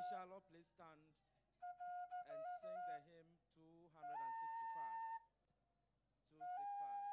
shall all please stand and sing the hymn 265. 265.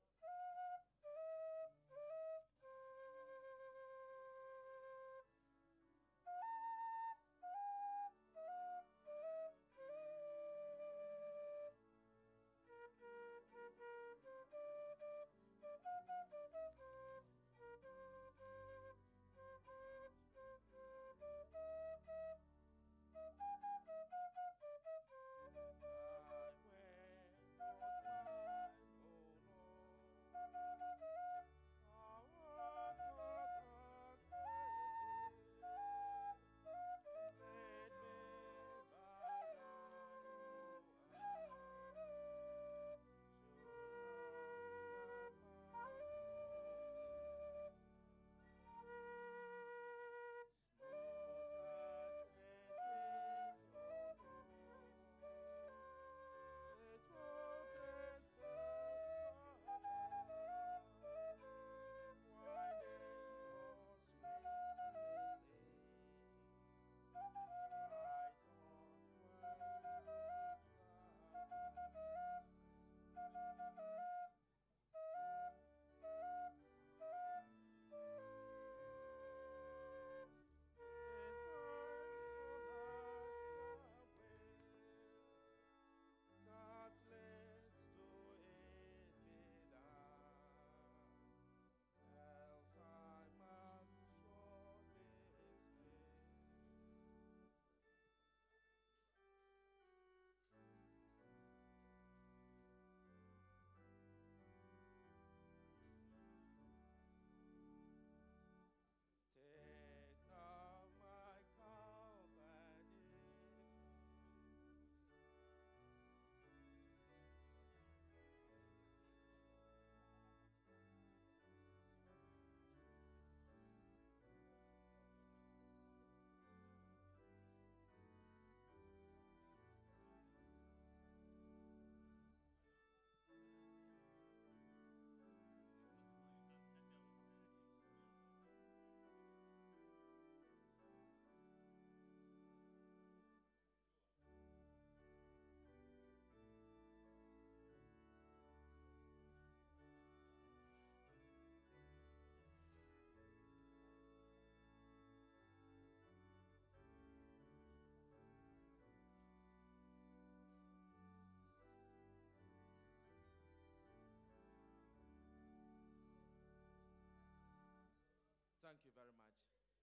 Take now my cup and Thank you very much.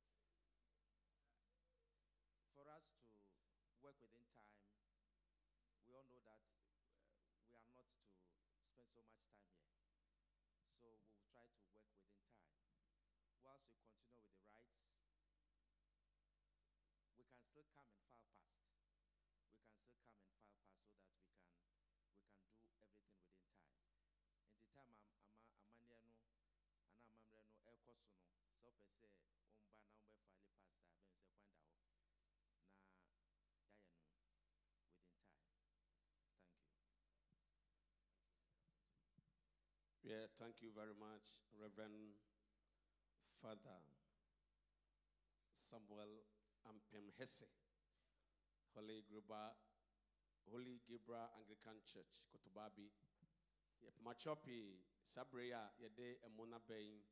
For us to work within time, we all know that we are not to spend so much time here. So we will try to work within time. Whilst we continue with the rites, we can still come and file past. We can still come and file past so that we can do everything within time. In the time amaniano ana amamre no ekoso no so pese omba na omba file past ben se kwanda ho na yaya no within time. Thank you. Yeah, thank you very much, Reverend Father Samuel Ampem Hesse, Holy Gabriel Anglican Church, Kotobabi. Yep, Machopi, Sabrea, Yede, Emona Bain,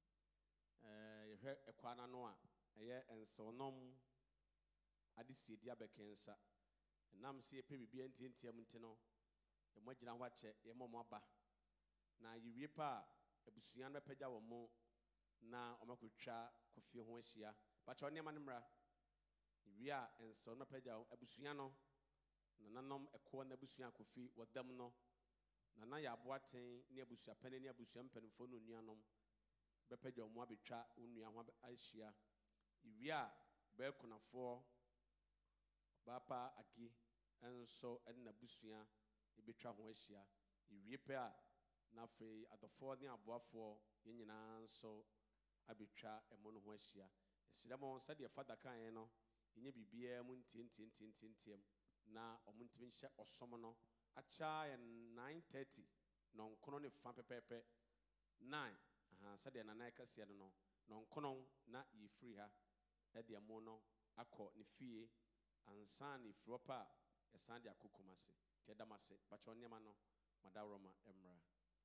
Equana Noa, and so nom Adisi Diabekensa, and Nam see a PBB and Tiamutino, a Majina Wache, Yamomaba. Na yiwipa ebusuyan bepeja wo mo na omakotwa kofie ho ahia ba cha onema nemra yiwia enso no peja ebusuyan no na nanom eko na ebusuyan kofi wodam no na ya aboaten ne ebusua pane ne ebusua mpanimfo no nuanom bepeja mo abetwa onua ho ahia yiwia be konafo bapa agi enso en ebusua ebetwa ho ahia yiwipa na free at the 4 ni aboafo yenyina nso abetwa emono ho ahia esidamo sade ya fada kan no yenye bibia mu ntientiem na omuntimi nhye osom no acha 9:30 no nkono ne fa pepepe 9 sade na na kase no no nkono na ye free ha e de mo no akọ ne fie ansan ifuro pa esan de akokumase te damase bacho nyema no Madaroma emra.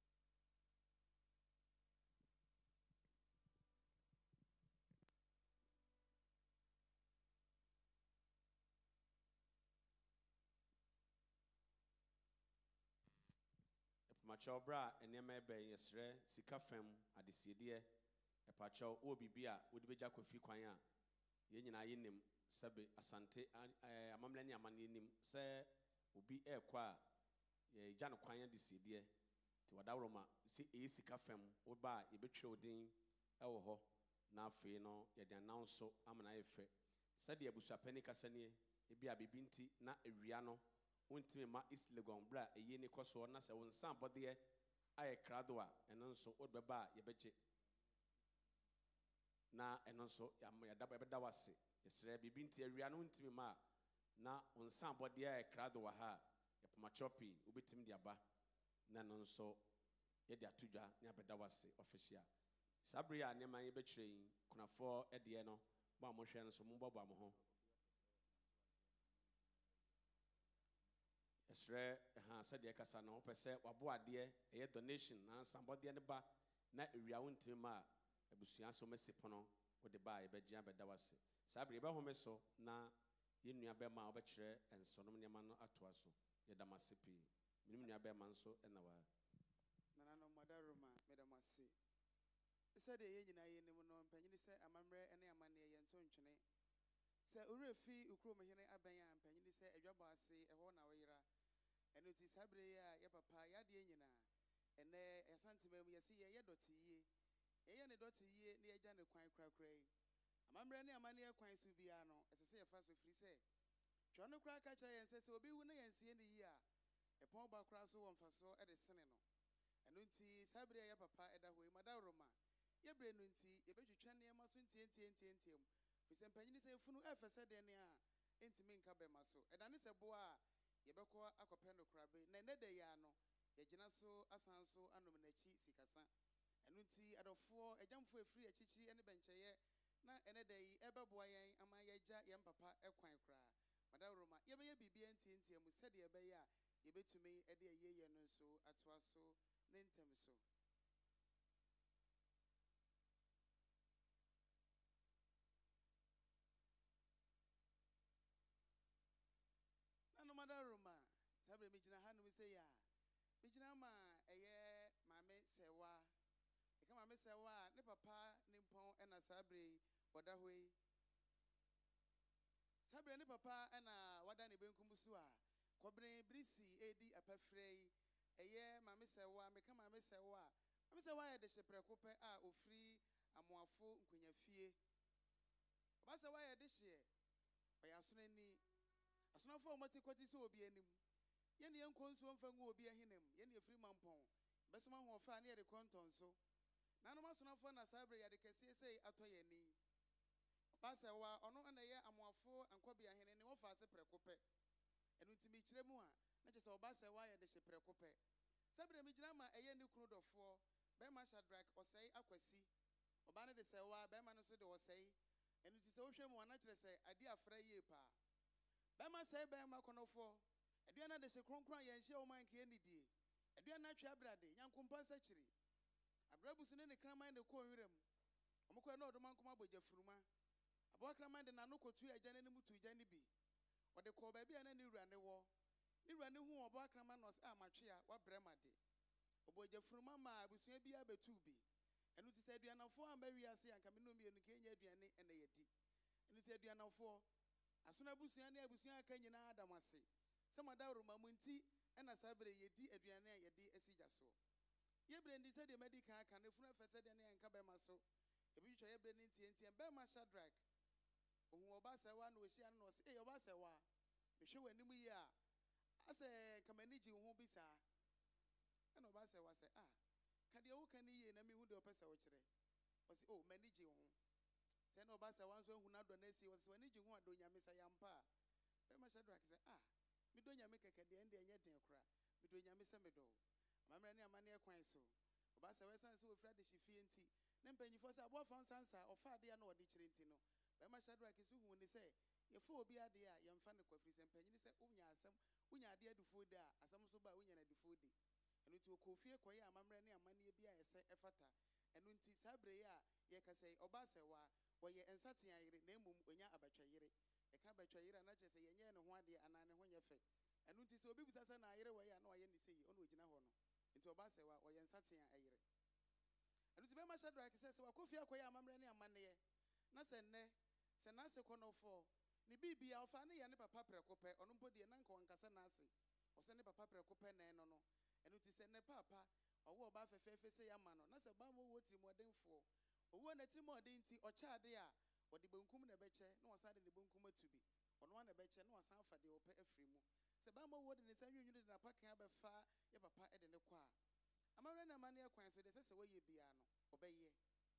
Macho bra enema ebe yesre sika fam adesiede epacho wo bibia wo de beja kofi kwan a ye nyina yenim sebe asante amamle ne amane nim se obi ekwa ye gya no kwan adesiede ti wadawroma se sika fam wo ba ye betwe odin ewo ho na afi no ye de announce amana yefe se de abusuapani kasane ebia bibinti na ewia no untimi ma East Legon bra eye ne koso na se won san bode aye krado a eno nso odbeba ye beche na eno nso ya daba beda wase yesre bibinti awia no untimi ma na won san bode aye krado wa ha ye poma choppy obetim de aba na eno nso ye de atudwa ne abeda wase official sabre ya ne man ye bechireyin kunafo ede no ba mo hwe no so mo bobo am ho esre said de kasa no pese wabo ade eye donation na somebody ne ba na ewia wontim ma abusua so mesipono wo de ba ye begya beda wase sabre be home so na ye nua be ma obekire ensonom ne ma no atoa so ye damasepi minim nua be ma nso na wa nana no Madaroma medamase said ye nyina ye nim no mpanyini se amamre ene amane ye nto ntwene se orefi ukro mehene aban a mpanyini se adwabo ase eho na woyira eno ti sabre ya ye papa ya de nyina ene esantemam ye se ye dotiye ye ne dotiye ne ye gya ne kwan krakrai amamre ne amane kwan so bia no esese ye fa so firi se twa no kra ka kire ye se obi wu na ye nsie ne yi a epon ba kra so won fa so e de sene no eno ti sabre ya papa eda hoi Madaroma ye bre no nti ye betwetwa ne ma so ntiem fise mpanyini se funu efese de ne a entimi nka be ma so eda ne se bo a ye beko akopɛ no krabe na ne de ya no ye gina so asan so anom nachi sikasa eno nti adofo agyamfo efiri achichi ene bencheye na ene de yi ebeboa yen ama ye gya ye papa ekwan kra Madaroma ye be ye bibia ntiem se de ye be ya ye betumi e de ye no so atoa so ne ntem so no Madaroma sabre mi gina hanu mi say ya mi gina ma eye mame sewa e ka mame sewa ne papa ne mpon e na sabre oda hoi sabre ne papa e na wada ne benkum so a kobren brisi edi apafrei eye mame sewa me ka mame sewa ye de hyepreko pe a ofri amoafo nkwanyafie oba sewa ye de hye oyaso ni asonafo omati kwati se obi anim ye ne enkonso mfa ngu obi ahinem ye ne efiri mampon besoma ho fa ne ye de konton so nanom asonafo na sabre ye de kese sei atoye ni obasa wa ono na ye amoafo ankobe ahene ne wo fa se prekope enu ntimi kiremu a na chese obasa wa ye de hye prekope sabre mi gina ma eye ne kunu dofo be ma Shadrach osei akwasi oba ne de se wa be ma no so de osei enu ti se wo hwemu na kire se ade afra ye pa Bema say bema konofo aduana de se kronkron ye nhye o man ke nidie aduana twa brade nyankompa sachiri abrabusu ne kraman de ko nwirem omko na odoman koma boja furuma abo kraman de nanu kotu agya ne mutu agya ne bi ode ko ba bia na ne wura ne wo ne wura ne hu obo kraman no se amatwe a wa bremade oboja furuma ma abusu bia betu bi enu ti se aduanafo amba wiase anka me no mi enu ke nya aduane ene yedi enu ti aduanafo asuna busuan ne abusuan aka nyina adamase se Madaroma munti ena sabre yedi aduane yedi asija so yebre ndi se de medical aka ne funu afese de ne nka be maso ebi twetwa yebre ne ntie be ma Shadrach ohun obasa wa na ohia no se obasa wa mehwe wanim yi a ase kamaniji ho bisa ena obasa wa se kade wo kan yi na me hu de opese wo kire o se maniji ho se no ba se wanso hu na do na si wose wani ji hu ado nyame sa yampa be ma Shadrach se mi do nyame keke de ende enye den kra mi do nyame se me do amamre ne amane kwan so oba se wesan se ofra de hifie nti ne mpanyifo se abo fa nsansa ofa de ya na ode kire nti no be ma Shadrach se hu ni se yɛfo obi ade a yɛmfa ne kwafiri sɛ mpanyini sɛ wonya ade adufo de a asɛm so ba wonya na adufo de ɛno nti okofie kɔyɛ amammerɛ ne amanneɛ bi a ɛsɛ ɛfata ɛno nti saa bere yi a yɛka sɛ ɔba sɛ wa wɔyɛ nsatea yere na mmom onya abatwa yere yɛka abatwa yere a na kyerɛ sɛ yɛnyɛ ne ho adeɛ anaa ne ho nyɛ fɛ ɛno nti sɛ obi bisa sɛ na ayere wɔyɛ a na wɔyɛ ne sɛ yi ɔno ogyina hɔ no nti ɔba sɛ wa wɔyɛ nsatea ɛyere ɛno nti bɛma Shadrach sɛ sɛ wakɔfie akɔyɛ amammerɛ ne amanneɛ na sɛ nnɛ sɛ n'ase kɔnɔfoɔ ne bibia ɔfa ne yɛ ne papa prɛko pɛ ɔno mpo deɛ nanka ɔnkasa n'ase ɔsɛ ne papa prɛko pɛ na ɛno no ɛno nti sɛ ne papa ɔwɔ ɔba fɛfɛɛfɛ sɛ yɛama no na sɛ ba ma ɔwɔ tirimɔdenfoɔ ɔwɔ n'atirimɔden nti ɔkyɛ ade a ɔde benkum na ɛbɛkyɛ na ɔsan de ne benkum atu bi ɔno a na ɛbɛkyɛ na ɔsan afa deɛ ɔpɛ afiri mu sɛ ba ma ɔwɔ de ne nsa nwunwunu de n'apakan abɛfa yɛ papa de ne kɔ a amammerɛ na amanneɛ kwan so deɛ sɛ sɛ wɔyɛ biara no ɔbɛyɛ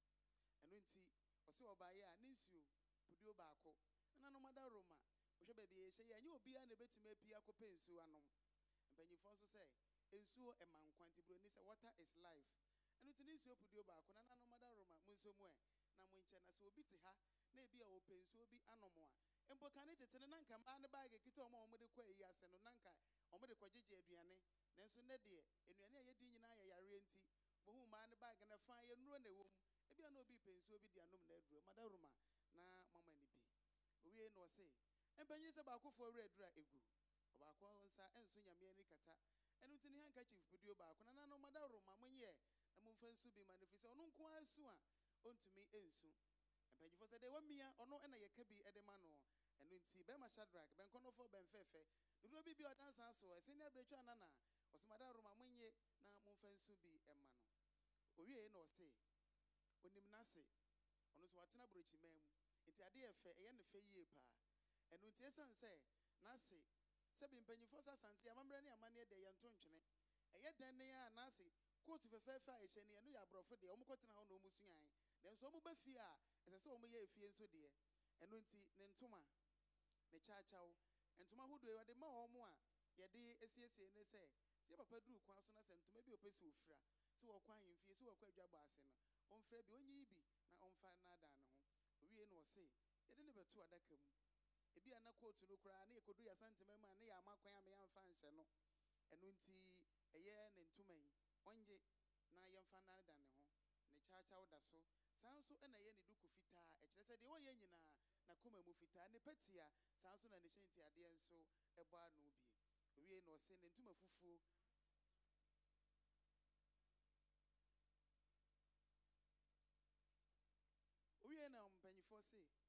ɛno nti ɔsɛ ɔbaeɛ a ne nsuo puduo baako nananom ada roma wohwɛ baabi yɛhyɛ yɛ ɛnyɛ obiara na ɛbɛtumi apie akɔpɛ nsuo anom mpanyimfoɔ nso sɛ nsuo ɛma nkwa nti buroni sɛ water is life ɛno nti ne nsuo puduo baako nananom ada roma mo nso mu ɛ na mo nkyɛn na sɛ obi te ha na ebi a wɔpɛ nsuo bi anom a mpo ka ne tete ne nanka mmaa ne baage kita ɔmo a ɔmo de kɔ ayi ase no nanka ɔmo de kɔgyegye aduane nanso ne deɛ aduane a yɛdi nyinaa yɛ yareɛ nti bohu mmaa ne baage na fa yɛ nnuro na ɛwɔ mu ebi a na obi pɛ nsuo bi de anom na aduro mada roma na mama ne bi owie na ɔse mpanyin sɛ baakofoɔ werɛ aduru a egu ɔbaako nsa ɛnso nyame ani kata ɛno nti ne handkerchief puduo baako na nanom mada roma monyɛ na momfa nsu bi ma no firi sɛ ɔno nko ara su a ɔntumi ɛnsu mpanyinfoɔ sɛ de wamia ɔno ɛna yɛka bi ɛde ma no ɛno nti bɛma Shadrach bɛnkɔnɔfoɔ bɛmfɛɛfɛ dodoɔ bi ɔdansa so ɛsɛ ne abiretwa anana ɔsɛ mada roma monyɛ na momfa nsu bi ɛma no owie na ɔse onim n'ase ɔno nso watena borɔkyimaa mu nti ade yɛ fɛ ɛyɛ ne fɛ yie paa ɛno nti ɛsiane sɛ n'ase sɛbi mpanyinfoɔ sɛ asante amammerɛ ne amanneɛ deɛ yɛnto ntwene ɛyɛ dan ne a n'ase kootu fɛfɛɛfɛ a ɛhyɛ ne ɛno yɛ aborɔfo deɛ ɔmo kɔtena hɔ na ɔmo suan nanso ɔmo ba fie a ɛsɛ sɛ ɔmo yɛ efie nso deɛ ɛno nti ne ntoma ne kyaakyaw ntoma ahodoɔ wɔde ma ɔmo a yɛde esiesie ne sɛ sɛ papa duru kwan so na sɛ ntoma bi ɔpɛ si ofira sɛ wɔkɔ ahemfie sɛ wɔkɔ adwabɔ ase no ɔmfrɛ bi onyi bi na ɔmfa n'adan ne ho owie na ɔse yɛde ne bɛto adaka mu ebi a na kootu no koraa ne yɛkɔdu yɛ santema mu a ne yɛ ama kwan a meyɛmfa nhyɛ no ɛno nti ɛyɛ ne ntoma yi ɔngye na yɛmfa n'adan ne ho ne kyaakyaw da so saa nso ɛna yɛ ne duku fitaa ɛkyerɛ sɛ deɛ wɔyɛ nyinaa na kɔma mu fitaa ne pati a saa nso na ne hyɛ ntiadeɛ nso ɛbɔ ano bie owie na ɔse ne ntoma fufuo owie na mpanyinfoɔ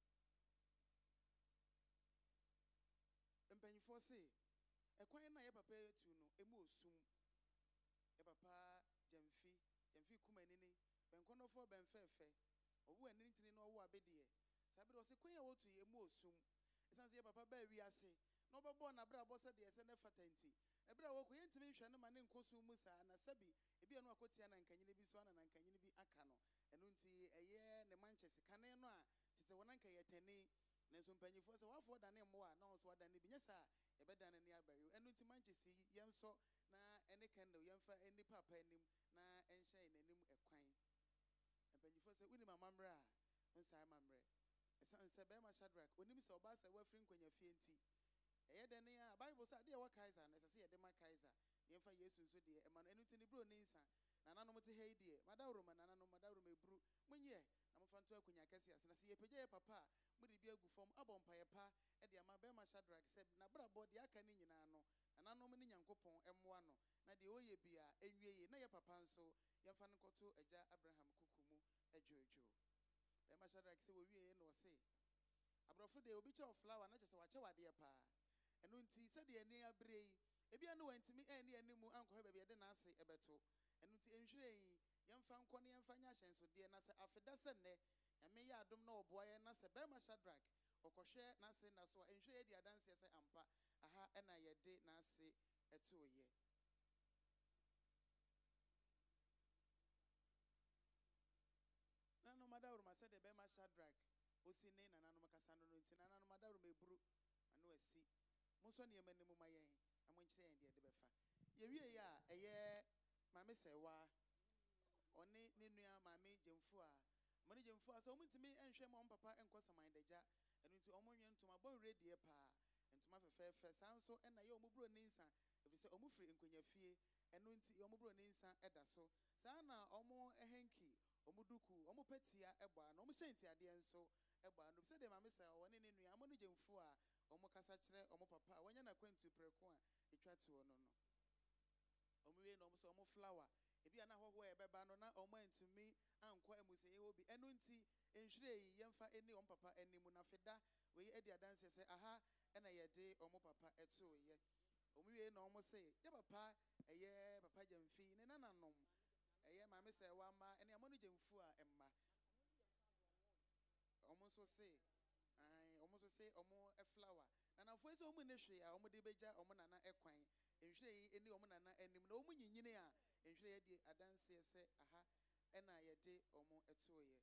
se ɛkwan na yɛ papa etu no emu osum yɛ papa gyamfi kumani ni bɛnkɔnɔfoɔ bɛmfɛɛfɛ ɔwo ani ntini na ɔwo abedeɛ saa bere ɔse kwan a wɔtu yɛ emu osum ɛsan sɛ yɛ papa baa wiase na ɔbɛbɔ n'abrabɔ sɛ deɛ ɛsɛ ne fata nti ɛberɛ a wɔkɔ yɛntumi nhwɛ no ma ne nkɔ so mu saa na sɛbi ebi a no akɔtia na nkanyini bi so ana na nkanyini bi aka no ɛno nti ɛyɛ ne mankyɛ kane no a tete wɔn anka yɛ tani nanso mpanyinfoɔ sɛ wafoɔ dane mmoa na wɔn nso wadane bi nyɛ saa ɛbɛdane ne abayo ɛno nti mankyɛ si yɛnsɔ na ɛne candle yɛmfa ɛne papa anim na ɛnhyɛ n'anim ɛkwan mpanyinfoɔ sɛ wonim amammerɛ a nsaa amammerɛ ɛsan sɛ bɛrima Shadrach onim sɛ ɔbaa sɛ wafiri nkonnwa fie nti ɛyɛ dɛ ne a Bible sɛ adeɛ ɛwɔ Kaiser no ɛsɛ sɛ yɛde ma Kaiser yɛmfa Yesu nso deɛ ɛma no ɛno nti ne buro ne nsa nananom te ha yi deɛ madawroma nananom madawroma eburu monyɛ na mofa nto akonnwa kɛse ase na sɛ yɛpagya yɛ papa a mode bi agu fam abɔ mpaeɛ pa ɛde ama bɛrima Shadrach sɛ n'abrabɔ deɛ aka ne nyinaa no nananom ne Nyankopɔn ɛmmoa no na deɛ ɔyɛ bi a ɛnwie yie na yɛ papa nso yɛmfa no kɔto agya Abraham kuku mu adwoodwoo bɛrima Shadrach sɛ wɔwie na ɔse aborɔfo deɛ obi kyɛw flower na kyɛ sɛ wakyɛw adeɛ paa ɛno nti sɛdeɛ ani abere yi ebi a no wantumi ɛni animu ankɔhɛ baabi yɛde n'ase ɛbɛto ɛno nti nhwiren yɛmfa nkɔ ne yɛmfa nyɛ ahyɛnsodeɛ na sɛ afeda sɛ nnɛ nyame yɛ adom na ɔboa yɛn na sɛ bɛrima Shadrach ɔkɔhwɛ n'ase na so a nhwiren yɛdi adanseɛ sɛ ampa aha ɛna yɛde n'ase ɛtooyɛ nanom adawroma sɛ de bɛrima Shadrach osi ne nananom kasa no nti nananom adawroma eburu ano asi monso nneɛma ne mu ma yɛn na monkyerɛ yɛn deɛ de bɛfa yɛwie a ɛyɛ maame sɛwa ɔne ne nua maame gyemfu a mo ne gyemfu a sɛ ɔmo ntumi nhwɛ ma ɔmo papa nkɔ saman dagya ɛno nti ɔmo nwen ntoma bon ready pa ntoma fefefe san so na ye omubro ninsa efi se omufri nkonya fie eno nti omubro ninsa eda so san na omo ehenki omuduku omupatia eba na omuhyenti ade enso eba no se de ma mesa woni ne nua amo no gemfu a omo kasa kire omo papa wonya na kwantu preko a etwa te ono no omo we no omo so omo flower ebi ana hwehwe ebeba no na omo antumi anko emuse ye obi eno nti enhwire yi yemfa eni omo papa enimu na feda we edi adanse se aha ena ye de omo papa eto ye omo we no omo se ye papa eye papa jamfi ne nananom eye ma me se wa ma ene amo no jamfu a emma omo so se ai omo so se omo e flower na fo ese omo ne hwe a omo de beja omo nana ekwan enhwire yi eni omo nana enim na omo nyinyine a enhwire ye di adanse se aha ena ye de omo eto ye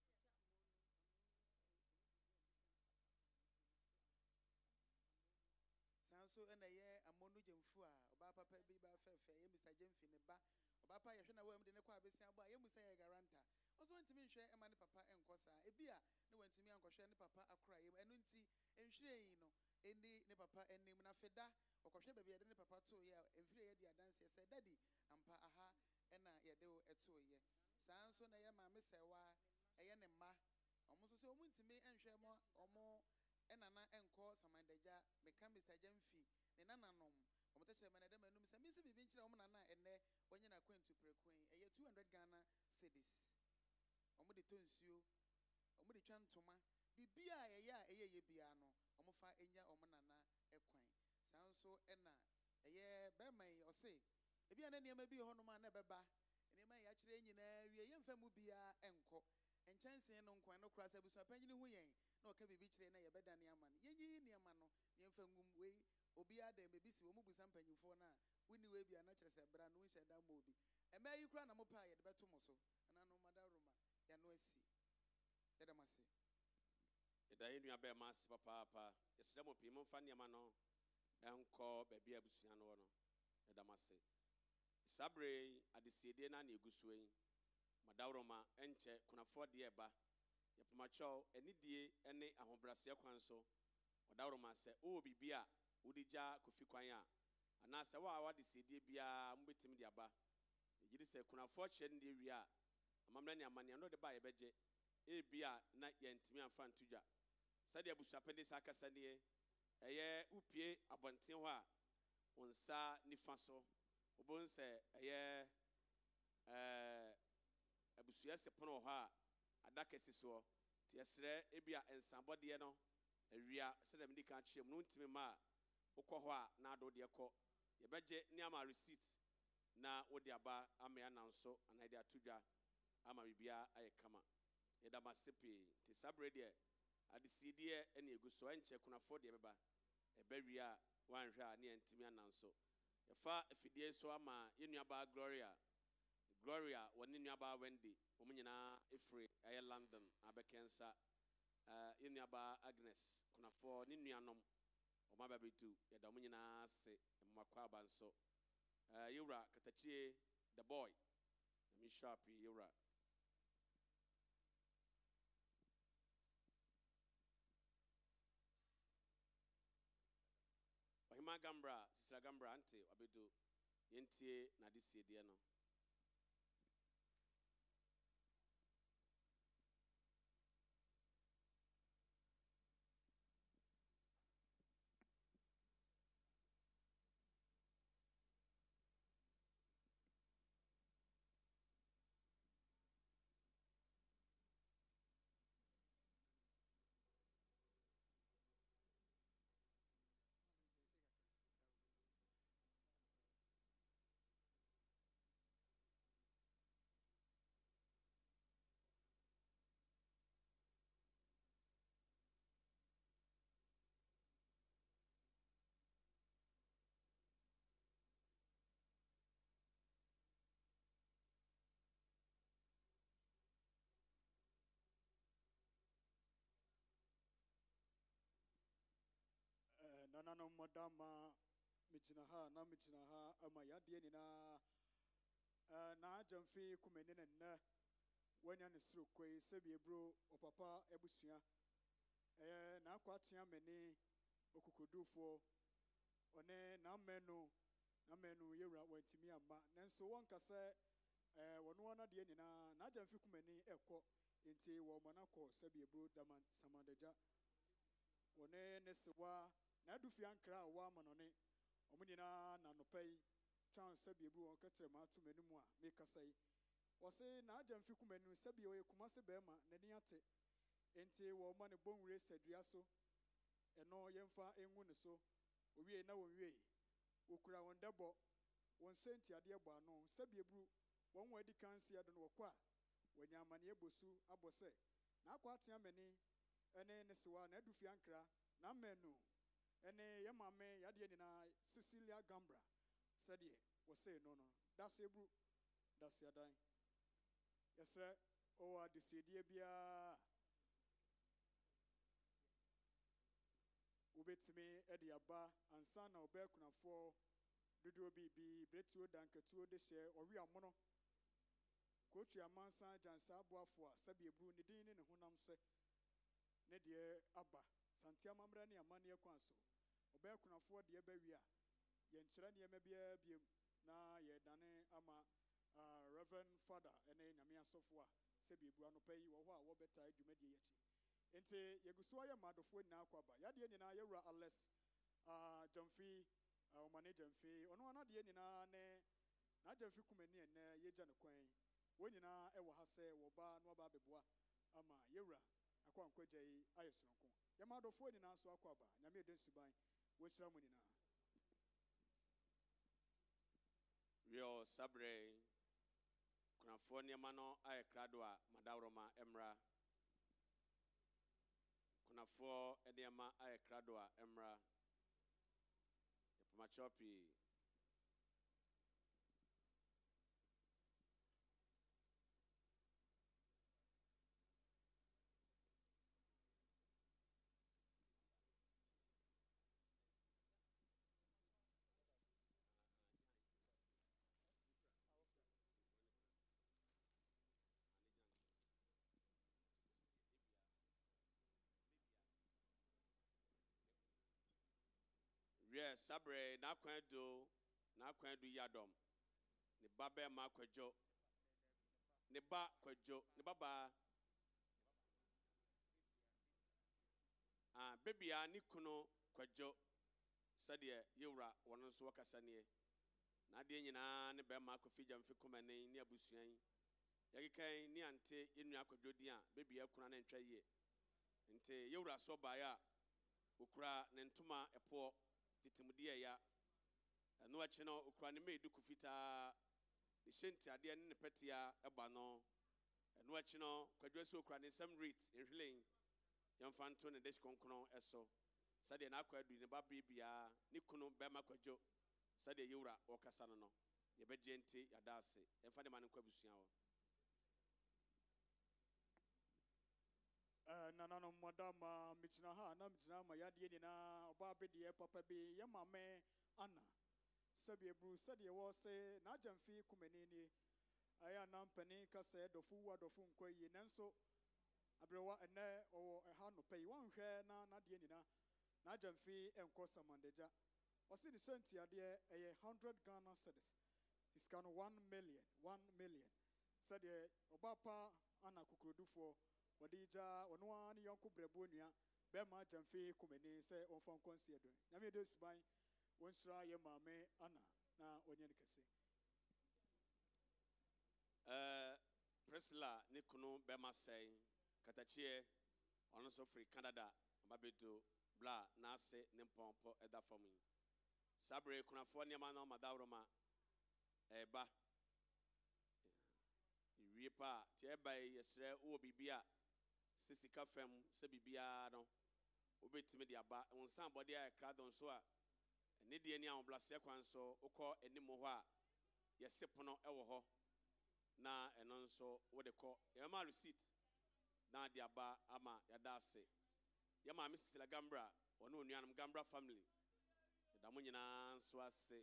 sanso ena ye amonu jamfu a oba papa bi ba fefe ye Mr. Jamfi ne ba oba pa ye hwe na wo de ne kwa besia ba ye musa ye garanta ozo ntimi nhwe ema ne papa enkosa ebi a ne wantimi ankohwe ne papa akora ye enu nti enhwire yi no eni ne papa enim na feda okohwe ba bi ye de ne papa to ye enhwire ye di adanse se daddy ampa aha ena ye de eto ye sanso na ye ma mesewa eye ne mma omo so se omo ntimi enhwe mo omo enana enko samandaja meka Mr. Jamfi ne nananom omo tachere me na dem anum se minse bibi nkire omo nana enne onye na kwantu prekwen eye 200 Ghana cedis omo de tonsuo omo de twantoma bibia eye bia no omo fa enya omo nana ekwan sanso ena eye be man o se ebia na niam bi ho no ma na beba niam ya kire nyina wie ye mfa mu bia enko enchansen no nkwan no kura sabusu apanyini hu yen na oka bibi kire na ye beda ne ama no yeyi ne ama no ye mfa ngum we obi adam bebisi wo mu busa mpanyimfo na wuni we bia na kire se bra no nhye da mo obi ema yi kura na mo pa ye de beto mo so na no madaroma ya no asi ye da mase eda ye nua be ma se papa yesre mo pi mo mfa ne ama no enko ba bia busua no no eda mase sabre adesiede na na egusuen madaroma enche kunafo de eba yepamacho enidie ene ahobrase kwan so madaroma se o bibia wodija kofi kwan a ana se wa wa adesiede bia mbetim de aba yiri se kunafo che ne wi a amamra ne amane no de ba ye beje e bia na yentimi amfa ntudwa sade abusuapende sakasa ne eye upie abonten ho a onsa nifa so obon se eye abusua sepono ho a adaka siso te yesre ebia ensambode no awia sedem di kan chiem no ntimi ma ukọ ho a na ado de kọ ye beje ni ama receipt na wodi aba ama na nso anade atudwa ama bibia aye kama ye da masepe te sabre de adesidie ene eguso enche kunafo de beba ebawia wanhwe a ne ntimi ananso ye fa efidie so ama yenuaba Gloria woni nuaba Wendy omunyina efre aye London abekensa yenuaba Agnes kunafo ni nuanom omababetu ye da omunyina se mmakwa abanso yewra katachie the boy mi sharp yewra Ohima Gambra Sisra Gambra ante abedo yentie na disiedie no Nana madama michinaha na michinaha ama yadie ni na Jamfi kumenene na wanya ne srokwe sebi ebro opapa ebusua na akwatia meni okukodufo one na menu yewura wantimi amma nanso wonka se wono na de nyina na agyanfi kumani ekọ enti wo manakọ sabi ebro daman samandaja one ne sewa na adufi ankra wa manone omunina na nopai twan sabi ebro won katre ma to manimu a me kasai wo se na agyanfi kumani sabi o yekumase bema na ni ate enti wo ma ne bonwure sadua so eno yemfa engu ne so owie na wonwie okura won debo won senti ade ebo ano sabi ebru won wadi kansi ado no wokwa wanyamane ebosu abose na akwa atia mani ene ne sewa na adufi ankra na menu ene yemame yade ni na Cecilia Gambra said wo say no that's ebru that's yadan yesre o adisedi bia ubetime ede aba ansa na obekunafo dodo bibi bretuo danketuo de hye owi amono kotu amansa jansa aboafo a sabi ebru ne din ne honam se ne de aba santia mamra ne amane ekwanso obekunafo de bawi a ye nkyere ne mabia biem na ye dane ama Reverend Father ene nyame asofo a sabi ebru anopai wo ho a wo beta adwumadi yachi ente yeguso aye madofo nyina akwaba yade nyina yewura Alex Jamfi o manager mfi ono na de nyina ne na Jamfi kumani ene yeja ne kwan wonyina e wo ha se wo ba no ba beboa ama yewura akwankwaja yi ayesronko ye madofo nyina so akwaba nyame eden suban wo hira mu nyina Rio Sabre kunafo niema no ayekrado a madawroma emra kunafo niema ayekrado a emra Machopi Yes, Sabre na kwendu yadom. Ni babe ma kwejo. Ni ba kwejo, ni baba. Baby ya ni kuno kwejo. Sadie yewra wono so wakasa nie. Na de nyina ne be ma kofija mfi komane ni abusuan. Yagikan ni ante yenu akwejo di a baby ya kuna na ntwa ye. Nte yewra so ba ya okura ne ntoma epo titimudia ya no ache no okura ne medu kufita ne hyenti ade ne petia eba no no ache no kwadwa so okura ne sam rate ehwelen yamfa nto ne desh konkono eso sade na akwa adu ne ba bibia ne kunu be makwadwo sade yewura okasa no ye beje nti yada ase yamfa de man kwa busua wo nanano madama michina ha na michina ma yade ni na oba bede papa bi ya mame ana sabi ebru sade wo se na Jamfi kumani ni aya na mpani ka se dofu wa dofu nkwa yi nanso abrewa ene o ha no pay won hwe na de ni na Jamfi enko samandeja o se ni senti ade 100 Ghana cedis iskano 1 million sade oba pa ana kukurodufo Wadija onwa ni yonku brebo nua be ma Jamfi kumani se onfa nkonsi edo nyame de suban wonsra ye mame ana na onye nkese Priscilla ni kunu be ma sei katachie ono so free Canada babedo bla na ase ne mpompo eda famu Sabre kunafo niema na madawroma eba iwie pa tie ba yesre wo bibia sisika fam se bibia no obetime de aba wonsan bode a kradon so a ne de ani awblase kwan so ukọ enimo ho a yesepono ewo ho na eno nso wo de kọ yema receipt na de aba ama yada ase yema Mrs. Gambra ono onuanam Gambra family da mo nyina nso ase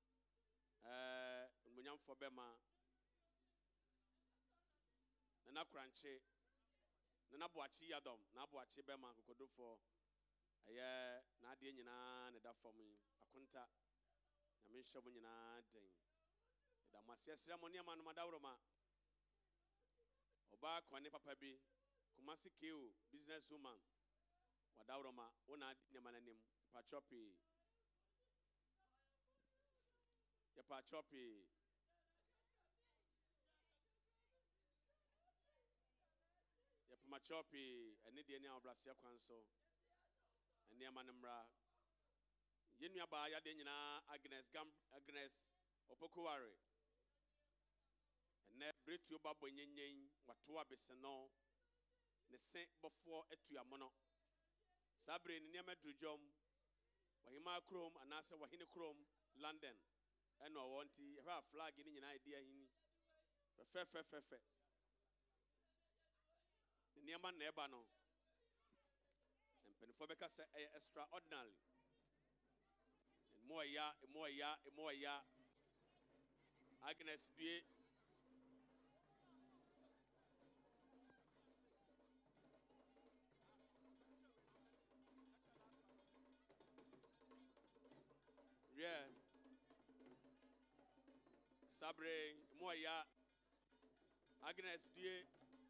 munyamfo bema na kranche na boachi yadom na boachi bema kokodofo aye na ade nyina ne da fam akonta na me hwem nyina den da masiasira mo ne ma no madawroma oba kwani papa bi Kumasi Keo business woman wadawroma ona ne mananim pa chopi ya pa chopi ya pa chopi ene de ne abrase kwanso ene manamra yenua ba ya de nyina Agnes Opokuware ene bretu babo nyenyen wato abeseno ne se bofo etuamono sabre ne madrujom wahima krom anase wahine krom London eno wonti ha flag ni nyina ide ahini fe ne ma na eba no empenfo beka se extraordinary moya Agnes Due yeah sabre moya Agnes Due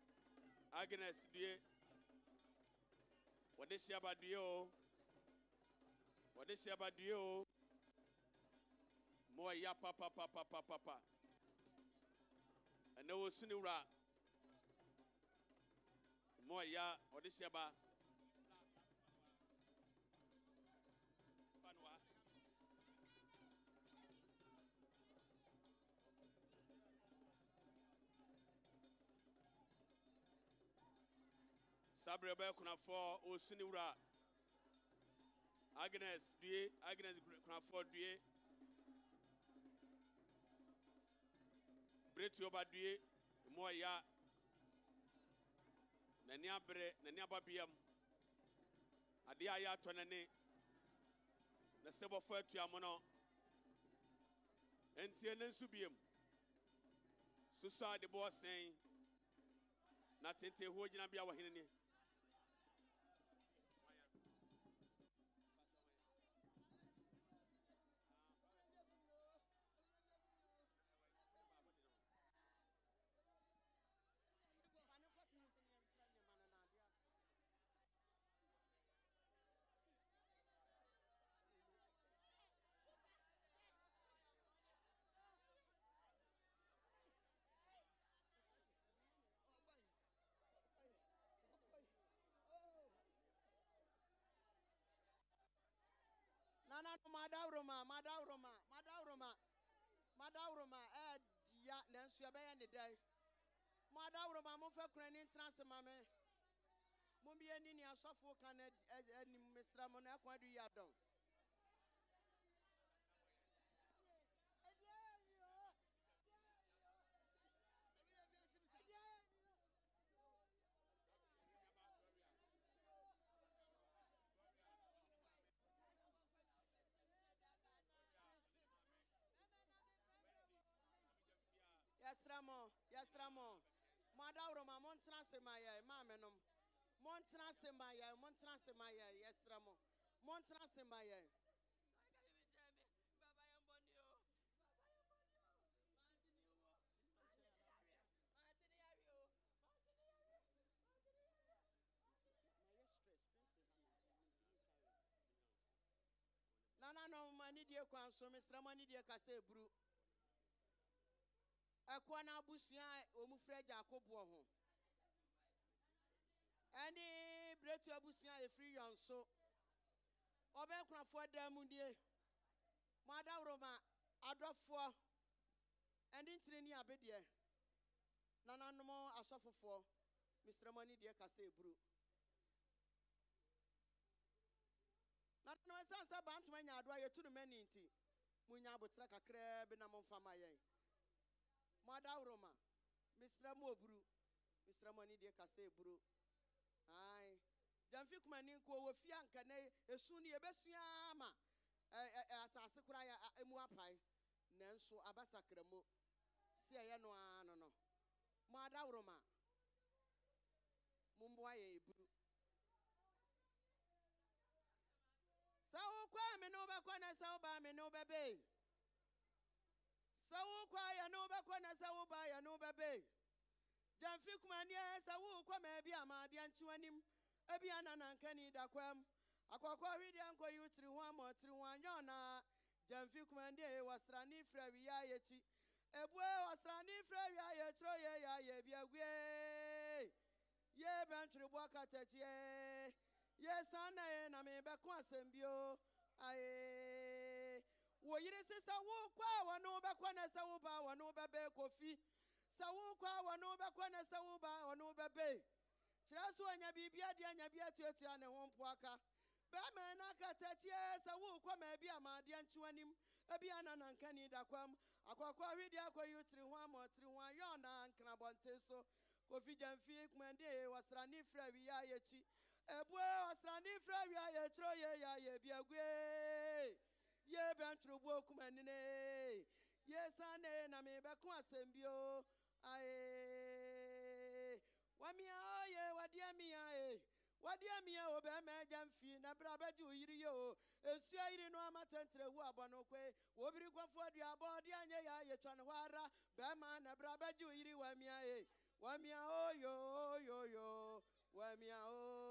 what is about you moya papa and no sunura moya what is about fanwa sabre ba kuna for osuniwura Agnes kuna for due bretu oba due moya nani ababiam ade aya to nane na sebo fo atuamono entie ne nsubiem susa de bo sen na tete ho gina bia wo henene Nana Madawroma ya lensu be ya ne dai Madawroma mo fa kura ni trans ma me mo bi ani ni asofo kan ani misra mo na kwadu ya don Yes, Madawroma montra se maya mamenom montra se maya yes ramo montra se maya Nana no mani die kwan so Mr. Mani die kase buru Ekwana abusia omufre Jacob ho Ani bretu abusia e free yonso Obenkrafo damudie Madawroma adofo Endi ntire ni abedie Nananom asofofo Mr. Mani die kase buru Nananom sansa bantuma nya adwa yetu no mani nti munya abotra kakra be na momfama yen Madawroma Mr. Moburu Mr. Mani die kase buru ai jamfi kuma ni ko wo fi anka na esu ni ebesua ma asase kura ya emu apai nanso abasakramo si eye no ano no Madawroma mumboa ye eburu sawo kwa me no ba kwa na sawo ba me no bebe sawo kwa ya no ba kwa na sawo ba ya no bebe jamfi kuma ne sawo kwa me bia ma de anchiwanim ebi anana nkani dakwam akwakwa hwidi anko yutri ho amotri ho anyona jamfi kuma ne wasrani frawi ya yechi ebwe wasrani frawi ya yechro ye ya ye biagwe ye bantri bo akatachie ye sana ye na me be kwa sembio aye wo yire se sawo kwa wano be kwa na sawo ba wano be be kofi sawo kwa wano be kwa na sawo ba wano be be kira so anya bibia de anya bia tietia ne ho mpo aka be me na katachie sawo kwa ma bia ma de anchiwanim ebi anana nkani dakwam akwakwa hwidi akoyutri ho amotri ho ayona nkna bonte so kofi jamfi kumande wasrani frawi ya yechi ebwe wasrani frawi ya yechro ye ya ye biagwe ye bantro bo kumanine ye sane na me be ko asembio aye wamia ye wadia mia o be ma jamfi na brabaji oyiri yo esu ayiri no amatentre hu abono kwe wobiri kwafo adua abodi anye ya ye twan hwara be ma na brabaji oyiri wamia yo wamia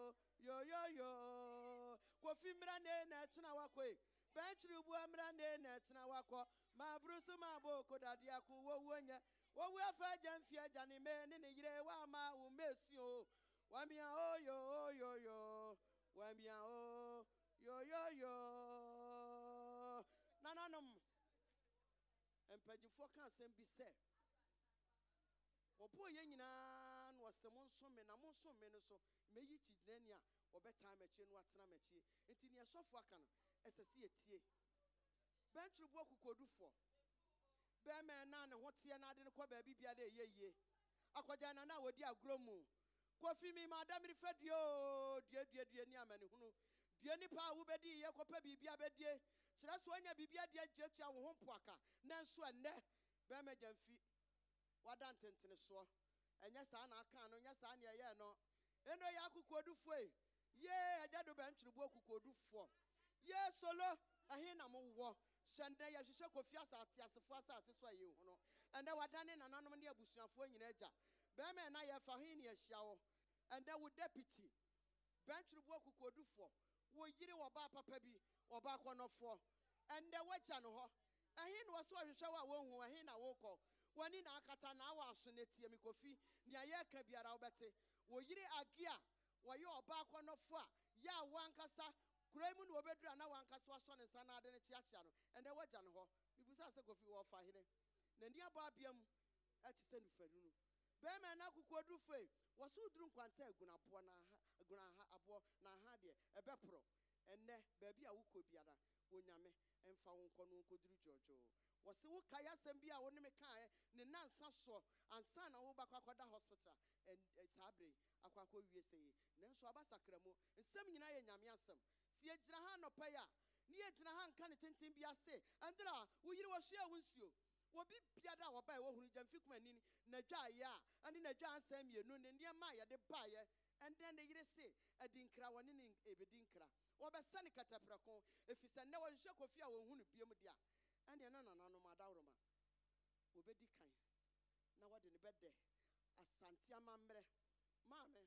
yo kofi mra ne na china wakwe bentri bu amra ne na china wako ma brusu ma bo kodade aku wo afa jamfi ajane me ne yire wa ma wo mesio wamia yo wamia yo nananom empagifo kan asem bi se obo ye nyina no wasem nsome na monsome no so meyi chidnani a obeta mechi no atena mechi enti ne sofo aka no esese etie bentri bo kukodufo be me na ne hote na ade ne ko ba bibia de yeye akwaja na wodi agromu kofi mi madam rifadio die ni amane hunu die ni pa wo bedi ye kopa bibia bedie kire so anya bibia de agyecha wo ho mpoaka nanso enne be me jamfi wada ntentene so enya saa na aka no nya saa ne ye no eno ya akukodufo ye ajado bentri bo akukodufo ye solo ahe na mo wo shande ya hwehwe kofi asate asefo asase so aye hu no ende wadane nananom ne abusuafo nyina agya be me na ye fa he ne ahia wo ende wo deputy bentri bo akukodufo wo yire wo ba papa bi wo ba konofo ende wacha no ho ahe no so hwehwe wa wo hu ahe na wo kọ wani na akata na awa aso ne tie mi kofi ne aye ka biara obete wo yire agia wo ye oba konofo a ya wankasa kuraimu no obedura na wankasa so ne nsa na ade ne chiachia no ende waja no ho bibusa se kofi wo fa hene na ndi aba abiam ati se nufanu be me na kukodu fe wo so duru nkwanta agunabo na aguna ha abo na ha de ebepro enne ba bia wo ko biara onyame emfa wo nko no koduru jojo wo se wo kaya sembi a wo ne me kan ne nansa so ansa na wo bakwa kwada hospital sabre akwakwa wie sei nanso abasakramu nsem nyina ye nyame asem si ejira ha no paya ni ejira ha nka ne tenten bia se andra wo yiri wo hwea wo nsuo wo bi biada wo bai wo hunu jamfi kuma nini na dwa ya ani na dwa ansam ye no ne ne ma ya de baye ende ne yiri se adinkra wo ne ebedinkra wo be sane kataprakon efisa ne wo hwe kofi a wo hunu biem dia ande na no ma dawroma wo bedi kan na wo de ne bede asante amamre maame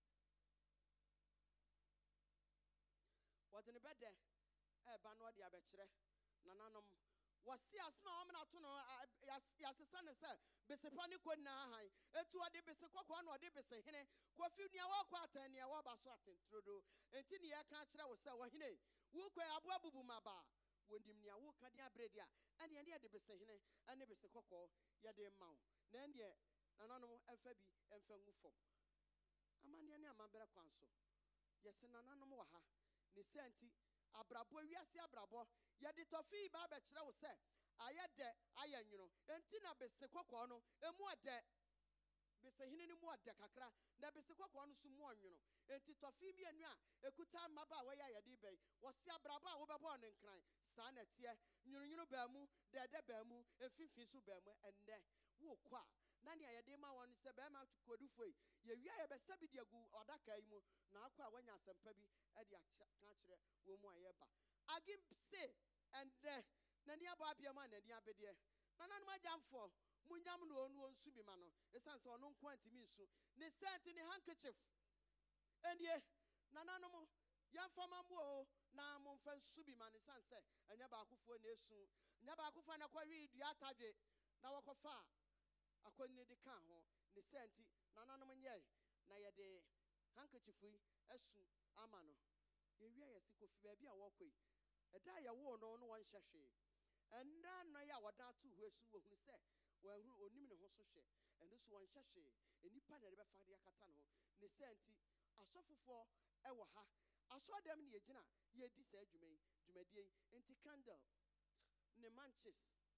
wo de ne bede ba no de abekire nananom wasi asma amna to no yasesa ne se besepa ne ko na han etu ode bese kwakwa na ode bese hene kofi nia wakwa atania wa ba so atentrodo enti ne ya ka kire wo se wo hene wo kwa abo abubu maba wondim nia wo ka dia bredi a ene ene de bese hene ene bese kwakwa ya de mawo na ene nananom emfa bi emfa ngufom amane ne amabere kwanso yese nananom wa ha ne senti abrabo wiase abrabo ye de tofi ba be kire wo se ayede ayanwuno enti na bese kokko no emu ade bese hini ni mu ade kakra na bese kokko no su mu onwuno enti tofi mi anu a ekuta maba wa ya yede be wo se abrabo a wo be bo ne nkran sa na tie nwunwunu ba mu dede ba mu efifi so ba mu enne wo kwa Nani ayedema one se be ma kodufo ye wi ayebesa bi de agu odaka yi mu na akwa wanya asempa bi e de ka kire wo mu ayeba agim se ende nani aba bia ma nani abede nananom agyamfo munyam no onu onsu bi ma no esanse ono nko antimi nsu ne sent ne handkerchief endie nananom yamfama mo na momfa nsu bi ma ne sanse enya ba akofo na esu enya ba akofo na kwa wi dua atadwe na wakofa akonni de kan ho ne senti nananom nye na ye de handkerchief yi esu ama no ye wi ayesi kofi ba bi a wokoi eda ye wo no no won hyehwe enda no ya wodan to hu esu wo hu se wo onim ne ho so hwe endo so won hyehwe enipa na de be fa de akata no ne senti asofofo e wo ha asodam ne yegina ye di sa adwumen dwumadie enti candle ne manches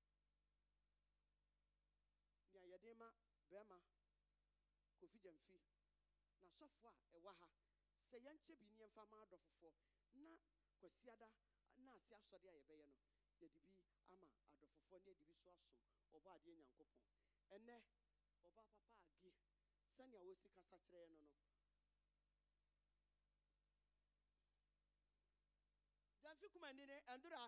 ni ayedema bema Kofi Jamfi na sofo a e wa ha se yenche bi ne mfa ma adofofo na kwasiada na ase asode a yebeye no yedibi ama adofofo ne yedibi so asom obo ade nyankopon enne oba papa agi sani awosi kasa kire no no Jamfi kuma ni ne endura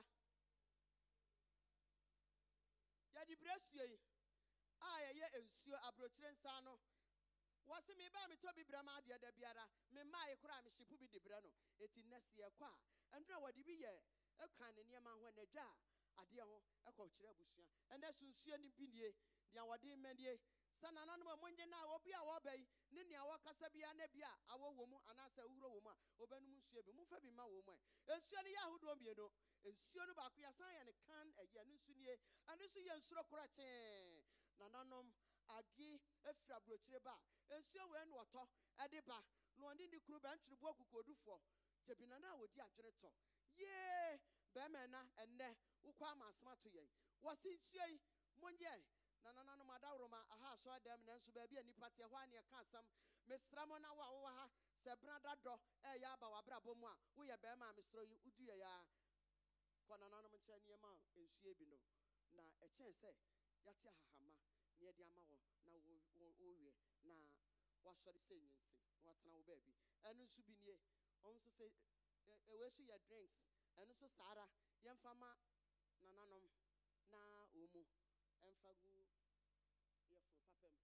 yedi bresue a ye ensuo abrochire nsa no wose me ba me to bi brama ade da biara me mai kura me hyepu bi de bra no eti nese ye kwa endura wode bi ye ekan ne niam ho na dwa ade ho ekofkire abusua enda sunsuo ni bi nie dia wode mendie sana nanu mo nje na obi a wo bai ne nia wo kasa bia na bia awo wo mu anasa uhuro wo mu a obanum nsuo bi mu fa bi ma wo mu ensuo ne ya hodo mbieno ensuo no ba ko ya san ya ne kan eye ne nsu nie ane so ye nsuro kora che na nanom agi efra brochire ba ensuo we no oto ede ba no ndi ndi kuru ba ntwere bo akukodufo jebina na wodi adwene to ye be me na enne ukwa amasema to yen wasi nsuo yi monje na nananom adawroma aha so adam na nso ba bia nipa te ho ane ka asam mesramo na wa ha se brada do e ya ba wabrabo mu a wo ye be ma mesro yi uduye ya kwa nananom nche niema ensuo bi no na echen se yate ahahama ne de ama wo na wo wie na wasori se nyense na watena wo ba bi enu nso bi nie on so se we so ya drinks enu so sara yemfama nananom na omu emfagu yefo papem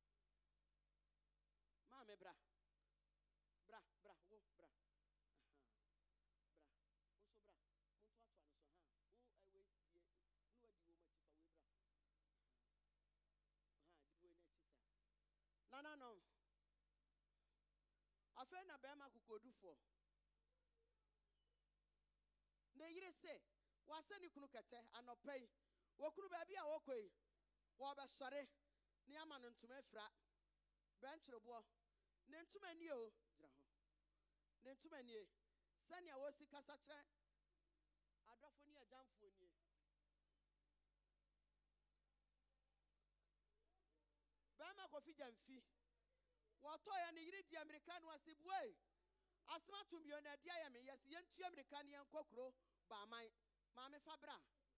ma me bra wo bra bra wo so bra muntu atwa no so ha wo ewe die no adi wo machi fa we bra ha di wo na chi sa nananom afa na be ma kokodufo ne yire se wasani kunu kete anopai wokunu ba bia wokoi wo be sore ne ama no ntuma afra benchirebo ne ntuma ni o gira ho ne ntuma ni sani a wosi kasa kire adofo ni ajanfo ni ba ma Kofi Jamfi wo to ya ne yiri di American wasi boy asma tumbio na dia ya me yes ye ntu American ye nkokro ba man ma me fabra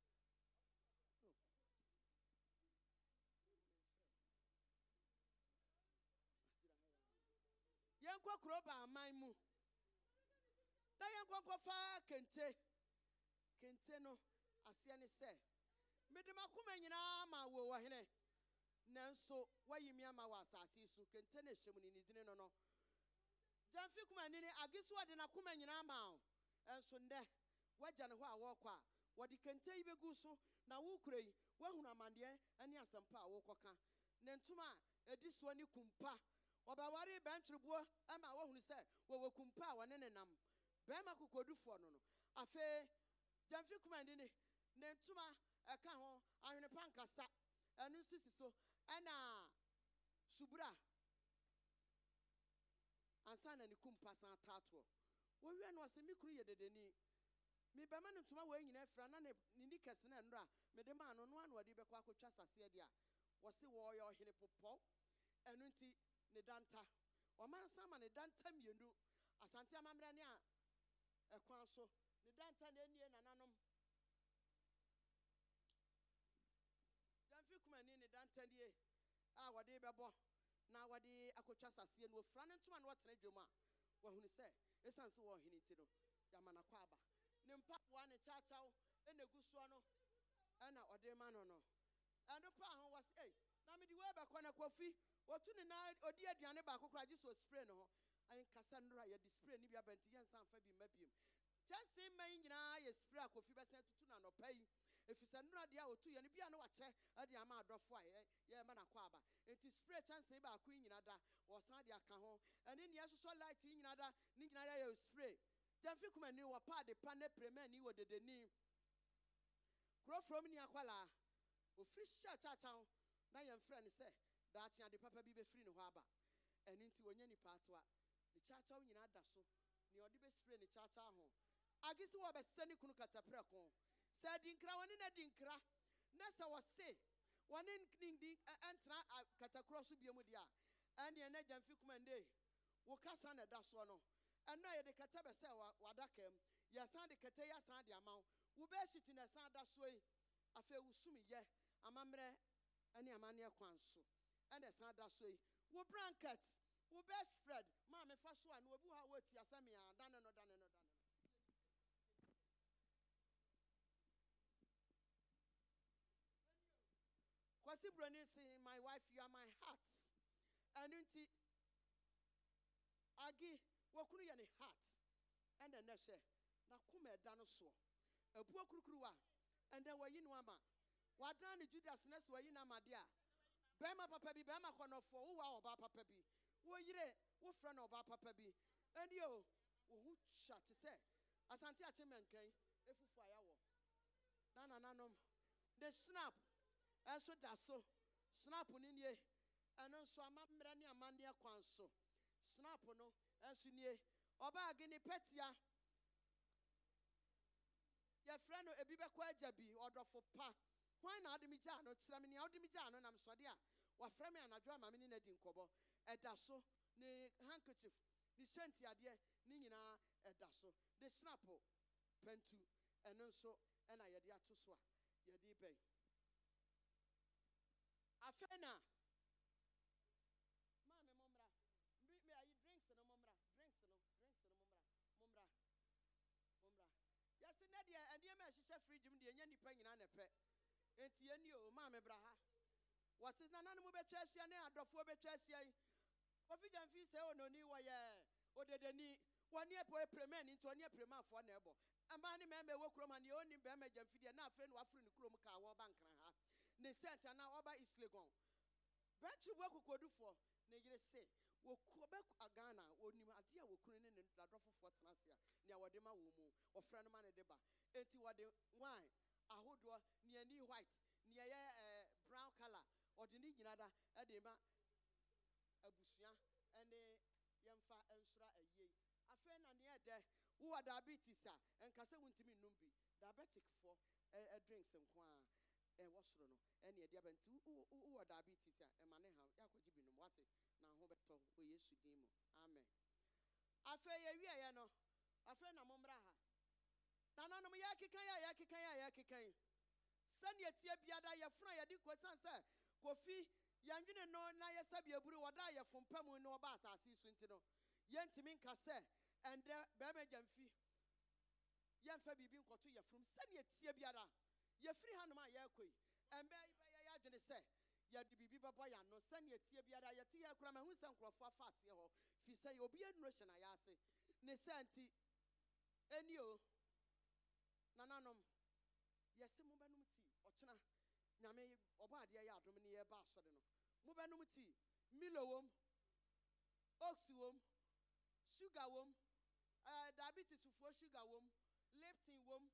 yen kokro ba man mu da yen kokofa kente no ase ne se medema kuma nyina ma wo wo hene nanso wayimi ama wa asase su kente na hyemu ni dine no Jamfi kuma ni agiso ade na kuma nyina ma o enso nde waja ne ho a wo kwa wodi kente yi begu so na wo kurei wahunu amande ani asampa a wo koka ne ntuma ediso ni kumpa obawari benchirbuo ama wahunu se wo kumpa a wone nenam be ma kokodufo no afa Jamfi kuma ni ne ntuma eka ho ahwene pankasa enu sisi so ana subura ansana ni kumpa san tato wo wi no se mikuru ye dedeni mi be ma no ntuma wo nyina fra na ne ni kese na nra me de ma no no anu ade be kwa akotwa sase de a wo se wo yo hene popo enu nti ne danta o man sama ne danta mienu asante amamre ne a ekwan so ne danta na enie nananom Jamfi kuma ni ne danta die a wade bebo na wade akotwa sase no ofra ne ntoma no watena dwom a wahunu se esanse wo hini nti no yamana kwa aba ne mpaboa ne chachaw enegu so no ana ode ma no endo pa ho was na me di we be kwana kofi otu ne na odi aduane ba kokora ji so spray no ho an kasa nra ya display ni bia benti yan san fa bi mabiem chanse man nyina ya spray akofi be sen tutu na no pai efisa nra dia otu ya ne bia no wache ade ama adofo a ye ma na kwa aba enti spray chanse ba akwa nyina da wo san de aka ho ene ne yeso light nyina da ni nyina ya spray jamfi kuma ni wa pa de pane premier ni wo dedeni kro from ni akwala ofri sha cha na ye mfra ne se da achi ade papa bi be free ne ho aba eni nti wonya ni patwa ni cha nyina da so ni odi be spray ni cha ho agisi wo be sani kunu katapre ko se dinkra woni na dinkra na se wo se woni ndi entra katakro so biemu dia ene na jamfi kuma nde wo kasa na da so no eno ye de katabe se wadakam ya san de kete ya san de amaw wo be shiti na san da so yi afa wusumi ye amamre ene amane kwanso ene san da so yi wo blanket wo be spread ma me fa so anu obu ha wo ti asame a dane no Kwasi Broni say, my wife, you are my heart. And unti agi wakunu ya ne heart. And then neshe na kume dano so. Ebu kurukuruwa. And then wayi nwama. Wadani Judas nes wayi na madia. Bema papa bi bema kono fo uwa oba papa bi. Wo yire wo friend oba papa bi. And yo wo hu chat say asante achemenkan efufu ayawo. Na nanom. The snap eso da so snap ni nie eno so amamre ne amande akwanso snap no eso nie oba agini petia ya frano ebi be kwa ajabi odofo pa hwan na adimi gya no kira me ne adimi gya no nam sode a wa fra me anadwo amame ne nadi nkobo eda so ne handkerchief ni senti ade ni nyina eda so the snap pentu eno so ena yede ato so a yede ben afena mama momra me ayi drinks no momra yes na dia ande ma hihye fridge mu de nya nipa nyina na pe enti ani o mama bra ha wase na nanu betwa ahia na adofo betwa ahia ofi jamfi se ononi wo ye odedani woni epo epremen nti oni epremen afo na ebo ama ni meme wo krom ani oni be ma jamfi de na afa nu afro ni krom ka wo bankran ha ne sent na oba islegon betri wo kokodufo ne yire se wo kobe agana onim ade a wo kunu ne dadofofo tenase ne wode ma wo mu ofra no ma ne deba enti wode wine ahodo ne ani white ne ye brown color ode ni nyina da e de ma abusua ene yemfa ensura aye afa na ne de wo diabetes a enkase wuntimi numbi diabetic for drinks nkwa wasoro no ene ye dia banti wo diabetes a emane ha yakoji binum wate na ho beto o Yesu din mu amen afa ye wie ye no afa na momra ha na nanom ya kekan sane tie biada ye fran ye di kwasan se kofi yanwene no na ye sabia buru wada ye fompamu no ba asase su nti no ye ntimi nka se ende be ma jamfi ye mfa bibi nkoto ye from sane tie biada ye free hanum a ye koi embe ye adwene se ye di bibi babo ya no sane tie biada ye tie akura ma hu se nkrofo afase ho fi se obi enuro hye na ya ase ne santi eni o nananom yesi mo benum ti ochena nyame oba ade ya adom ne ye ba asode no mo benum ti milo wom ox wom sugar wom diabetes fuo sugar wom leptin wom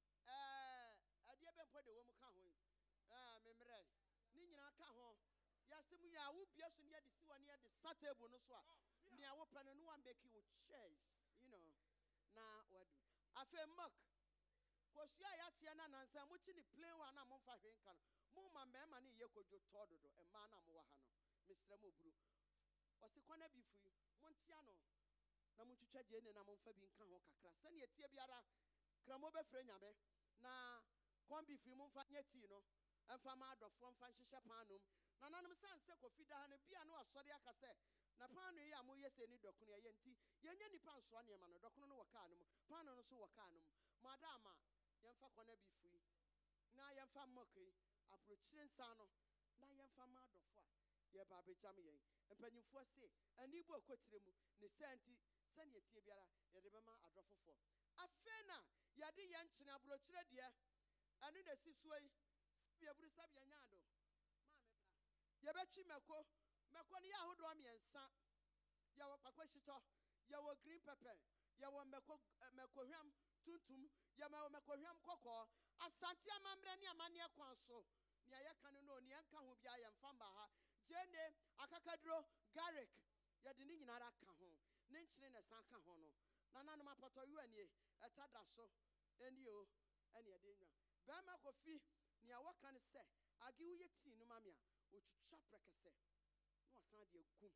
ade be mpo de wom ka ho memre ni nyina ka ho yesi mo ya wo bia so ne ye de si woni ye de satable no so a ne a wo plan no one make you chase you know na wadu afa mark kosia ya tie na nansa mo chi ni plain wa na mo fa hwenka no mo ma mema ne ye kodwo tododo e ma na mo wa ha no mesra mo buru wose kwana bi fu mo ntia no na mo twitwa je ne na mo fa bi nka ho kakra sane etie biara kramo be frɛ nyame na kon bi fu mo fa nya ti no emfa ma adofo mfa hyehyɛ panom Nananom san se Kofi da ha ne bia no asori aka se na pano yi amoye se ni dokono ye nti yenye nipa nso ne ma no dokono no waka no pano no so waka no madama yemfa kona bi fui na yemfa mokai abrochire nsa no na yemfa ma adofo a ye ba bejam yen empanyimfo se ani bu akotire mu ne santi sane etie biara ye de bema adofofo afena ye de ye nkyene abrochire de anu na sisuoi sabia buru sabia nyaado ma me bra ye bechi meko ne ya hodo amiensa ya wo kwakwashito ya wo green pepper ya wo meko hwam tuntum ya meko hwam kokko asante amamre ne amane kwan so ne ya kan no ne yanka ho bia ya mfamba ha jene akakadro garlic ya de ni nyinara ka ho ne nkyene ne san ka ho no nananom apoto yu anie etada so eni o ene de nwa ba ma Kofi ne ya waka ne se agi wo yeti no mamia otwitwa prekese no asan de agum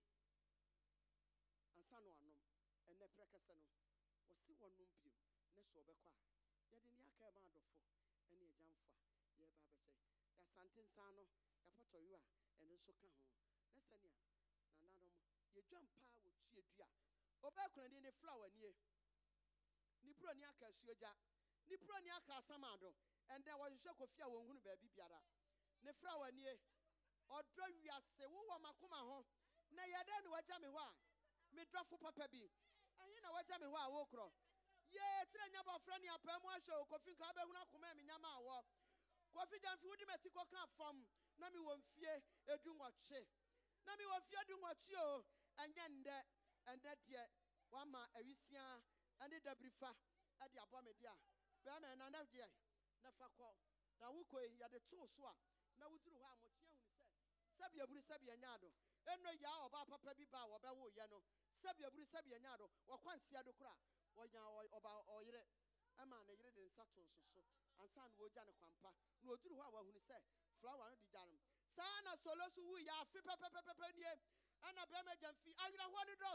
ansa no anom ene prekese no wosi wonom biem ne so obekwa ya de ni aka ma adofo ene agyamfa ye ba beche ya santensa no ya poto yu a ene so ka ho ne sania nananom ye dwampa wo tue dua obekuna ni flower nie ni bro ni aka asuoja ni bro ni aka asamado ende wo hwehwe Kofi a won hunu ba biara ne flower nie odro wiase wo wo makoma ho na yede ne wagya me ho a me drofo papa bi ahi na wagya me ho a wo kro ye tire nya ba fra ne apamu ahwe Kofi nka be hunu akoma me nyama awo Kofi jamfi wudi meti ko ka fam na mi wo mfie edu nwotwe na mi wo mfie edu nwotwe o anya ende de wama awisia ande dabrifa ade abomedia be me na na de na fakọ na wukoi ya de to so a na wuduru ho amochia hunu se sabia buru sabia nyaado eno ya oba papa bi ba wo be wo ye no sabia buru sabia nyaado wakwansia do kura wonya oba oyire ama na yire de nsa to nsoso ansa na woja ne kwampa na oduru ho a wahunu se flower no di jarum sa na solo so wu ya afi pepepepe nie ana be ma jamfi awira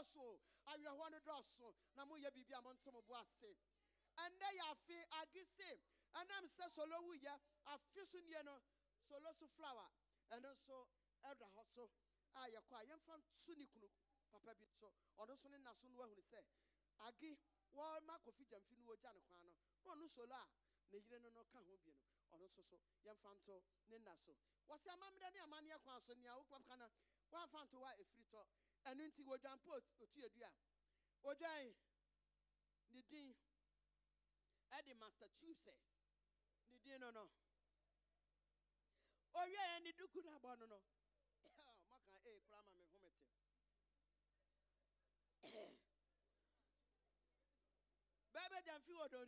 ho no doso na mo ye bibia mo ntomo bo ase ande ya afi agise anam se solo wu ya afi so nie no solo so flower and so elder hoso ayekwa yemfa su ni kunu papa bi so ono so ne naso no ahunu se agi wo ma Kofi jamfi no woja ne kwan no no solo a ne yire no ka ho bi no ono so yemfa nto ne naso wose amamde ne amane kwan so ne a wo papa na wa fa nto wa efrito enu nti wodwampo otu edua odwan ne din Eddie Massachusetts ne din no owie ya ni duku na bono no maka kura ma me homete bebe jamfi odo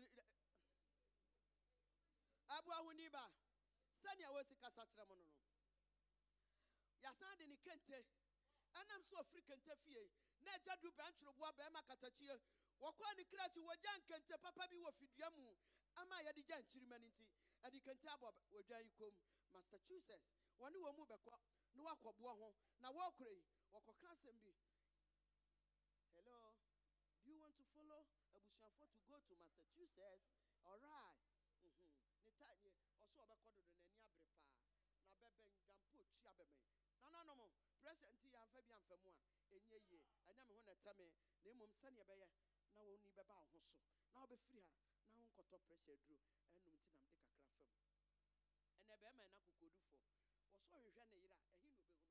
abu ahuni ba sani awosi kasa kire mo no ya san de ni kente anam so afri kente fie na jadu branchro boa be ma katachie wakwa ni krachi wojan kente papa bi wo fidua mu ama ya di jan chirimani nti adi kente abo wojan ikom Massachusetts woni wo mu beko no wakobo ho na wokure wakoka asem bi hello do you want to follow abusuafo to go to Massachusetts all right ni ta ni oso obeko dodo na ni abrepa na beben jampo tui abeme na no president ya amfa bi amfa mu a enye ye anya me ho na tame na emom sane ye beye na woni beba ho so na obefiri ha na won koto pressure duro enum ti na mde kakra fam ene be ma na kokodufo wo so hwehwe na yira ehi no be hu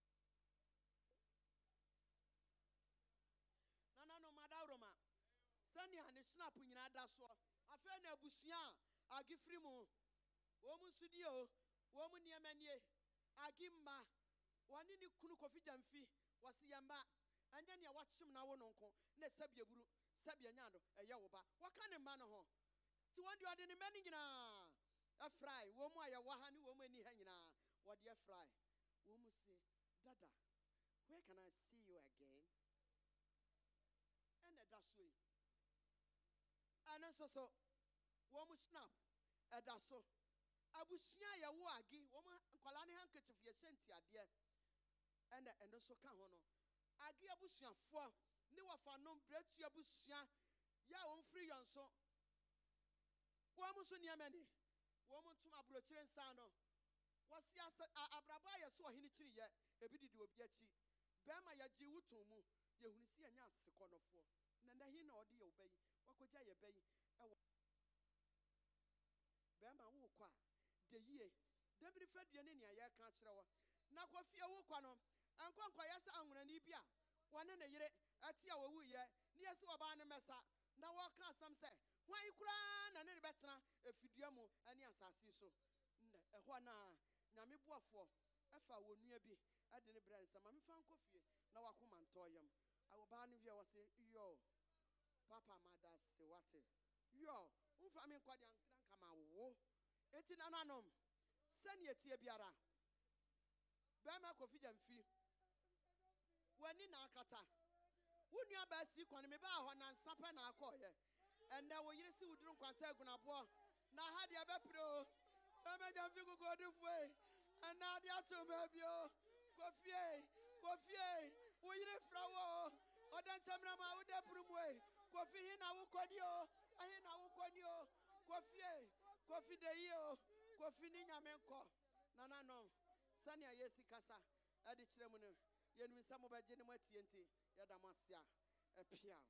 no no madawroma sane ha ne snap nyina da so afa na abusia agifiri mu wo mu studio wo mu niamanie agimma wani ni kunu Kofi jamfi wasi yamba anya ne wachim na wo nonko na sabia buru sabia nyando eye wo ba waka ne ma no ho ti won ode ne mani nyina a fry wo mu aye wa ha ne wo mu ani ha nyina wo de fry wo mu say dada where can I see you again and that's way and so wo mu snap that's so abusia ya wo agi wo mu kwala ne handkerchief ye senti ade and so ka ho no agi abusuafo ni wafa no bretu abusia ya wo mfiri yonso wo mu so niamani wo mu ntuma brochire nsa no wɔsi asa abrabɔ a yɛso ɔhene kyiri yɛ ebi didi obi akyi bɛrima yɛgye wutum mu yɛhunu si yɛnya asekɔnɔfoɔ na hin na ɔde yɛ ɔbɛ yi wakɔgya yɛ bɛ yi ɛwɔ bɛrima wokɔ a de yie dabiri fɛdua ne nea yɛka kyerɛ wɔ na kɔfie wokɔ no nkɔnkɔ yɛ sɛ anwonani bi a wɔne ne yere ɛte a wɔwu yɛ ne yɛsɛ ɔbaa ne mɛsa na wɔka asɛm sɛ hwan koraa na ne bɛtena afidua mu ne asase so ɛhɔ na nyame boafoɔ ɛfa wɔ nua bi ɛde ne brɛ ne sɛ ma mefa nkɔ fie na wakoma ntɔɔyam awɔbaa no wie wɔ se yo papa mada se wate yo womfa me nkɔde ankra nka ma wo enti nananom sɛneɛ tie biara bɛrima Kofi Gyamfi w'ani na akata wo nua baa si kɔne me baa hɔ na nsa pɛ na akɔɔyɛ ɛnnɛ wo yere si woduru nkwanta agunaboɔ na ha deɛ bɛpere o bɛrima Gyamfi kokoodifoe ɛnna ade ato baabi o Kofi wo yere fra wo ɔda nkyɛmmerɛ ma woda puru mu e Kofi hi na wokɔdi o ahi na wokɔdi o Kofi de yi o Kofi ni nyame nkɔ nananom sɛnea yɛsi kasa ɛde kyerɛ mu no yɛnum sɛ mobɛgye ne mu atie nti yɛda mo ase a ɛpia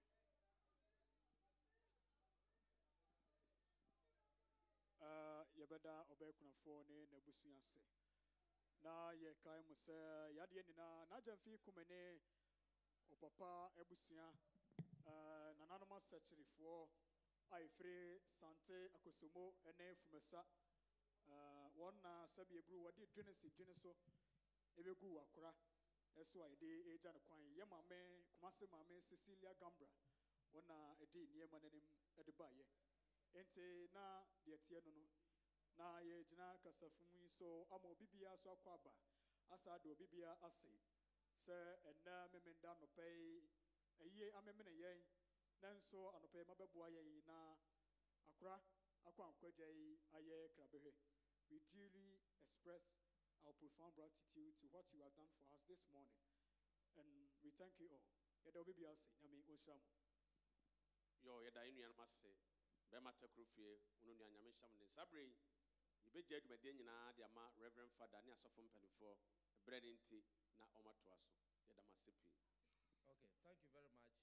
yɛbɛda ɔbɛkunafoɔ ne n'abusua ase na yɛkae mu sɛ yadeɛ nyinaa n'agyamfi kumane ɔpapa abusua nananom asɛkyerifoɔ a ɛfiri sante akosomo ne fumasa wɔn na sɛbi eburu wɔde dwene so ebegu wakora ɛso a yɛde egya ne kwan yɛ maame Kumase maame Cecilia Gambra wɔn na ɛde nneɛma n'anim ɛde baayɛ ente na deɛ tie no na yɛgyina kasafumu yi so ama obibia so akɔ aba asa de obibia ase sɛ ɛnna memenda nɔpɛ yi ɛyie amemene yɛn nanso anɔpɛ yi mabɛboa yɛn na akora akɔ ankwagya yi ayɛ krabehwɛ. We duly express our profound gratitude to what you have done for us this morning. And we thank you all. Yada obibi ase, nyame onhyira mo. Yo, yada inu yanama se, bema tekrufie, unu ni anyame sham ne sabre. Ibeje adwumade nyina de ama Reverend Father ne asofo mpanifo bread nti na omato aso. Yada masepi. Okay, thank you very much.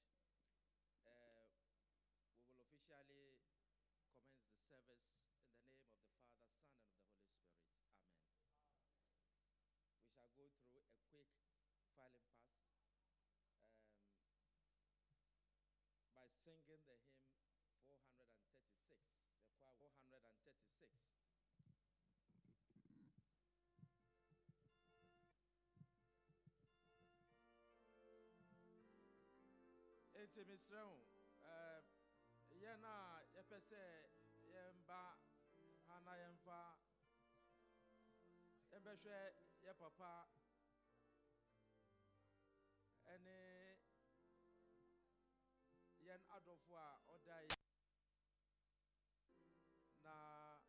We will officially commence the service in the name of the Father, Son, and of the Holy Spirit. Amen. We shall go through a quick filing past by singing the hymn 436, the choir 436. Enti misrɛw yɛna yɛpɛ sɛ yɛmba hana yɛmfa yɛmbɛhwɛ yɛ papa ɛne yɛn adɔfo a ɔda yi na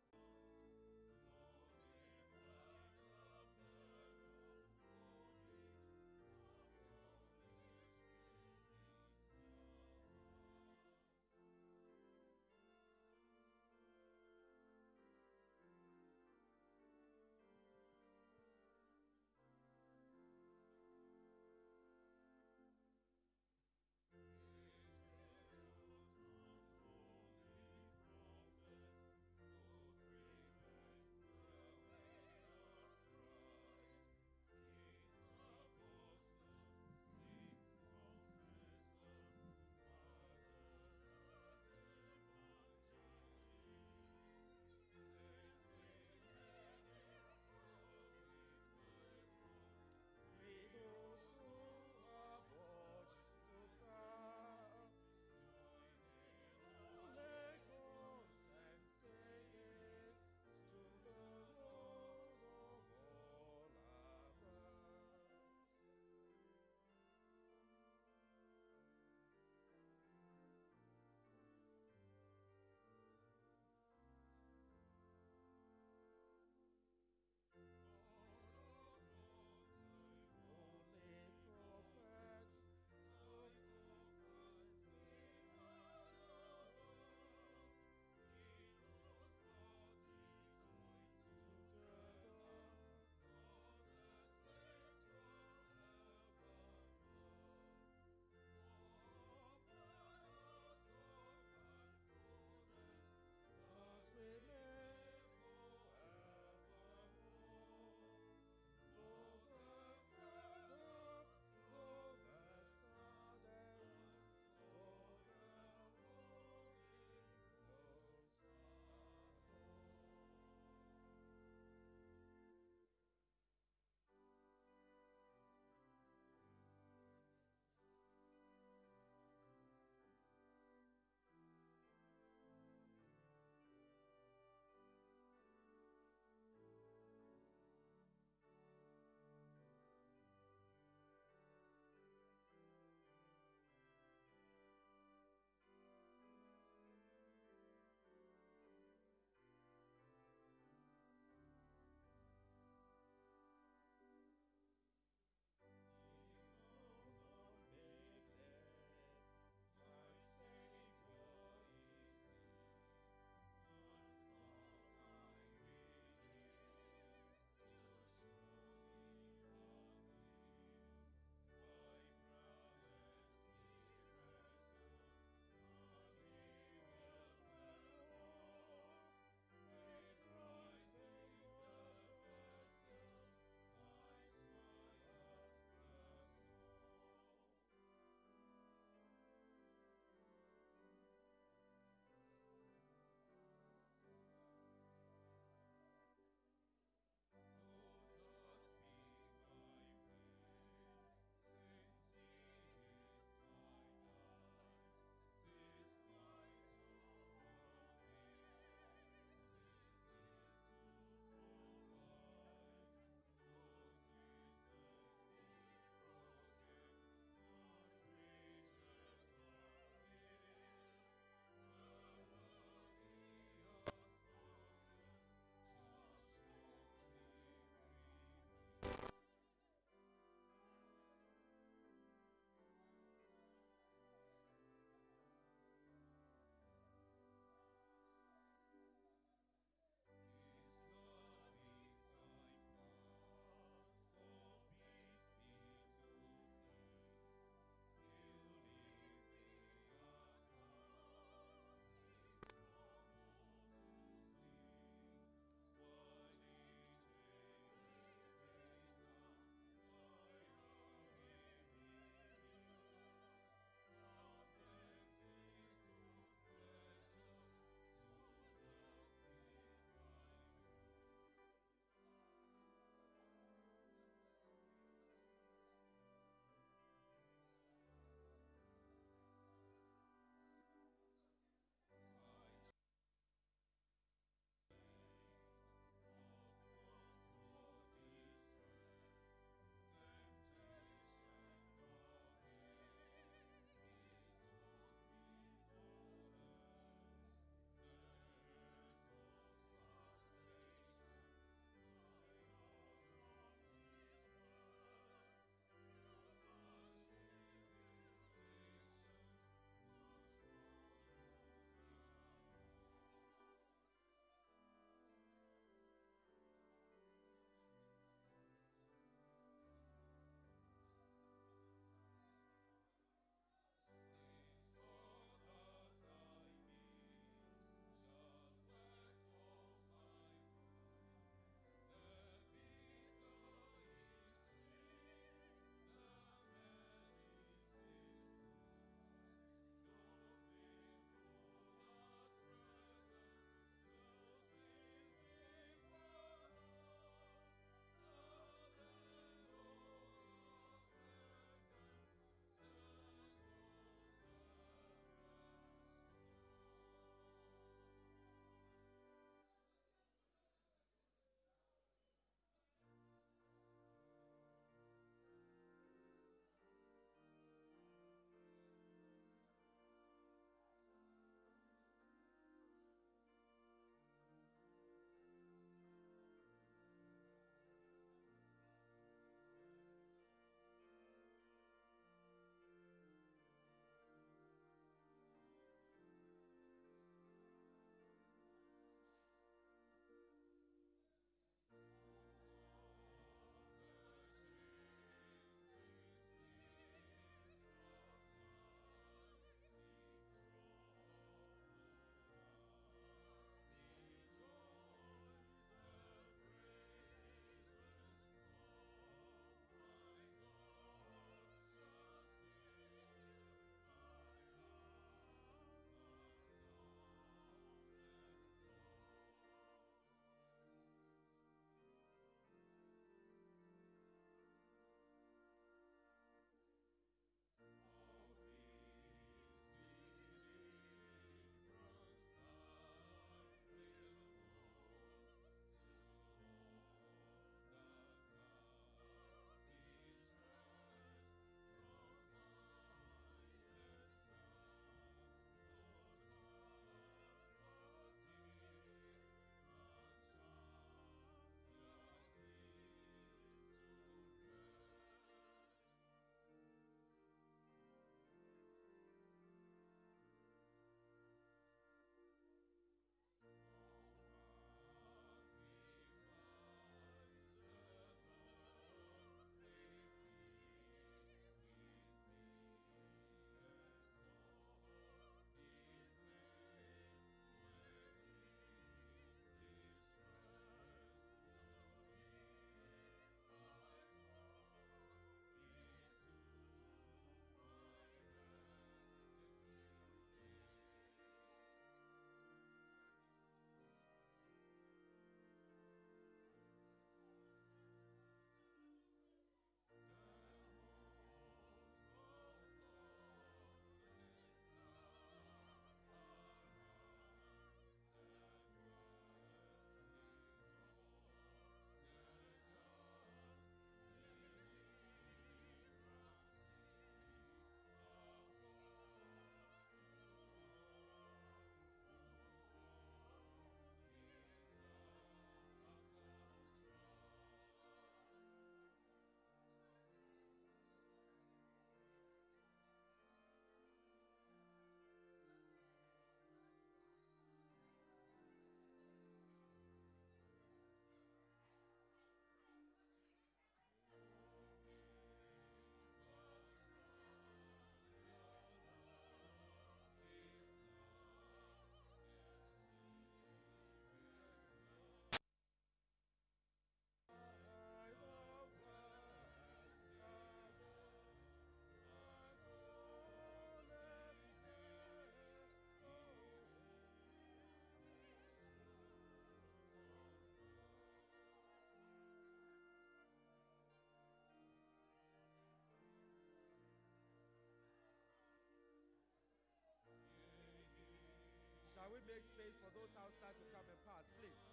make space for those outside to come and pass, please?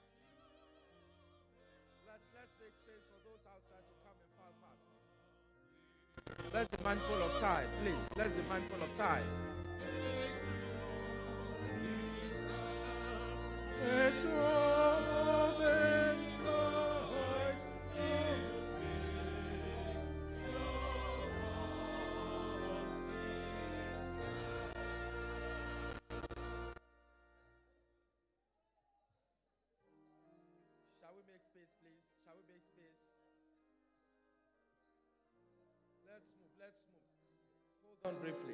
Let's make space for those outside to come and file past. Let's be mindful of time, please. Let's be mindful of time. Shall we make space, please? Shall we make space? Let's move. Hold on briefly.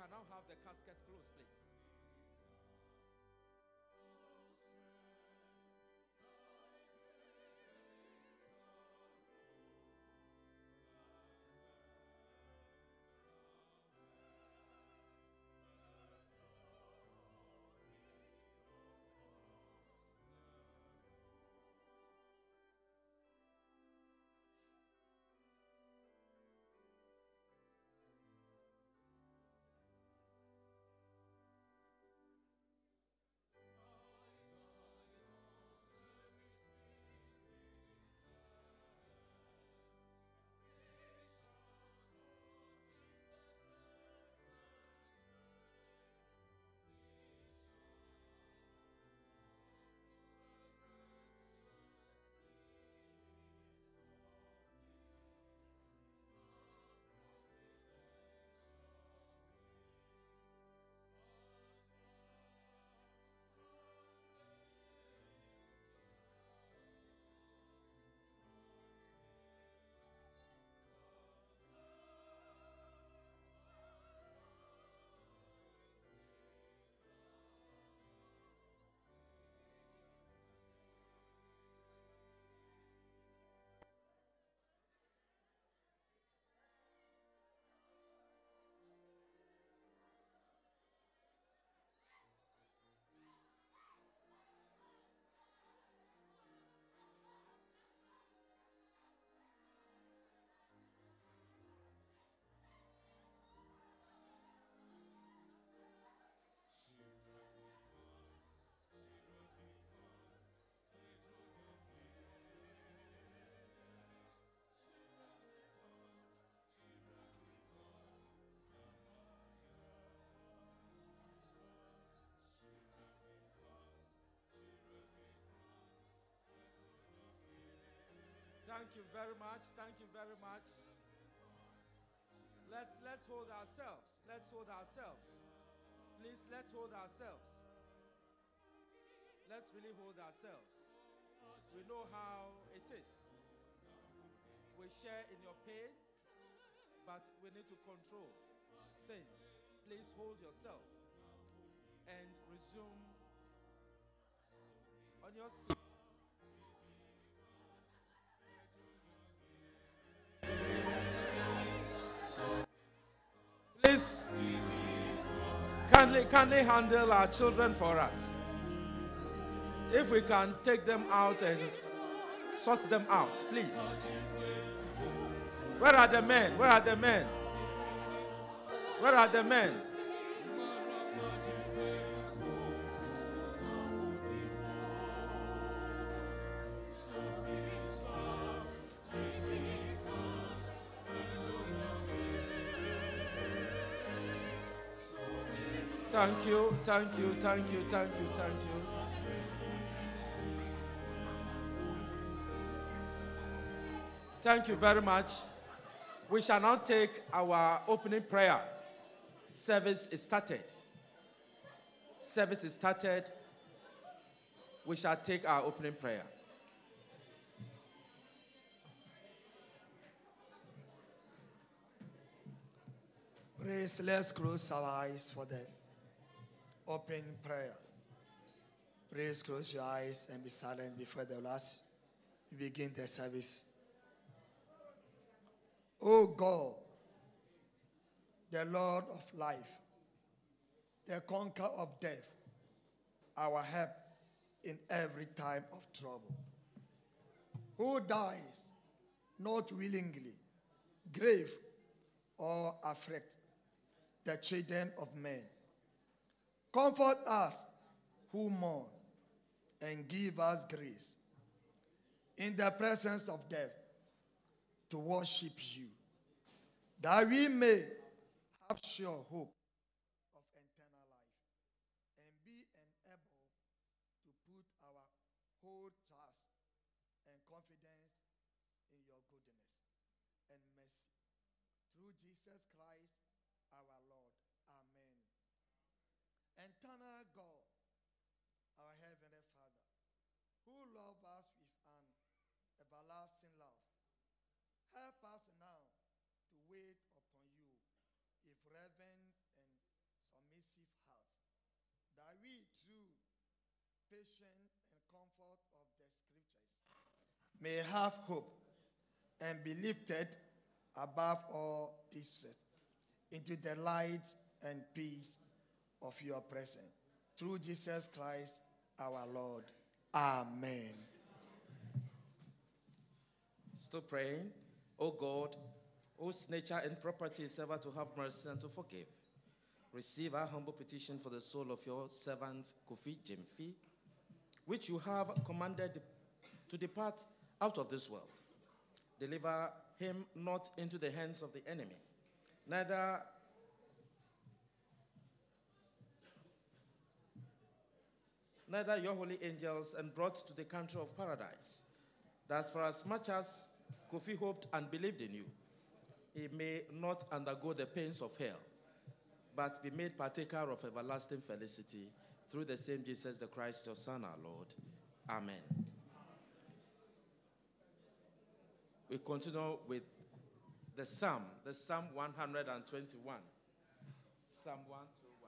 can now have the casket closed, please. Thank you very much. Thank you very much. Let's hold ourselves. Let's hold ourselves. Please, let's hold ourselves. Let's really hold ourselves. We know how it is. We share in your pain, but we need to control things. Please hold yourself and resume on your seat. Please, can they handle our children for us? If we can take them out and sort them out, please. Where are the men? Where are the men? Where are the men? Thank you, thank you, thank you, thank you, thank you. Thank you very much. We shall now take our opening prayer. Service is started. Service is started. We shall take our opening prayer. Please, let's close our eyes for the open prayer. Please close your eyes and be silent before the last we begin the service. Oh God, the Lord of life, the conqueror of death, our help in every time of trouble, who dies not willingly, grave or afflict the children of men. Comfort us who mourn and give us grace in the presence of death to worship you, that we may have sure hope of eternal life and be enabled to put our whole trust and confidence in your goodness and mercy. Through Jesus Christ our Lord. Amen. Eternal God, our Heavenly Father, who loved us with an everlasting love, help us now to wait upon you with reverent and patience and comfort of the scriptures may have hope and be lifted above all distress into the light and peace of your presence. Through Jesus Christ our Lord. Amen. Still praying. O God, whose nature and property is ever to have mercy and to forgive, receive our humble petition for the soul of your servant Kofi Jemfi, which you have commanded to depart out of this world. Deliver him not into the hands of the enemy, neither your holy angels, and brought to the country of paradise, that for as much as Kofi hoped and believed in you, he may not undergo the pains of hell, but be made partaker of everlasting felicity through the same Jesus the Christ, your Son, our Lord. Amen. We continue with the Psalm 121. Psalm 121.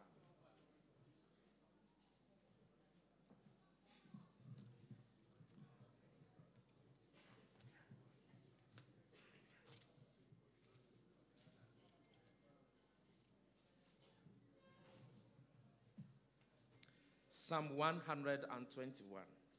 Psalm 121.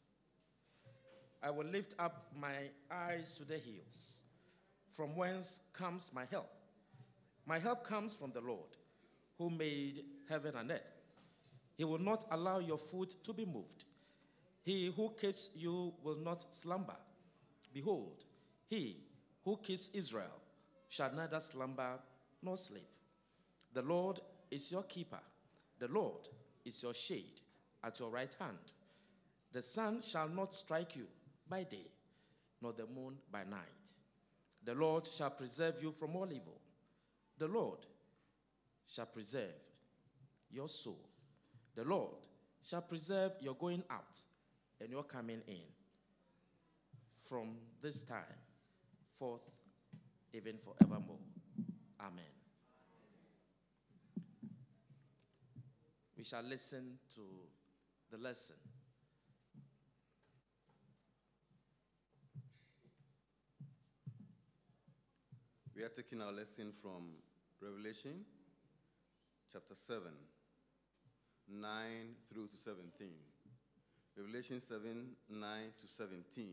I will lift up my eyes to the hills, from whence comes my help. My help comes from the Lord, who made heaven and earth. He will not allow your foot to be moved. He who keeps you will not slumber. Behold, he who keeps Israel shall neither slumber nor sleep. The Lord is your keeper. The Lord is your shade at your right hand. The sun shall not strike you by day, nor the moon by night. The Lord shall preserve you from all evil. The Lord shall preserve your soul. The Lord shall preserve your going out and your coming in from this time forth, even forevermore. Amen. We shall listen to the lesson. We are taking our lesson from Revelation chapter 7, 9 through to 17. Revelation 7, 9 to 17.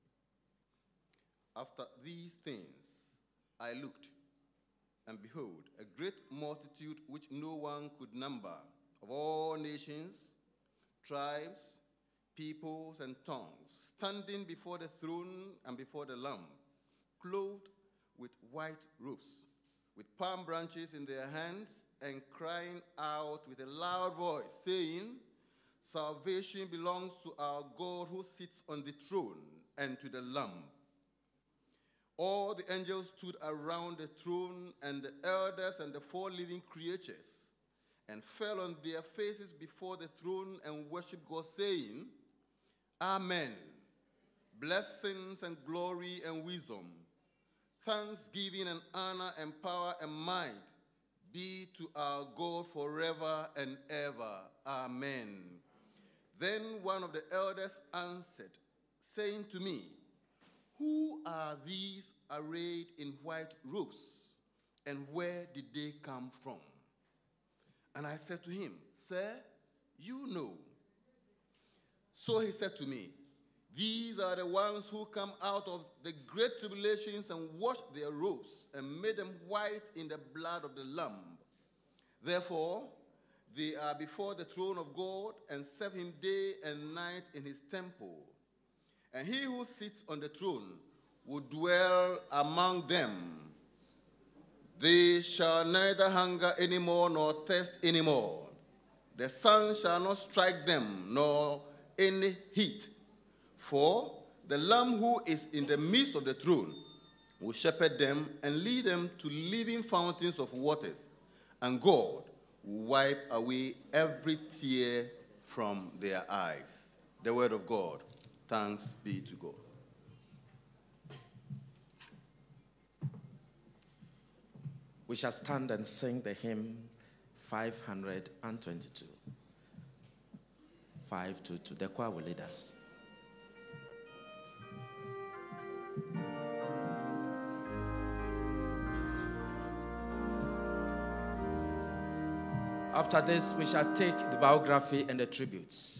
After these things I looked, and behold, a great multitude which no one could number, of all nations, tribes, peoples, and tongues, standing before the throne and before the Lamb, clothed with white robes, with palm branches in their hands, and crying out with a loud voice, saying, Salvation belongs to our God who sits on the throne and to the Lamb. All the angels stood around the throne, and the elders and the four living creatures, and fell on their faces before the throne and worshiped God, saying, Amen. Blessings and glory and wisdom, thanksgiving and honor and power and might be to our God forever and ever. Amen. Then one of the elders answered, saying to me, Who are these arrayed in white robes, and where did they come from? And I said to him, Sir, you know. So he said to me, These are the ones who come out of the great tribulations and washed their robes and made them white in the blood of the Lamb. Therefore, they are before the throne of God and serve him day and night in his temple. And he who sits on the throne will dwell among them. They shall neither hunger anymore nor thirst anymore. The sun shall not strike them, nor any heat. For the Lamb who is in the midst of the throne will shepherd them and lead them to living fountains of waters. And God will wipe away every tear from their eyes. The word of God. Thanks be to God. We shall stand and sing the hymn 522. 522. The choir will lead us. After this, we shall take the biography and the tributes.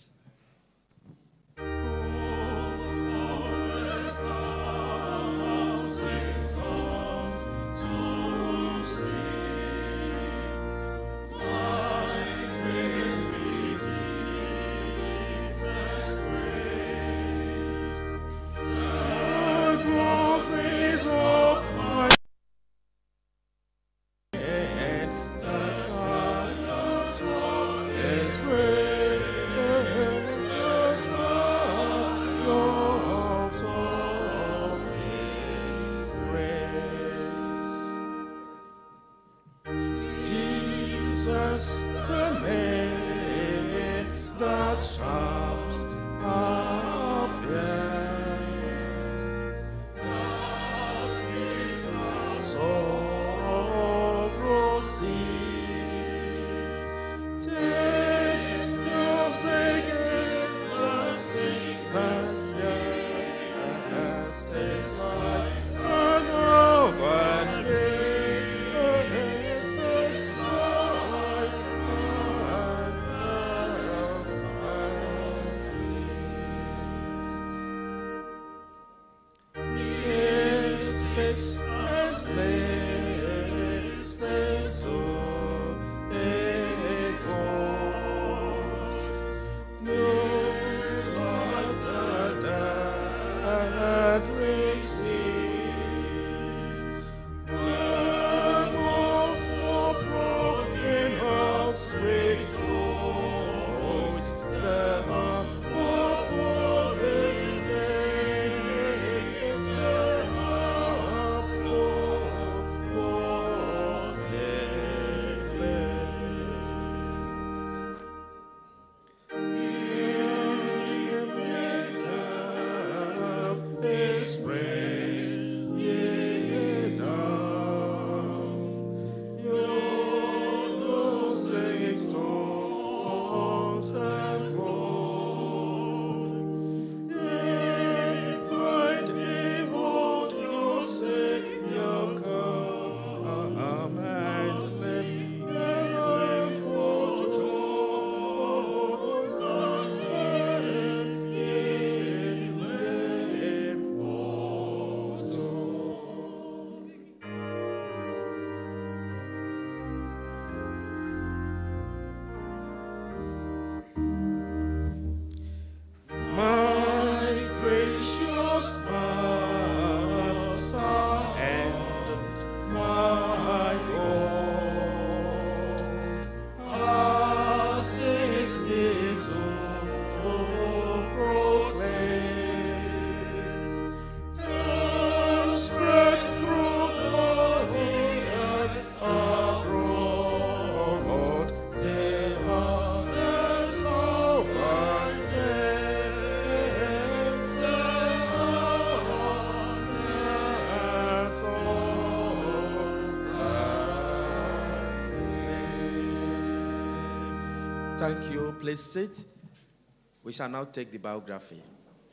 Thank you. Please sit. We shall now take the biography.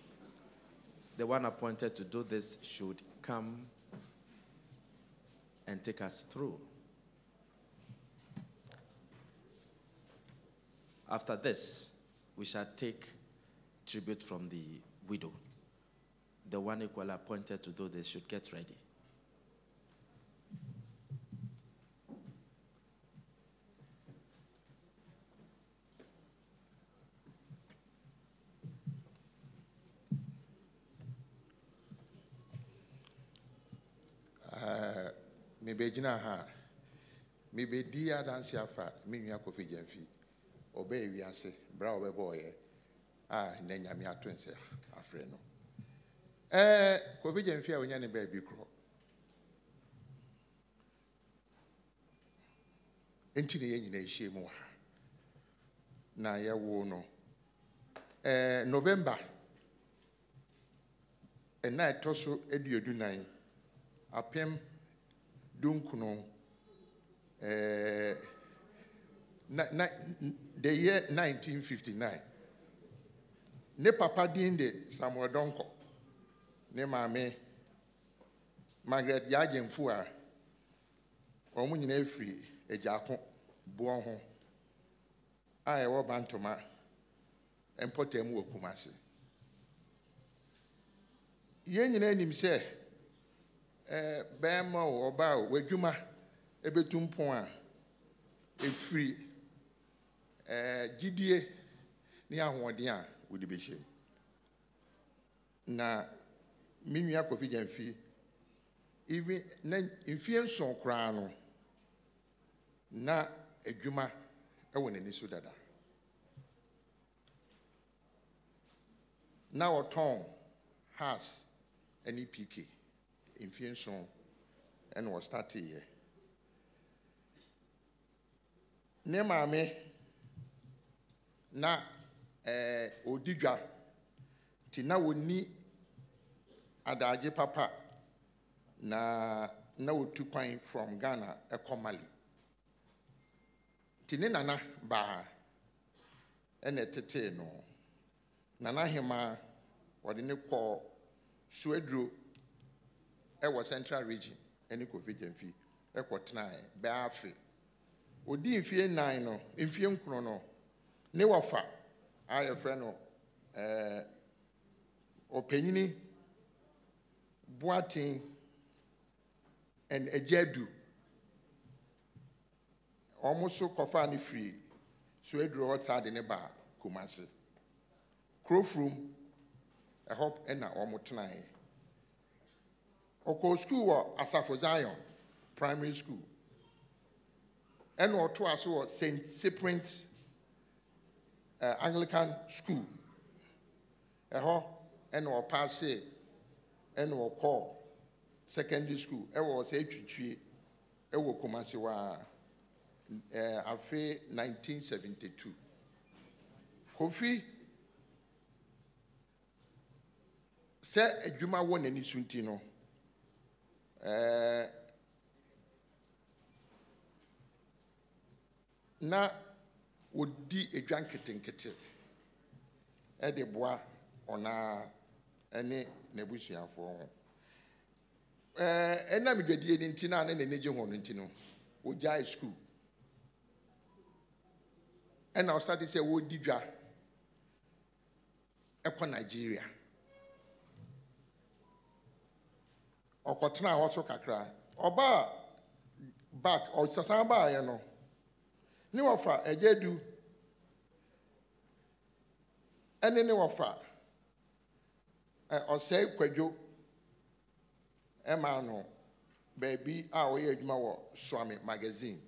The one appointed to do this should come and take us through. After this, we shall take tribute from the widow. The one equally appointed to do this should get ready. Mebejina ha mebedi adansi afa menua Kofi Gyamfi oba ewiase bra obeboye na nyame atonse afre no Kofi Gyamfi a onya ne ba bi kro enti ne yenyina ehie mu ha na ye wo no November na etoso eduodunan apem dunkuno the year 1959 ne papa din de Samuel Donko, ne maame Margaret Yagemfu a wɔn nyinaa efiri Ejaako Buon ho a ɛwɔ Bantoma mpɔtam wɔ Kumase. Yɛn nyinaa nim sɛ bɛrima o ɔbaa o w'adwuma ebetu mpɔn a efiri gyidie ne ahoɔden a wode bɛhyɛ mu. Na me nua Kofi Gyamfi even na mfie nson koraa no na adwuma ɛwɔ n'ani so dada. Na ɔtɔn house ɛne PK mfie nson ɛna ɔstarte yɛ. Ne maame na odi dwa ti na woni adagye papa na otu kwan from Ghana ɛkɔ Mali. Ti ne nana baa ɛna tete no nana hema wɔde ne kɔ Suedro ɛwɔ Central Region ɛne Kofi Gyamfi ɛkɔ tenae bɛafe. Odi mfie 9 no mfie nkron no ne wafa ayɛ frɛ no ɔpanyini Boaten and Ejedu almost so kɔfa ne free Suedro hɔta de ne ba Kumase. Krofrum ɛhɔ ɛna ɔmo tenae. Ɔkɔ school wɔ Asafo Zion Primary School. And ɔto aso wɔ St. Cyprian's Anglican School. Ɛhɔ ɛna ɔpaase ɛna ɔkɔ secondary school ɛwɔ sɛ etwitwie ɛwɔ Kumase wa afe 1972. Kofi sɛ adwuma wɔ n'ani so nti no na wodi edwan ketenkete ɛde boa ɔna ɛne n'abusuafoɔ ho. Ɛna midwadie ne nti na ne n'agye ho no nti no wogyae school ɛna ɔstarte sɛ wodi dwa ɛkɔ Nigeria. Ɔkɔtena hɔ so kakra ɔbaa back ɔsasan baayɛ no ne wɔfa Ejedu ɛne ne wɔfa ɔsɛe Kwadwo ɛma no baabi a ɔyɛ adwuma wɔ Swami magazine.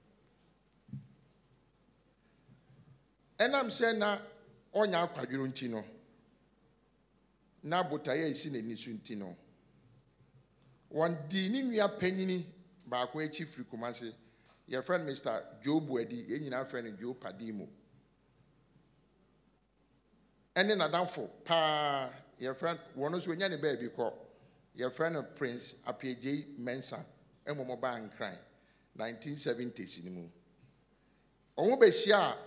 Ɛnam sɛ na ɔnya akwadworo nti no na botaeɛ esi n'ani so nti no wɔn di ne nua panyini baako akyi firi Kumase. Your friend Mr. Joe Buedi, your friend Joe Padimo. And then Adamfo, pa, your friend, one of the baby call, your friend Prince Apieje Mensa, and Momoba and Crime, 1970 cinema. Omobeshia,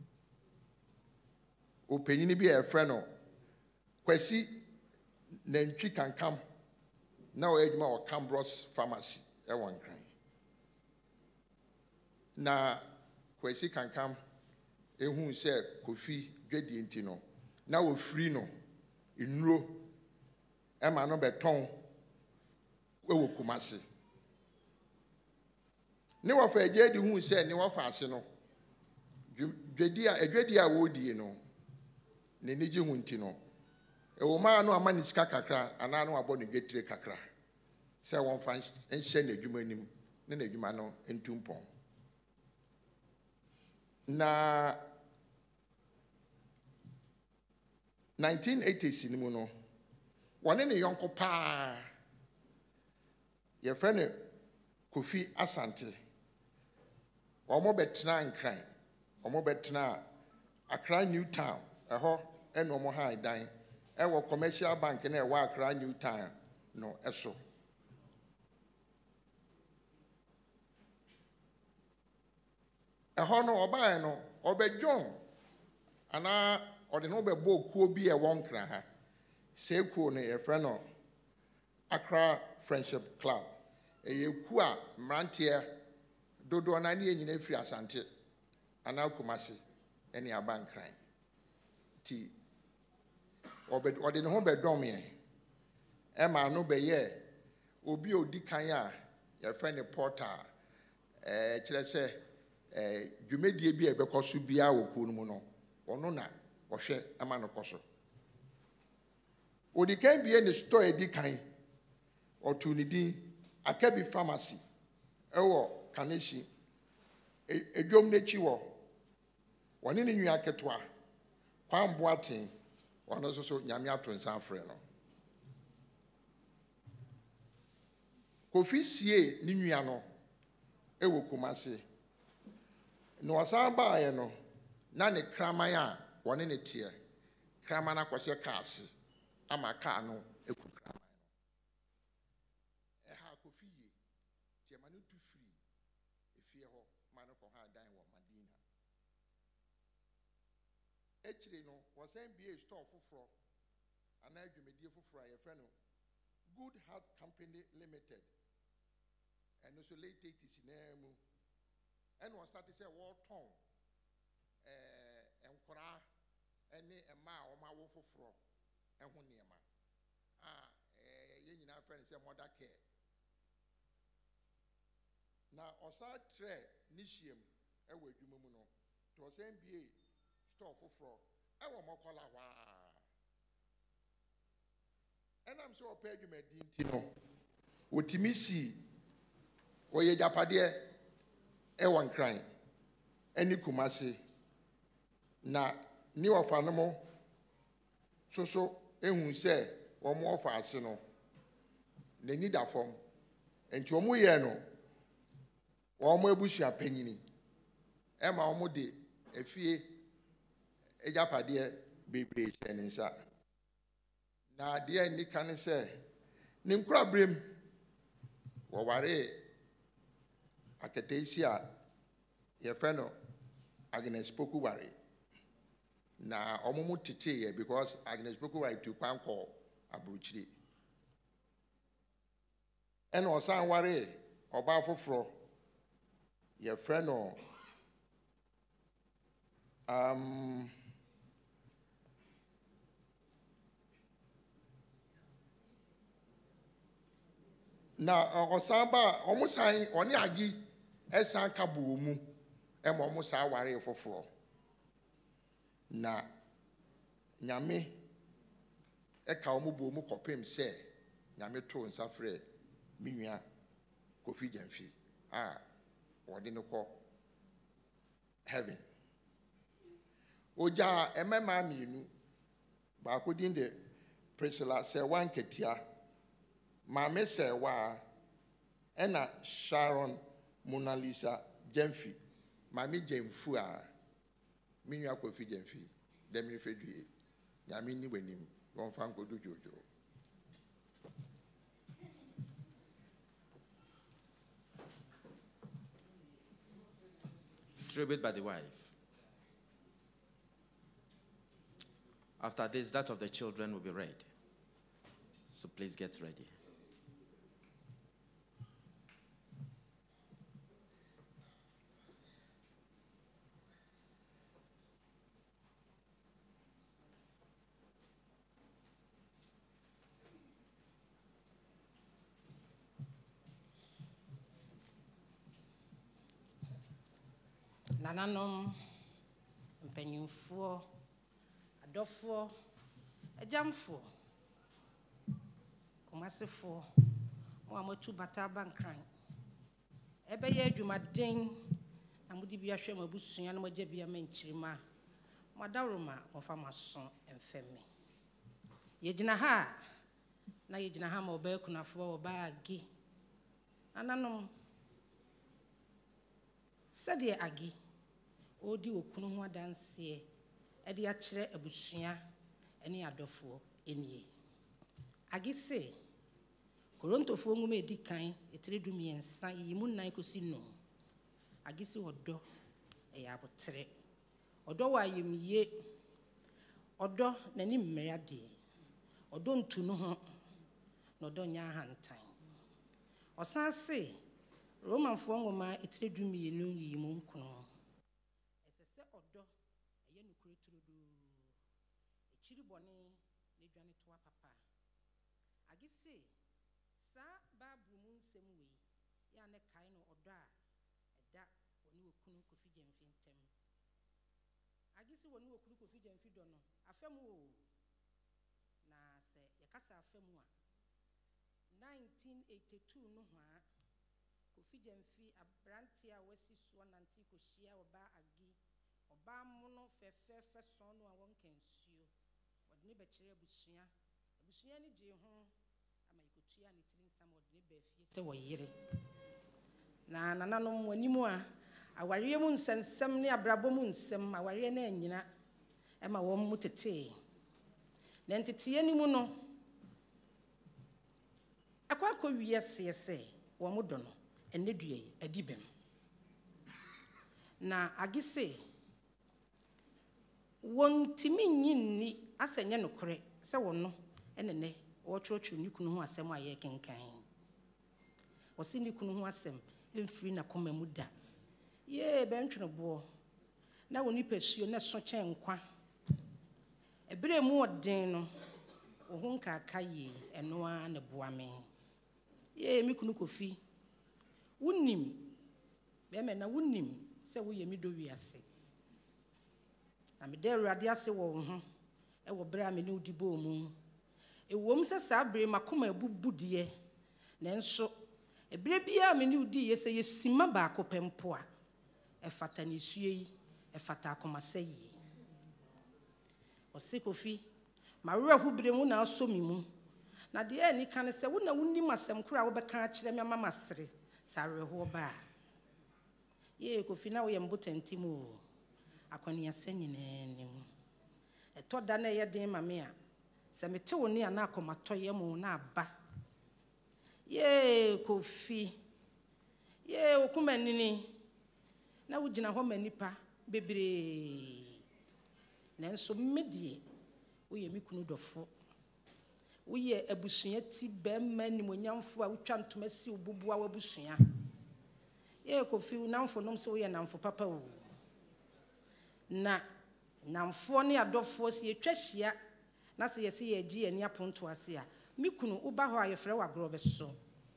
Openini be a friend of Kwesi, Nenchi can come, now Edma or Cambros Pharmacy, a one crime. Na Kwesi Kankam ehu sɛ Kofi dwedi nti no na wo free no nnuro ɛma no beton ɛwɔ Kumase. Ne wɔfa Ejedu hu sɛ ne wɔfa ase no dwedi a wodi no ne nigye hu nti no ɛwɔ maa no ama ne sika kakra ana no abɔ ne dwetire kakra sɛ wɔn fa nhyɛ n'adwuma nim ne n'adwuma no ntumpɔn. Na 1980s ni mu no wɔne ne yɔnko paa yɛfrɛ ne Kofi Asante wɔn bɛtena Nkran wɔn bɛtena Accra New Town ɛhɔ ɛna wɔn ha dan ɛwɔ commercial bank na ɛwɔ Accra New Town no ɛso. Ɛhɔ no ɔbaa no ɔbɛdwom ana ɔde no bɛbɔ kuo bi a ɛwɔ Nkran ha sɛ kuo no yɛfrɛ no Accra Friendship Club ɛyɛ kuo a mmeranteɛ dodoɔ na ne nyina firi Asante anaa Kumasi ɛne aba Nkran nti ɔde ne ho bɛdɔmeɛ ɛma no bɛyɛ obi a odi kan a yɛfrɛ ne portal kyerɛ sɛ dwumadie bi a ɛbɛkɔ so biara wɔ kuo no mu no ɔno na ɔhwɛ ama no kɔ so odi kan bie ne store edi kan ɔto ne din Akabi Pharmacy ɛwɔ Kaneshi edwom n'akyi wɔ wɔne ne nua ketewa Kwan Boaten ɔno nso so nyame ato nsa afrɛ no Kofi sie ne nua no ɛwɔ Kumasi na ɔsan baeɛ no na ne kraman a wɔne ne teɛ kraman akɔhyɛ kaa ase ama kaa no ɛku kraman no ɛha Kofi yie nti ɛma no tu firi efie hɔ ma no kɔha dan wɔ Madina akyire no wɔsan bie store foforɔ anaa dwumadie foforɔ a yɛfrɛ no Good Heart Company Limited ɛno so late 80s naa mu ɛna ɔstarte sɛ wɔtɔn nkwaraa ɛne mmaa a wɔn awo foforɔ ɛho nneɛma a yɛn nyinaa fɛ no sɛ mother care na ɔsan trɛ ne hyiam ɛwɔ adwuma mu no nti ɔsan bie store foforɔ ɛwɔ Mɔkɔla hwaa ɛnam sɛ ɔpɛ adwumadi nti no wɔtumi si wɔyɛ gyapadeɛ ɛwɔ Nkran ɛne Kumasi na ne ɔfa no mo soso ehu sɛ wɔn ɔfa ase no n'ani da fam nti wɔn yɛ no wɔn abusua panyini ɛma wɔn de efie gyapadeɛ bebree hyɛ ne nsa na adeɛ nika ne sɛ ne nkura brem wɔware akataisi a yɛfrɛ no Agnes Poku ware na ɔmo mu tete yɛ because Agnes Poku ware tu kwan kɔ aburukyire ɛna ɔsan ware ɔbaa foforɔ yɛfrɛ no na ɔsan ba ɔmo san ɔne agi ɛsan ka bɔ mu ɛma ɔmo saa ware foforɔ na nyame ɛka ɔmo bɔ mu kɔpem sɛ nyame to nsa frɛ me nua Kofi Gyamfi a wɔde no kɔ heaven ogya ɛmɛma mmienu baako din de Priscilla sɛ wanketia maame sɛ wa ɛna Sharon Mona Lisa Gyamfi maame Gyamfu a me nua Kofi Gyamfi dɛm mfɛdue nyame ni w'anim wɔmfa nkodu dwoodwoo Tribute by the wife. After this, that of the children will be read. So please get ready. Nananom, mpanyinfoɔ, adɔfoɔ, agyamfoɔ, Kumasifoɔ, mo a motu bata aba Nkran. Ɛbɛyɛ adwumaden na mode bi ahwɛ mo abusua na mogya bi ama nkyirima. Mo adawroma mofa maso mfɛmme. Yɛgyina ha na yɛgyina ha ma ɔbɛyɛ kunafoɔ ɔbaa agi. Nananom, sɛdeɛ agi odi okunu ho adanseɛ ɛde akyerɛ abusua ɛne adɔfoɔ enie agise korontofoɔ nwoma edi kan etire du miɛnsa yi mu nan kosi nom agise ɔdɔ ɛyɛ abotere ɔdɔ wɔ ayemye Odo nani mmere ade. Odo ntu no ho. Na odo nya hantan. Osan se Roman fo ngoma etire dumienu yi mu nkono. Esese odo eye nukure turudu. Echiri bone ne dwane toa papa. Agise sa babu mu nsem we ya ne kai no odo a eda woni okunu Kofi Gyamfi ntem. Agise woni okunu Kofi Gyamfi do no afem o na se yakasa afem a 1982 no hwa Kofi Gyamfi abranti a wasi so nanti kohia oba agi oba mono fefefe son no a wonkansuo odne be kire abusua ni je ho ama ikotua ne tirin sam odne be fie se woyere na nananom wanimu a aware mu nsensem ne abrabo mu nsem aware na anyina ema wo mu tete na ntete ani mu no akwa ko wiase se wo mu do no enedue adibem na agise wontimi nyinni asenye nokore se wono enene wo trochu ni kunu ho asem aye kenkan wo si ni kunu ho asem emfiri na koma mu da ye bentwene bo na woni pesuo na so chen kwa ebere mu odin no wo ho nka akaye eno a ne boame ye mi kunu Kofi unim be me na unim se wo ye mi do wiase na me de Awurade ase wo ho e wo bra me ne udibo mu e wom se sa bere makoma abubude na nso ebere bia me ne udi ye se ye sima ba akopempo a e fata ne sue yi e fata akoma sayi o se Kofi ma wura hu bere mu na aso mi mu na de e ni kan se wo na unim asem kura wo be kan kire me mama sere sare ho ba ye Kofi na wo ye mbotanti mu akwani asanyina nim eto da na ye den mame a se mete wo ni ana akomato ye mu na aba ye Kofi ye okumanini na wo gina ho manipa bebre na nso medie wo ye mikunu dofo wo ye abusua ti be mani monyamfo a wo twa ntoma si obubua wa abusua ye Kofi namfo nom se wo ye namfo papa o na namfo ne adofo se etwa hia na se yesi ye agi ani aponto ase a mikunu wo ba ho ayefre wa gro beso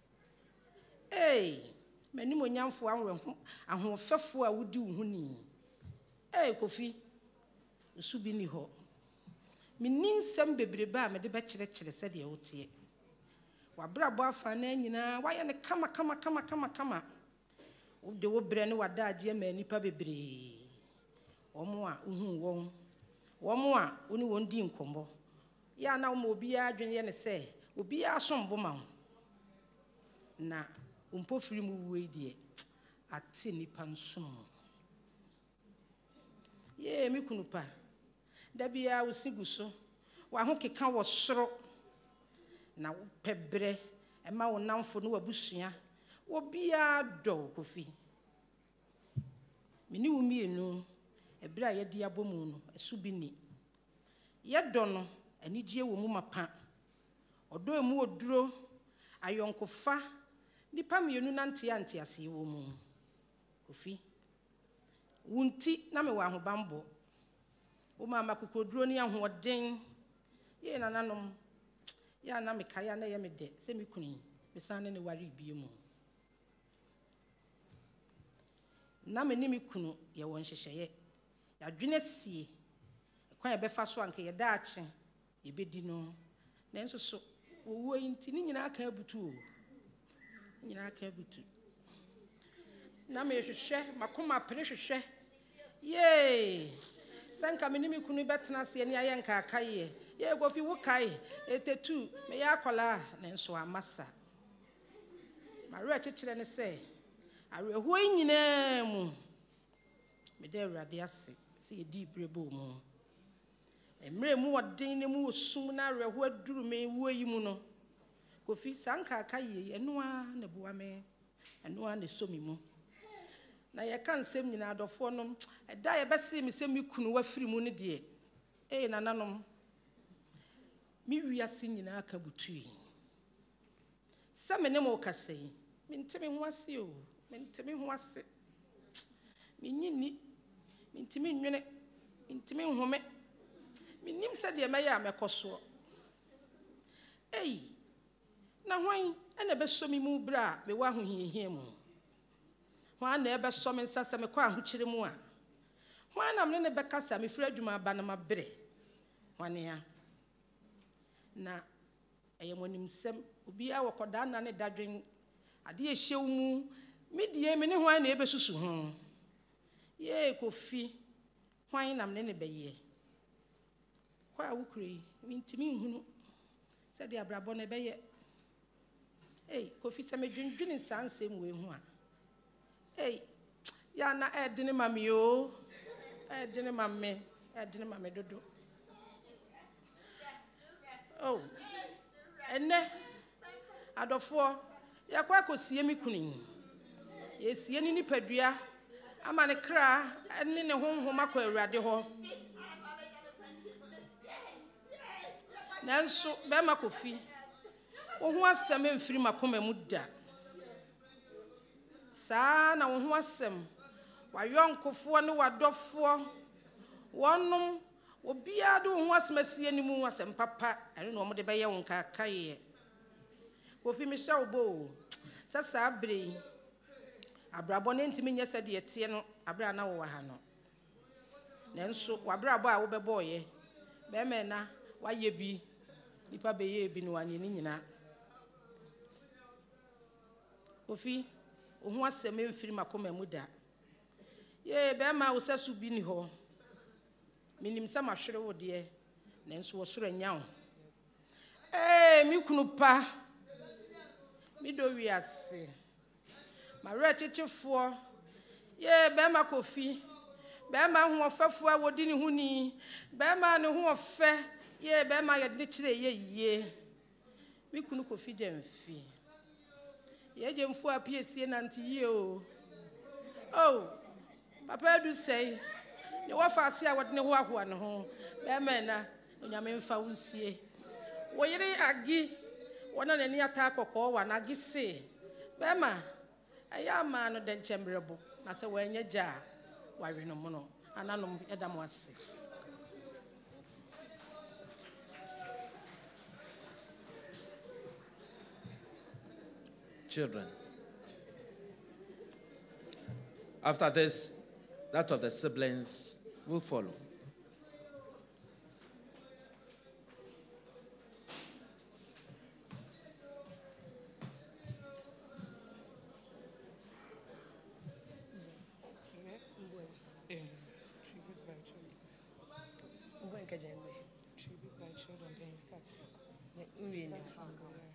mani monyamfo ahofefo a wodi wo huni Kofi usu bi ni ho minin sem bebrebe a me de be kire se de wotie wa brabo afa na nyina wa ye ne kama wo de wo bre ne wada age ma nipa bebre omo a uhu won a oni won di nkombo ya na wo obi a adwene ye ne se obi a sombo ma na umpo firi mu wuwe die ate nipa nsom ye mi kunu pa da bia wo siguso wa ho keka wo soro na wo pebre e ma wo namfo no wabusua wo bia do Kofi mini wo mienu e bra ye di abomu no esu bi ni ye do no anigye wo mu mapa odo emu oduro ayonkofa nipa mienu nante ase wo mu Kofi wunti na me wa ahobambo wo mama kokoduro ni ahoden ye nananom ya na me kaya na ye me de se me kuni be san ne wari bie mu na me ni me kunu ye won hyehye ya dwene sie kwan ye be fa so anke ye da ache ye bedi no na nso so wo yinti ni nyina aka abutu na me hwehwe makoma pere hwehwe ye sanka me ni me kunu betena se ni aye nka akaye ye Kofi wo kai etetu me ya akola na nso amasa mare chechire ne se areho nyina mu me de Awurade ase se ye di brebo mu emre mu wodin ne mu osum na areho aduru me wo yi mu no Kofi sanka akaye eno a na buwa me eno a na somi mu na ye kan sem nyina adofo no da ye bese me sem kunu wa firi mu ne de nananom mi wiase nyinaa ka butui sɛ me ne mo kasa yi mentimi ho ase o mentimi ho ase menyini mentimi nwene mentimi nhome menim sɛ deɛ mɛyɛ a mɛkɔ soɔ na hwan ɛna bɛsɔ me mu bra me wa ho hiehie mu hwan na ɛbɛsɔ me nsa sɛ mekɔ ahokyere mu a hwan na me ne bɛkasa me fira adwuma aba na mabere hwanea na ɛyɛ monimsɛm obiara wɔkɔdaa na ne dadwen ade ɛhyɛ wo mu medie me ne hwan na ɛbɛsusu ho Kofi hwan na me ne bɛyɛ kwa wukure yi mentimi nhunu sɛ de abrabɔ ne bɛyɛ Kofi sɛ medwendwene saa nsɛm wei ho a ya na ɛdene ma me o ɛdene ma me dodo ɛnɛ adɔfoɔ yɛkɔ akɔsie me kunu yɛsie ne nipadua ama ne kra ne ne honhom akɔ Awurade hɔ nanso bɛma Kofi wo ho asɛm mfiri makoma mu da saa na wo ho asɛm wayɔnkofoɔ ne wadɔfoɔ wɔnom obiara de wo ho asɛm asie ne mu asɛm papa ɛne na ɔmode bɛyɛ wo nkakaeɛ Kofi mehyɛ wo bo sɛ saa bere yi abrabɔ ne ntimi nyɛ sɛ deɛ tie no abrɛ na wo wɔ ha no nanso wabrabɔ a wobɛbɔɔyɛ bɛmɛ na wayɛ bi nipa bɛyɛ bi no wanyɛ ne nyinaa Kofi wo ho asɛm mfiri makoma mu da bɛma wo sɛ so bi ni hɔ menim sɛ mahwere wo deɛ nanso wɔsoro anya wo me kunu pa me do wiase mawerɛ kyekyefoɔ bɛma Kofi bɛma hoɔfɛfoɔ a wɔdi ne ho ni bɛma ne hoɔfɛ bɛma yɛde ne kyerɛ yie me kunu Kofi Gyamfi yɛgye mfo a pie sie nante yie o papa adu sɛi ne wɔfa ase a wɔde ne ho ahoa ne ho bɛma na onyame mfa wo sie wo yere agi wɔna n'ani ata akɔkɔɔ wa n'agi se bɛma ɛyɛ ama no dɛ nkyɛmmerɛbo na sɛ wɔanyɛ gya a wawe no mu no ananom yɛda mo ase Children. After this, that of the siblings will follow. Tribute by children. Then starts from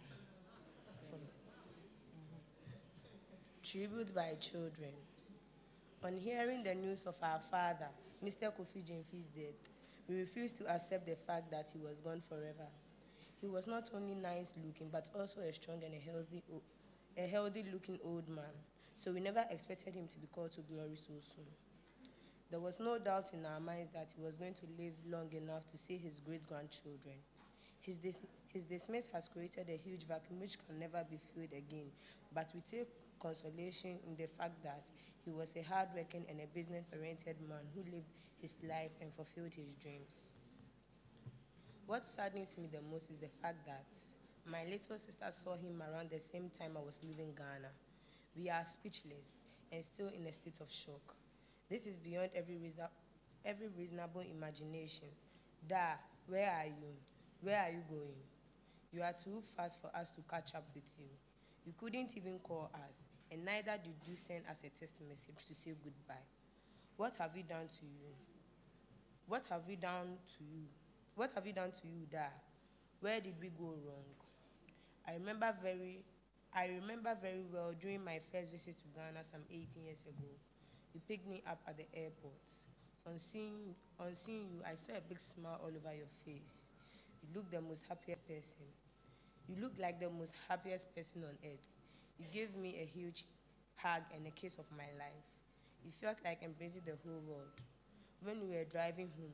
Tribute by children. On hearing the news of our father, Mr. Kofi Gyamfi's death, we refused to accept the fact that he was gone forever. He was not only nice looking, but also a strong and a healthy looking old man. So we never expected him to be called to glory so soon. There was no doubt in our minds that he was going to live long enough to see his great-grandchildren. His dismiss has created a huge vacuum which can never be filled again, but we take consolation in the fact that he was a hard-working and a business-oriented man who lived his life and fulfilled his dreams. What saddens me the most is the fact that my little sister saw him around the same time I was leaving Ghana. We are speechless and still in a state of shock. This is beyond every reasonable imagination. Da, where are you? Where are you going? You are too fast for us to catch up with you. You couldn't even call us, and neither did you send us a text message to say goodbye. What have we done to you? What have we done to you? What have we done to you, Da? Where did we go wrong? I remember very well during my first visit to Ghana some 18 years ago. You picked me up at the airport. On seeing you, I saw a big smile all over your face. You looked the most happiest person. You looked like the most happiest person on earth. You gave me a huge hug and a kiss of my life. You felt like embracing the whole world. When we were driving home,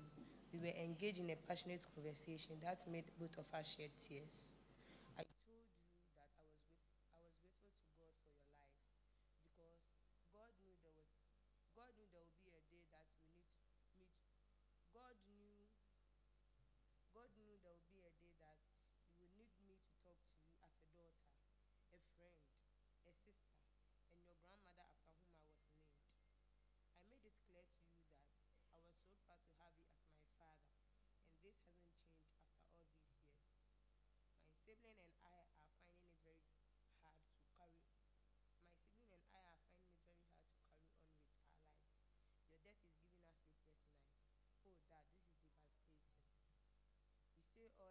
We were engaged in a passionate conversation that made both of us shed tears. I told you that I was grateful to God for your life because God knew there would be a day that we need to meet. God knew there would be a day that you would need me to talk to you as a daughter, a friend, a sister, and your grandmother after whom I was named. I made it clear to you that I was so proud to have you as my father, and this hasn't changed after all these years. My sibling and I are finding it very hard to carry. My sibling and I are finding it very hard to carry on with our lives. Your death is giving us sleepless nights. Oh, Dad, this is devastating. We stay up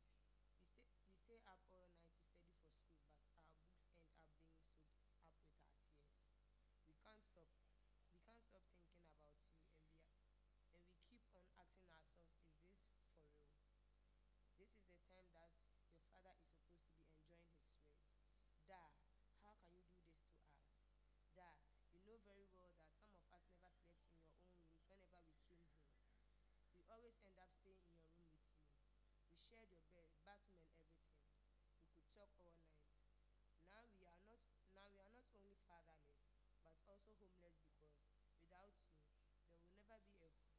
all night to study for school, but our books end up being soaked up with our tears. We can't stop thinking about you, and we keep on asking ourselves, is this for real? This is the time that your father is supposed to be enjoying his sweat. Dad, how can you do this to us? Dad, you know very well that some of us never slept in your own rooms whenever we came home. We always end up staying in your room with you. We shared your bed, bathroom, and everything. We could talk all night. Now we are not only fatherless, but also homeless because without you, there will never be a home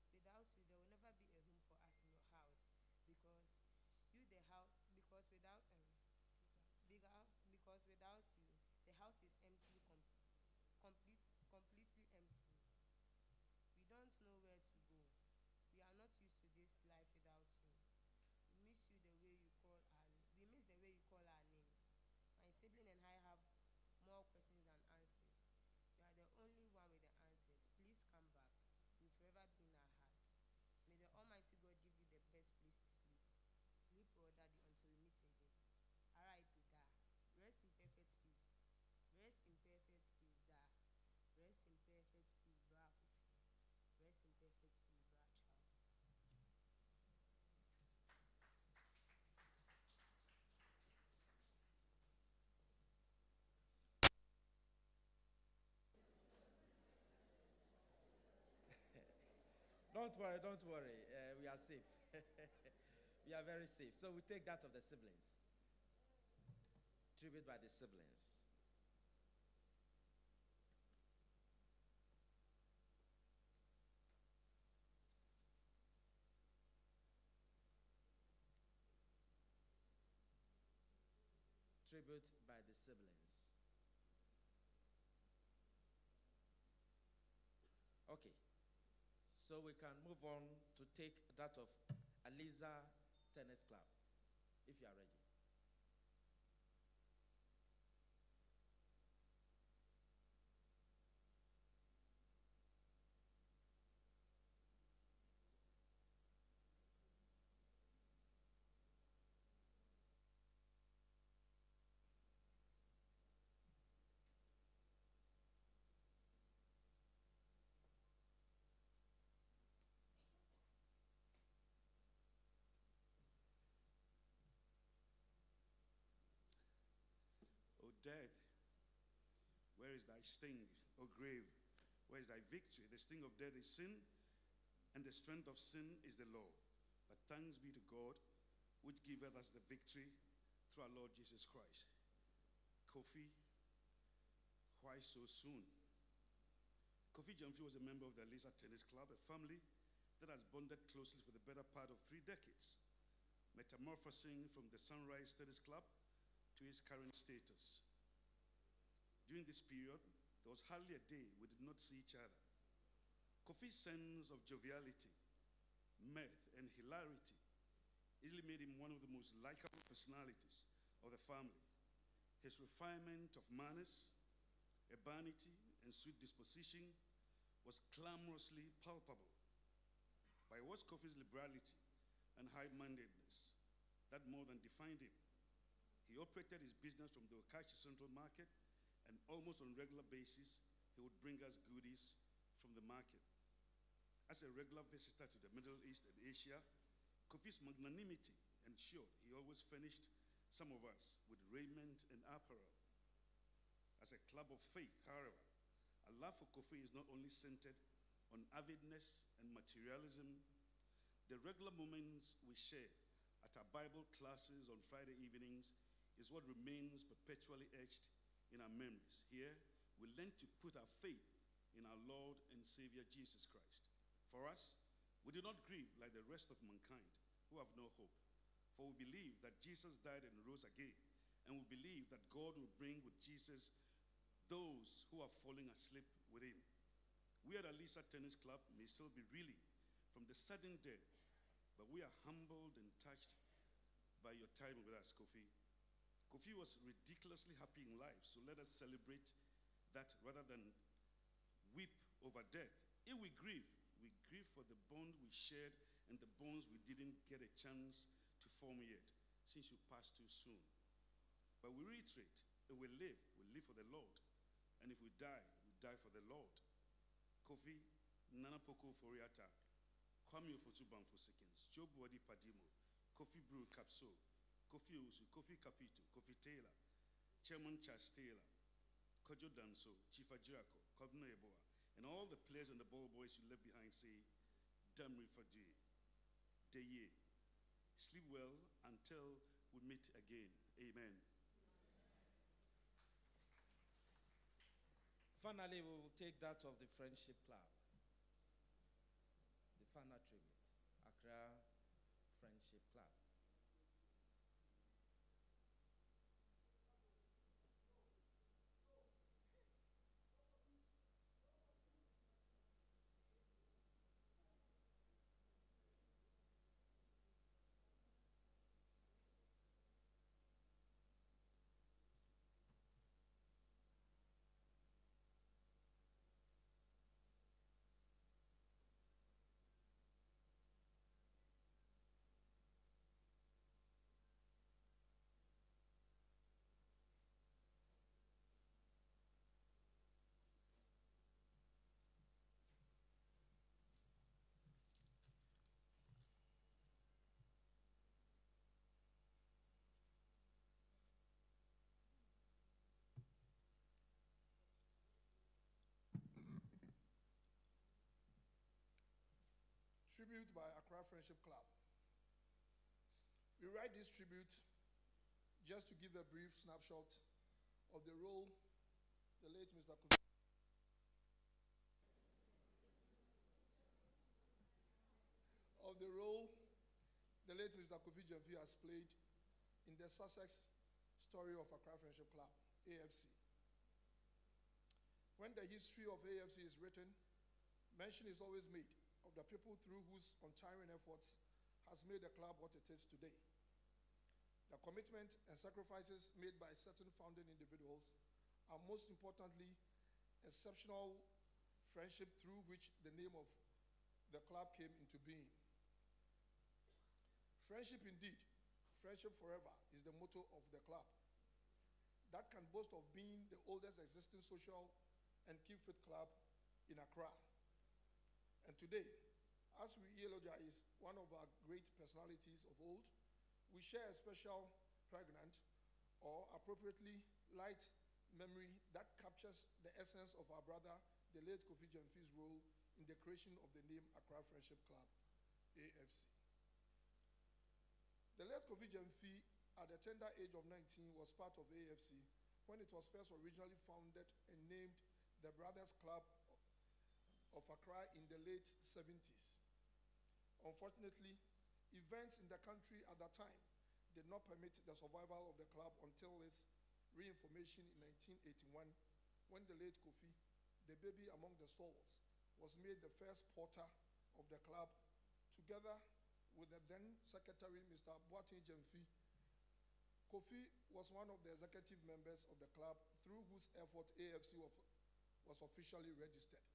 for us in your house. Because without you, the house is completely empty. We don't know where to go. We are not used to this life without you. We miss the way you call our names. My sibling and I have more questions than answers. You are the only one with the answers. Please come back. You'll forever be in our hearts. May the Almighty God give you the best place to sleep. Sleep well, Daddy, until we meet again. R.I.P. Da. Rest in perfect peace. Rest in perfect peace, Da. Rest in perfect peace, Bra Kofi. Rest in perfect peace, Bra Charles. Don't worry, don't worry. We are safe. We are very safe. So we take that of the siblings. Tribute by the siblings. Tribute by the siblings. Okay. So we can move on to take that of Aliza Tennis Club, if you are ready. O death, where is thy sting? O grave, where is thy victory? The sting of death is sin, and the strength of sin is the law. But thanks be to God, which giveth us the victory through our Lord Jesus Christ. Kofi, why so soon? Kofi Gyamfi was a member of the Aliza Tennis Club, a family that has bonded closely for the better part of 3 decades, metamorphosing from the Sunrise Tennis Club to his current status. During this period, there was hardly a day we did not see each other. Kofi's sense of joviality, mirth, and hilarity easily made him one of the most likable personalities of the family. His refinement of manners, urbanity, and sweet disposition was clamorously palpable. But it was Kofi's liberality and high-mindedness that more than defined him. He operated his business from the Okachi Central Market, and almost on a regular basis, he would bring us goodies from the market. As a regular visitor to the Middle East and Asia, Kofi's magnanimity ensured he always furnished some of us with raiment and apparel. As a club of faith, however, our love for Kofi is not only centered on avidness and materialism, The regular moments we share at our Bible classes on Friday evenings is what remains perpetually etched in our memories. Here, we learn to put our faith in our Lord and Savior Jesus Christ. For us, we do not grieve like the rest of mankind who have no hope. For we believe that Jesus died and rose again, and we believe that God will bring with Jesus those who are falling asleep with him. We at Alisa Tennis Club may still be reeling from the sudden death, but we are humbled and touched by your time with us, Kofi. Kofi was ridiculously happy in life, so let us celebrate that rather than weep over death. If we grieve for the bond we shared and the bonds we didn't get a chance to form yet, since you passed too soon. But we reiterate, if we live for the Lord. And if we die for the Lord. Kofi, Nana Poko Foriata, Kwame Ofotuban for seconds, Job Wadi Padimo, Kofi Brew Capsule, Kofi Usu, Kofi Capito, Kofi Taylor, Chairman Charles Taylor, Kojo Danso, Chief Ajirako, Kobno Eboa, and all the players and the ball boys you left behind say, Damri Fadi, Deye. Sleep well until we meet again. Amen. Finally, we will take that of the Friendship Club. The final tribute, Accra Friendship Club. Tribute by Accra Friendship Club. We write this tribute just to give a brief snapshot of the role the late Mr. Kofi Gyamfi has played in the success story of Accra Friendship Club, AFC. When the history of AFC is written, mention is always made of the people through whose untiring efforts has made the club what it is today. The commitment and sacrifices made by certain founding individuals, and most importantly, exceptional friendship through which the name of the club came into being. Friendship indeed, friendship forever is the motto of the club. That can boast of being the oldest existing social and keep fit club in Accra. And today, as we eulogize one of our great personalities of old, we share a special pregnant or appropriately light memory that captures the essence of our brother, the late Kofi Gyamfi's role in the creation of the name Accra Friendship Club, AFC. The late Kofi Gyamfi, at the tender age of 19, was part of AFC when it was first originally founded and named the Brothers Club of Accra in the late 70s. Unfortunately, events in the country at that time did not permit the survival of the club until its re-information in 1981, when the late Kofi, the baby among the stalwarts, was made the first porter of the club, together with the then secretary, Mr. Boateng Gyamfi. Kofi was one of the executive members of the club through whose effort AFC was officially registered.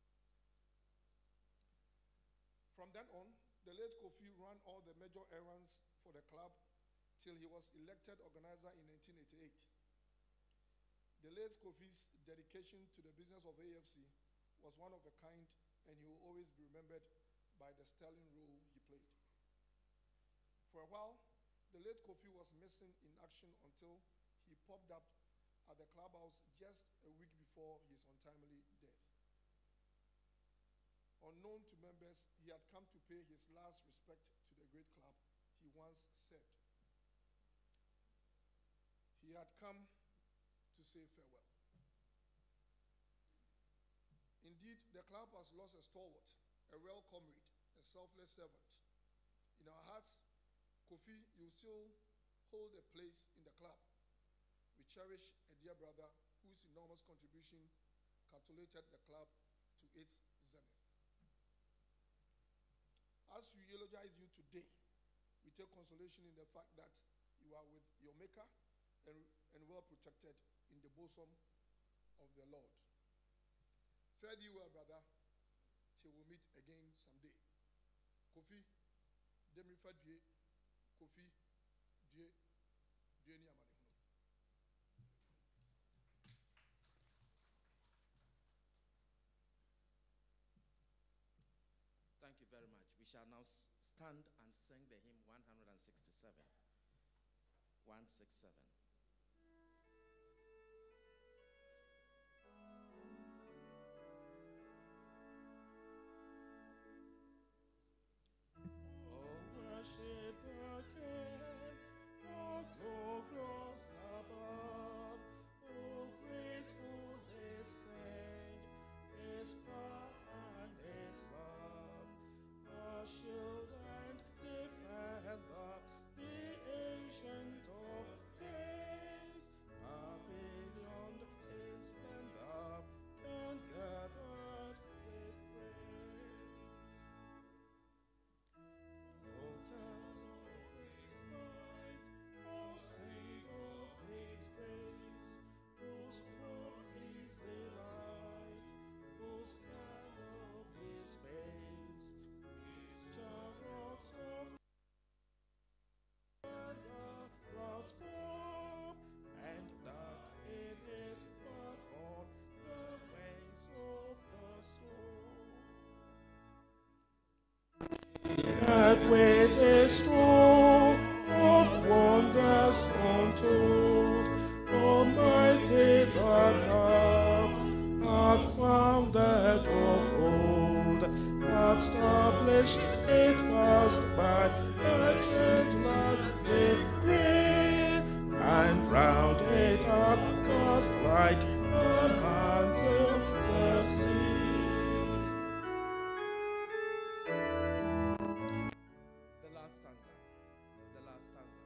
From then on, the late Kofi ran all the major errands for the club till he was elected organizer in 1988. The late Kofi's dedication to the business of AFC was one of a kind, and he will always be remembered by the sterling role he played. For a while, the late Kofi was missing in action until he popped up at the clubhouse just a week before his untimely death. unknown to members, he had come to pay his last respect to the great club he once served. He had come to say farewell. Indeed, the club has lost a stalwart, a real comrade, a selfless servant. In our hearts, Kofi, you still hold a place in the club. We cherish a dear brother whose enormous contribution catapulted the club to its zenith. As we eulogize you today, we take consolation in the fact that you are with your Maker and well protected in the bosom of the Lord. Fare thee well, brother, till we meet again someday. Kofi, Demrifa Due, Kofi, Due, Due ni amane. Thank you very much. We shall now stand and sing the hymn 167. 167. Worship the King, oh glorious above, oh gratefully sing His power and His love, a shield and defender, the ancient of days, pavilion in splendor and gathered with praise. Oh, tell of His might, oh, sing of His grace, whose throne is delight, whose candle is space, chariots of the clouds form, and dark in His path on the ways of the soul. That weighted store of wonders untold, Almighty the Lamb, hath founded of old, hath established it fast by a changeless decree, and round it hath cast like a mantle the sea. The last stanza. The last stanza.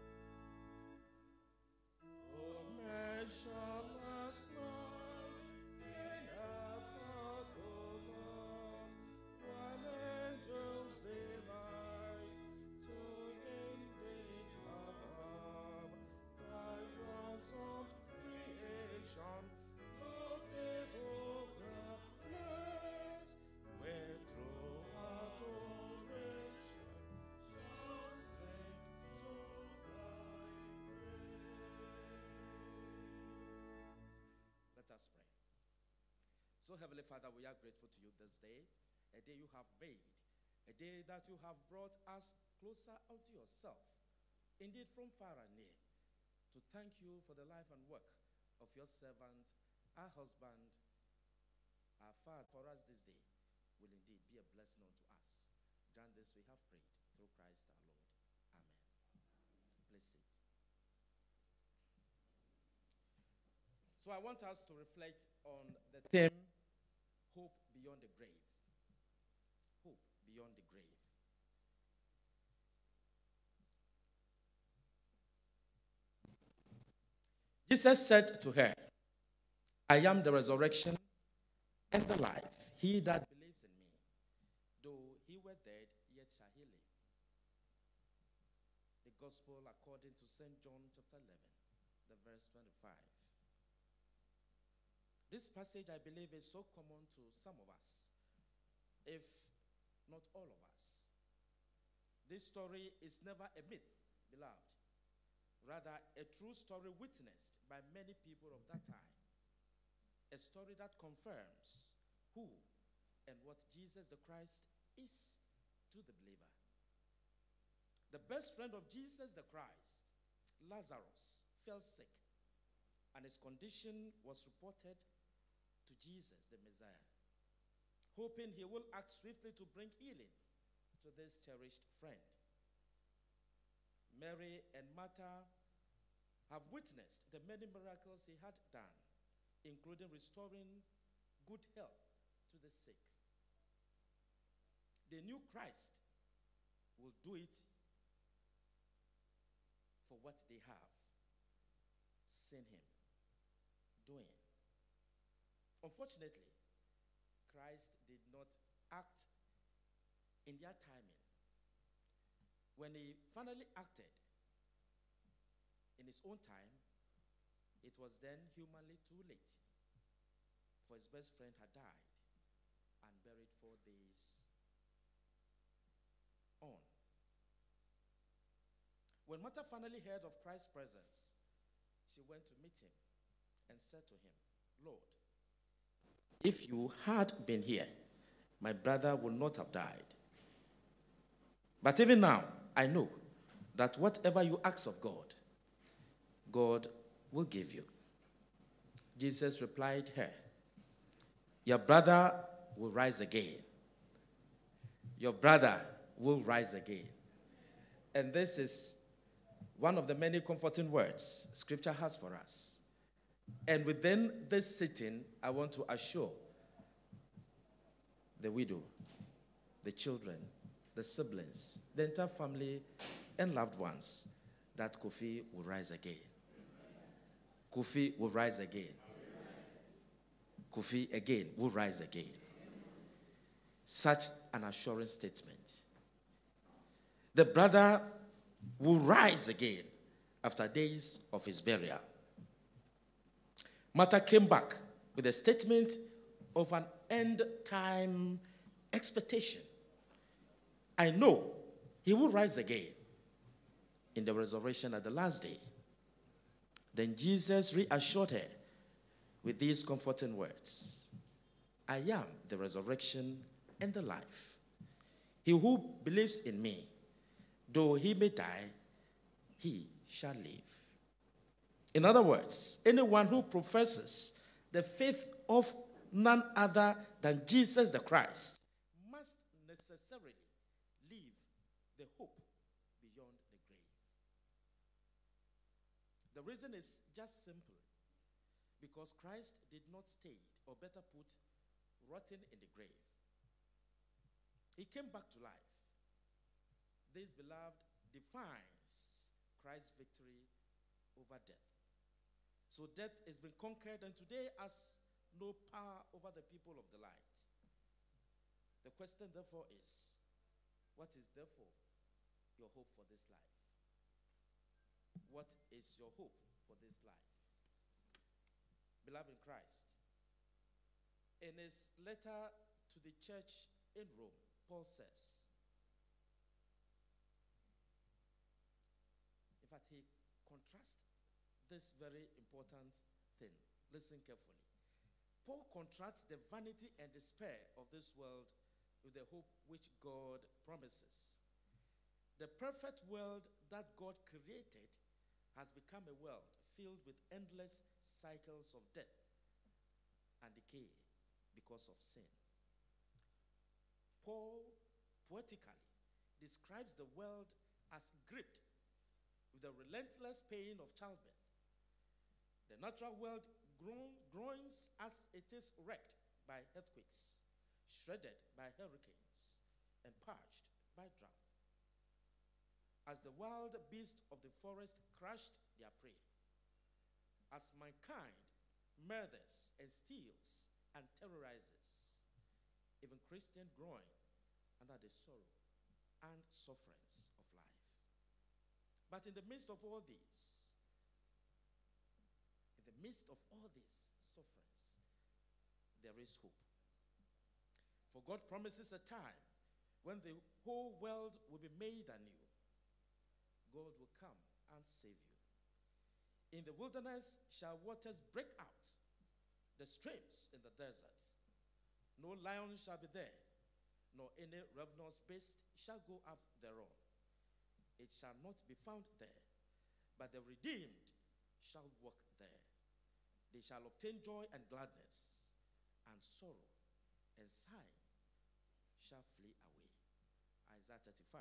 Oh, measureless might, ineffable love, one angel's delight, to Him they above, thy ransomed creation, love able the blessed, where through adoration shall sing to thy praise. Let us pray. So, Heavenly Father, we are grateful to you this day, a day you have made, a day that you have brought us closer unto yourself, indeed from far and near, to thank you for the life and work of your servant, our husband, our father. For us this day will indeed be a blessing unto us. Grant this we have prayed through Christ our Lord. Amen. Please sit. So I want us to reflect on the theme, hope beyond the grave. Hope beyond the grave. Jesus said to her, I am the resurrection and the life. He that believes in me, though he were dead, yet shall he live. The Gospel according to St. John chapter 11, the verse 25. This passage, I believe, is so common to some of us, if not all of us. This story is never a myth, beloved. Rather, a true story witnessed by many people of that time. A story that confirms who and what Jesus the Christ is to the believer. The best friend of Jesus the Christ, Lazarus, fell sick, and his condition was reported to Jesus the Messiah. hoping he will act swiftly to bring healing to this cherished friend. Mary and Martha have witnessed the many miracles he had done, including restoring good health to the sick. They knew Christ will do it for what they have seen him doing. Unfortunately, Christ did not act in their timing. When he finally acted in his own time, it was then humanly too late, for his best friend had died and buried 4 days on. When Martha finally heard of Christ's presence, she went to meet him and said to him, "Lord, if you had been here, my brother would not have died. But even now, I know that whatever you ask of God, God will give you." Jesus replied her, "Your brother will rise again. Your brother will rise again." And this is one of the many comforting words Scripture has for us. And within this sitting, I want to assure the widow, the children, the siblings, the entire family, and loved ones that Kofi will rise again. Kofi will rise again. Kofi again will rise again. Such an assuring statement. The brother will rise again after days of his burial. Martha came back with a statement of an end-time expectation. I know he will rise again in the resurrection at the last day. Then Jesus reassured her with these comforting words: "I am the resurrection and the life. He who believes in me, though he may die, he shall live." In other words, anyone who professes the faith of none other than Jesus the Christ must necessarily live the hope beyond the grave. The reason is just simple: because Christ did not stay, or better put, rotting in the grave. He came back to life. This, beloved, defines Christ's victory over death. So death has been conquered, and today has no power over the people of the light. The question, therefore, is, what is, therefore, your hope for this life? What is your hope for this life? Beloved in Christ, in his letter to the church in Rome, Paul says, in fact, he contrasts this very important thing. Listen carefully. Paul contrasts the vanity and despair of this world with the hope which God promises. The perfect world that God created has become a world filled with endless cycles of death and decay because of sin. Paul poetically describes the world as gripped with the relentless pain of childbirth. The natural world groans as it is wrecked by earthquakes, shredded by hurricanes, and parched by drought. As the wild beasts of the forest crushed their prey, as mankind murders and steals and terrorizes, even Christians groan under the sorrow and sufferings of life. But in the midst of all these, sufferings, there is hope. For God promises a time when the whole world will be made anew. God will come and save you. In the wilderness shall waters break out, the streams in the desert. No lion shall be there, nor any ravenous beast shall go up thereon. It shall not be found there, but the redeemed shall walk there. They shall obtain joy and gladness, and sorrow and sighing shall flee away. Isaiah 35,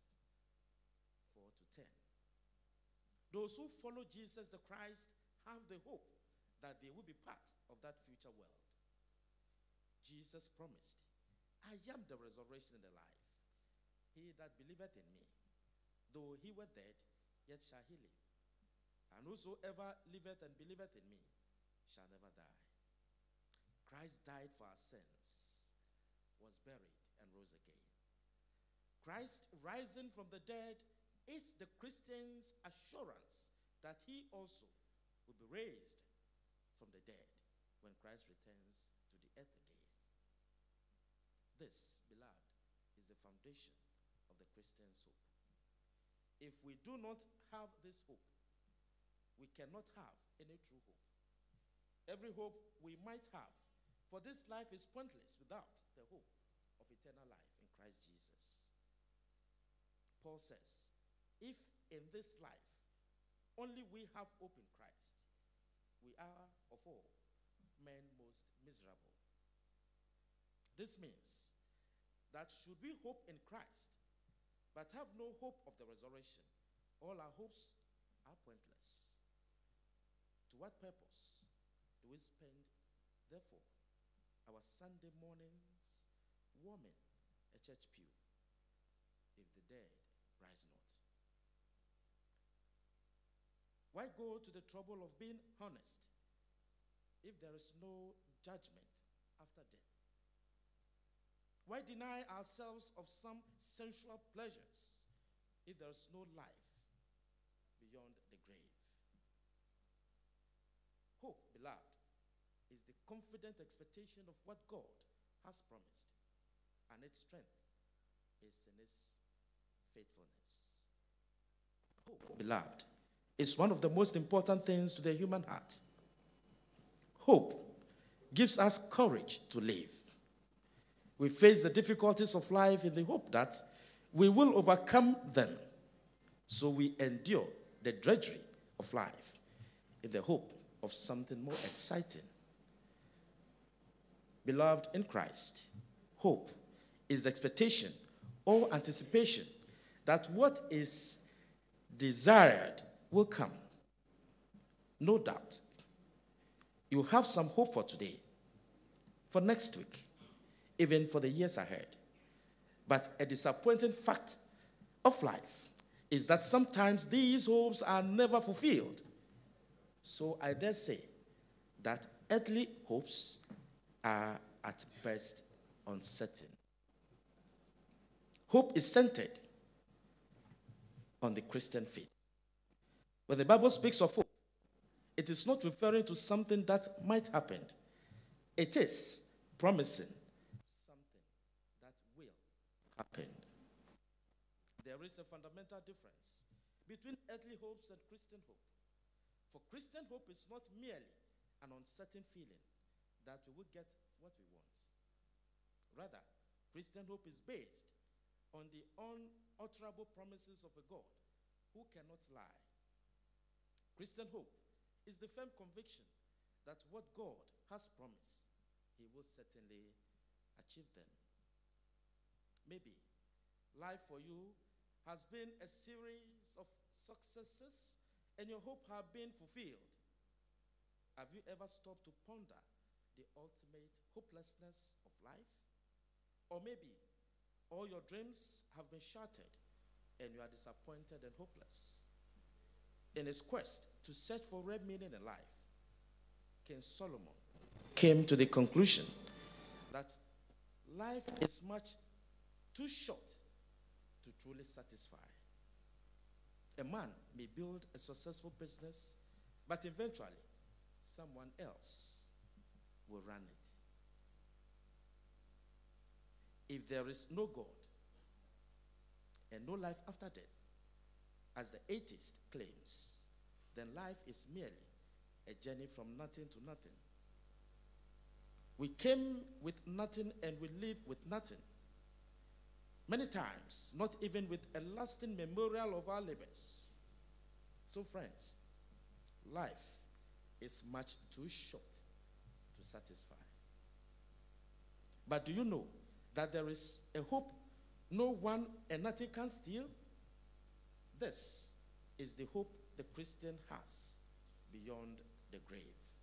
4 to 10. Those who follow Jesus the Christ have the hope that they will be part of that future world. Jesus promised, I am the resurrection and the life. He that believeth in me, though he were dead, yet shall he live. And whosoever liveth and believeth in me shall never die. Christ died for our sins, was buried, and rose again. Christ rising from the dead is the Christian's assurance that he also will be raised from the dead when Christ returns to the earth again. This, beloved, is the foundation of the Christian's hope. If we do not have this hope, we cannot have any true hope. Every hope we might have for this life is pointless without the hope of eternal life in Christ Jesus. Paul says, if in this life only we have hope in Christ, we are of all men most miserable. This means that should we hope in Christ but have no hope of the resurrection, all our hopes are pointless. To what purpose do we spend, therefore, our Sunday mornings warming a church pew if the dead rise not? Why go to the trouble of being honest if there is no judgment after death? Why deny ourselves of some sensual pleasures if there is no life beyond the grave? Hope, beloved, is the confident expectation of what God has promised, and its strength is in its faithfulness. Hope, beloved, is one of the most important things to the human heart. Hope gives us courage to live. We face the difficulties of life in the hope that we will overcome them. So we endure the drudgery of life in the hope of something more exciting. Beloved in Christ, hope is the expectation or anticipation that what is desired will come. No doubt, you have some hope for today, for next week, even for the years ahead. But a disappointing fact of life is that sometimes these hopes are never fulfilled. So I dare say that earthly hopes are at best uncertain. Hope is centered on the Christian faith. When the Bible speaks of hope, it is not referring to something that might happen. It is promising something that will happen. There is a fundamental difference between earthly hopes and Christian hope. For Christian hope is not merely an uncertain feeling that we will get what we want. Rather, Christian hope is based on the unutterable promises of a God who cannot lie. Christian hope is the firm conviction that what God has promised, he will certainly achieve them. Maybe life for you has been a series of successes and your hope have been fulfilled. Have you ever stopped to ponder the ultimate hopelessness of life? Or maybe all your dreams have been shattered and you are disappointed and hopeless. In his quest to search for real meaning in life, King Solomon came to the conclusion that life is much too short to truly satisfy. A man may build a successful business, but eventually someone else will run it. If there is no God and no life after death, as the atheist claims, then life is merely a journey from nothing to nothing. We came with nothing and we live with nothing. Many times, not even with a lasting memorial of our labors. So friends, life is much too short to satisfy. But do you know that there is a hope no one and nothing can steal? This is the hope the Christian has beyond the grave.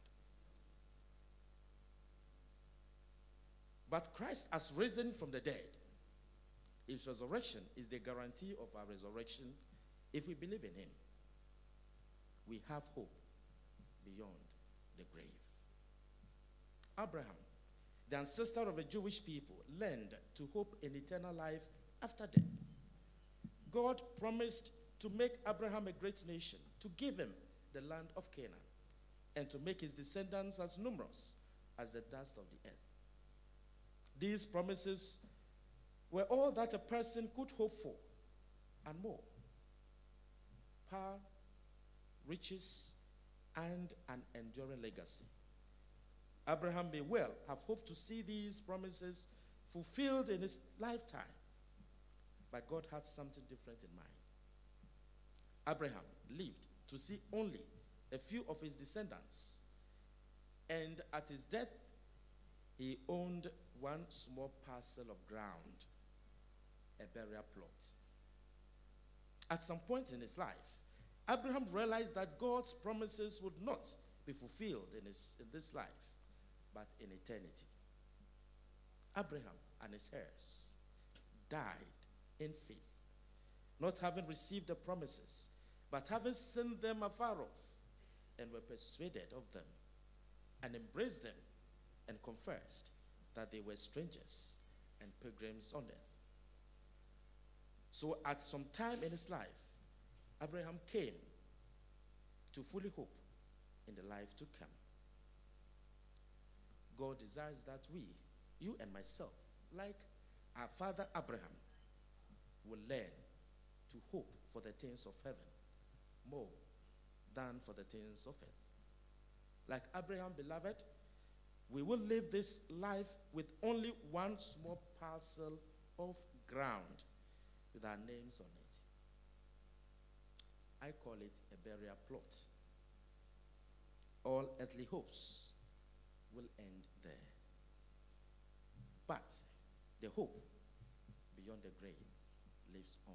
But Christ has risen from the dead. His resurrection is the guarantee of our resurrection. If we believe in him, we have hope beyond the grave. Abraham, the ancestor of the Jewish people, learned to hope in eternal life after death. God promised to make Abraham a great nation, to give him the land of Canaan, and to make his descendants as numerous as the dust of the earth. These promises were all that a person could hope for, and more. Power, riches, and an enduring legacy. Abraham may well have hoped to see these promises fulfilled in his lifetime, but God had something different in mind. Abraham lived to see only a few of his descendants, and at his death, he owned one small parcel of ground, a burial plot. At some point in his life, Abraham realized that God's promises would not be fulfilled in this life, but in eternity. Abraham and his heirs died in faith, not having received the promises, but having seen them afar off, and were persuaded of them, and embraced them, and confessed that they were strangers and pilgrims on earth. So at some time in his life, Abraham came to fully hope in the life to come. God desires that we, you and myself, like our father Abraham, will learn to hope for the things of heaven more than for the things of earth. Like Abraham, beloved, we will live this life with only one small parcel of ground with our names on it. I call it a burial plot. All earthly hopes will end there. But the hope beyond the grave lives on.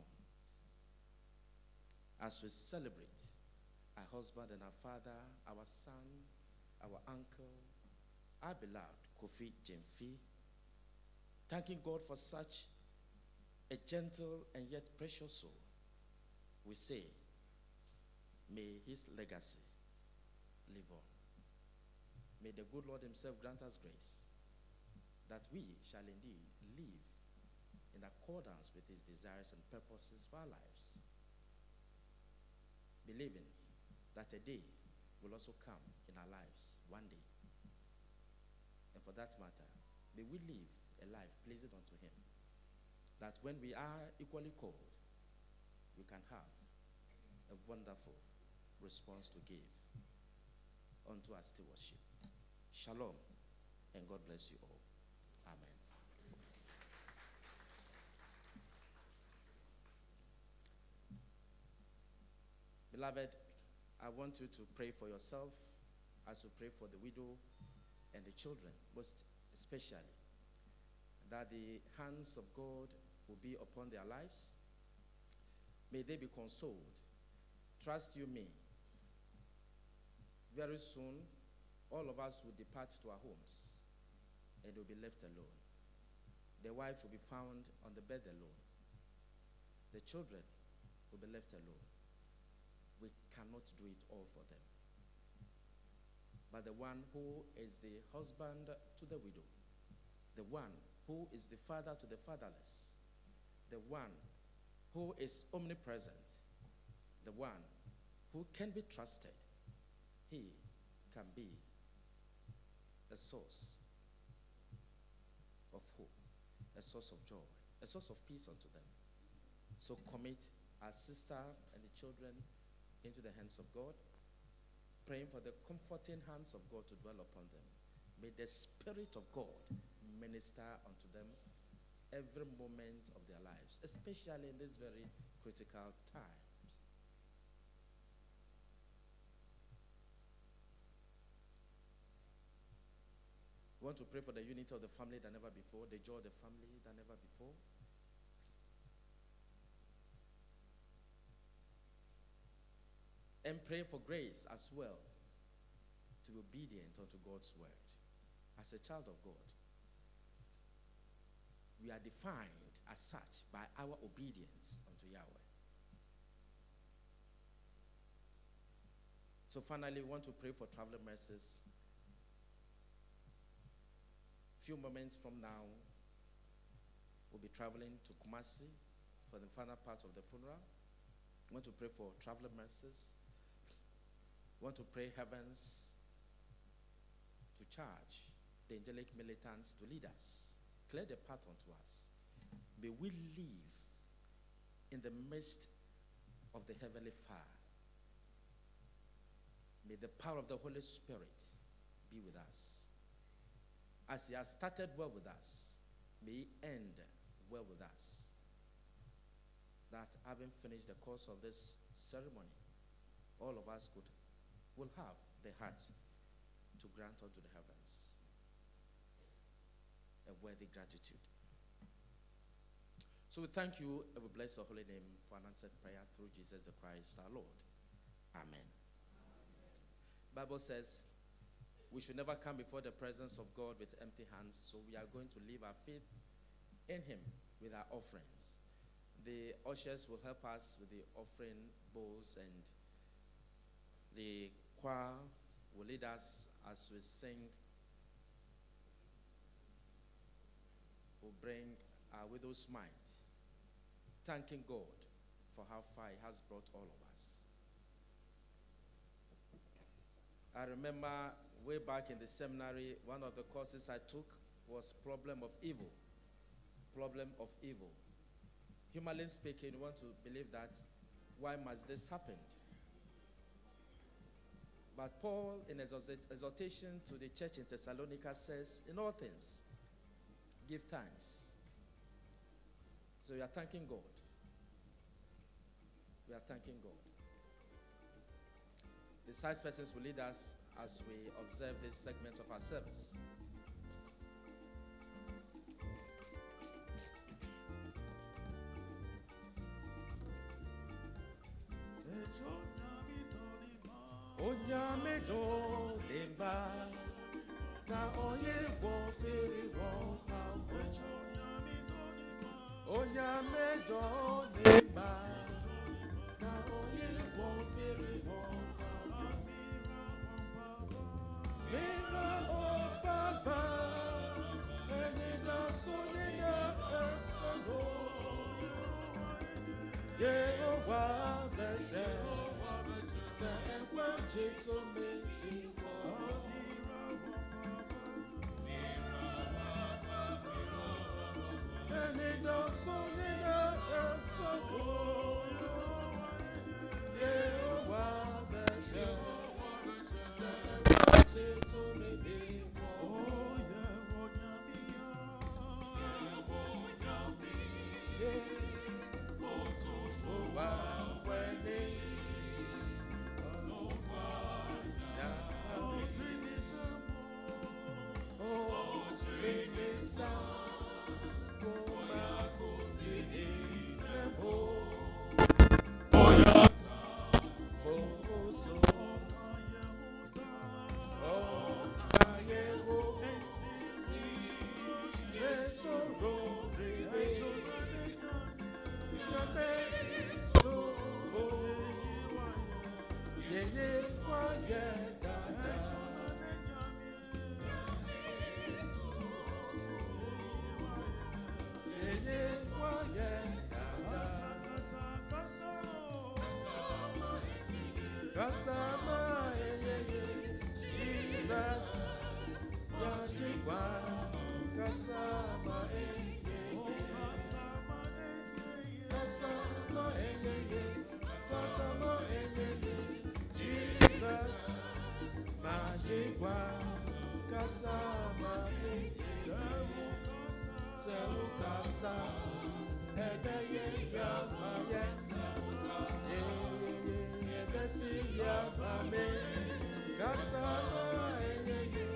As we celebrate our husband and our father, our son, our uncle, our beloved Kofi Gyamfi, thanking God for such a gentle and yet precious soul, we say, may his legacy live on. May the good Lord himself grant us grace that we shall indeed live in accordance with his desires and purposes for our lives, believing that a day will also come in our lives one day. And for that matter, may we live a life pleasing unto him, that when we are equally called, we can have a wonderful response to give unto our stewardship. Shalom, and God bless you all. Amen. Beloved, I want you to pray for yourself as you pray for the widow and the children, most especially, that the hands of God will be upon their lives. May they be consoled. Trust you me. Very soon, all of us will depart to our homes and will be left alone. The wife will be found on the bed alone. The children will be left alone. We cannot do it all for them. But the one who is the husband to the widow, the one who is the father to the fatherless, the one who is omnipresent, the one who can be trusted, he can be a source of hope, a source of joy, a source of peace unto them. So commit our sister and the children into the hands of God, praying for the comforting hands of God to dwell upon them. May the Spirit of God minister unto them every moment of their lives, especially in this very critical times. We want to pray for the unity of the family than ever before, the joy of the family than ever before. And pray for grace as well to be obedient unto God's word. As a child of God, we are defined as such by our obedience unto Yahweh. So finally, we want to pray for traveling mercies. Few moments from now, we'll be traveling to Kumasi for the final part of the funeral. We want to pray for traveling mercies. We want to pray heavens to charge the angelic militants to lead us, clear the path unto us. May we live in the midst of the heavenly fire. May the power of the Holy Spirit be with us. As he has started well with us, may he end well with us. That having finished the course of this ceremony, all of us will have the heart to grant unto the heavens a worthy gratitude. So we thank you and we bless your holy name for an answered prayer through Jesus the Christ our Lord. Amen. Bible says we should never come before the presence of God with empty hands, so we are going to leave our faith in him with our offerings. The ushers will help us with the offering bowls, and the choir will lead us as we sing. We'll bring our widow's mite, thanking God for how far he has brought all of us. I remember way back in the seminary, one of the courses I took was problem of evil. Problem of evil. Humanly speaking, we want to believe that, why must this happen? But Paul, in his exhortation to the church in Thessalonica, says, in all things, give thanks. So we are thanking God. We are thanking God. The side persons will lead us as we observe this segment of our service. Onyamedo lemba na oye wo feri wo pa Onyamedo lemba na oye wo feri wo pa Mira o papa eni na sonina esolo Yehovah blessed to me and it does only not so Kasama Jesus Yajigwa Kasama Kasama Kasama Jesus Majigwa Kasama Sewu Kasa Edeye Yamaye Kasama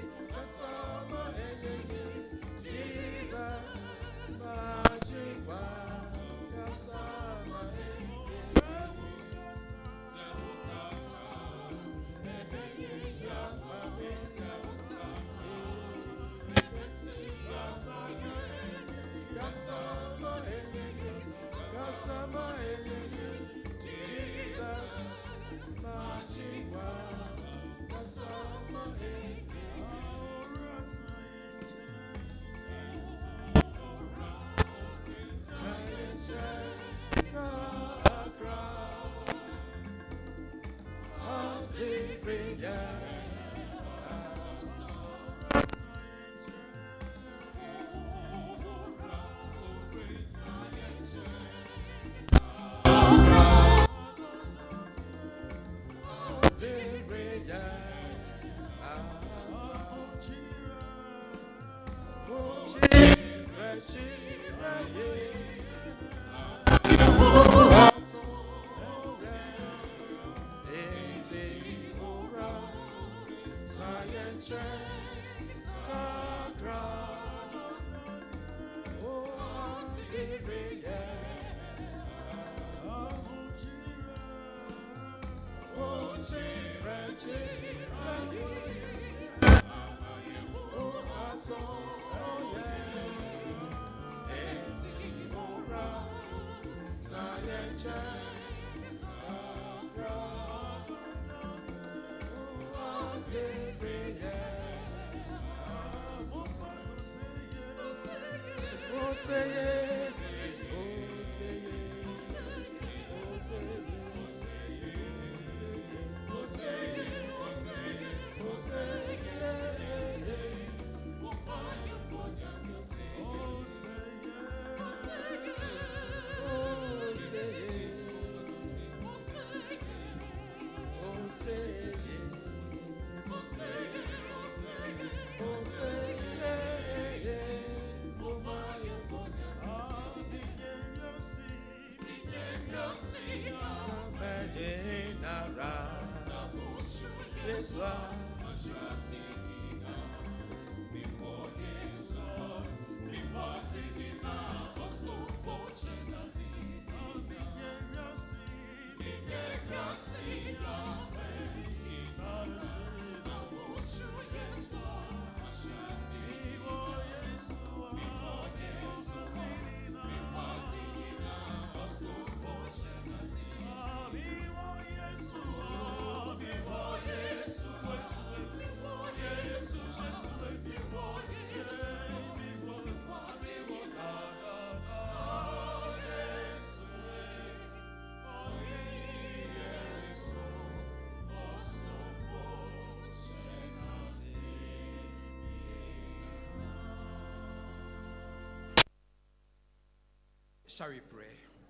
Shall we pray?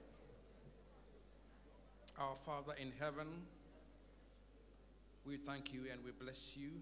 Our Father in heaven, we thank you and we bless you.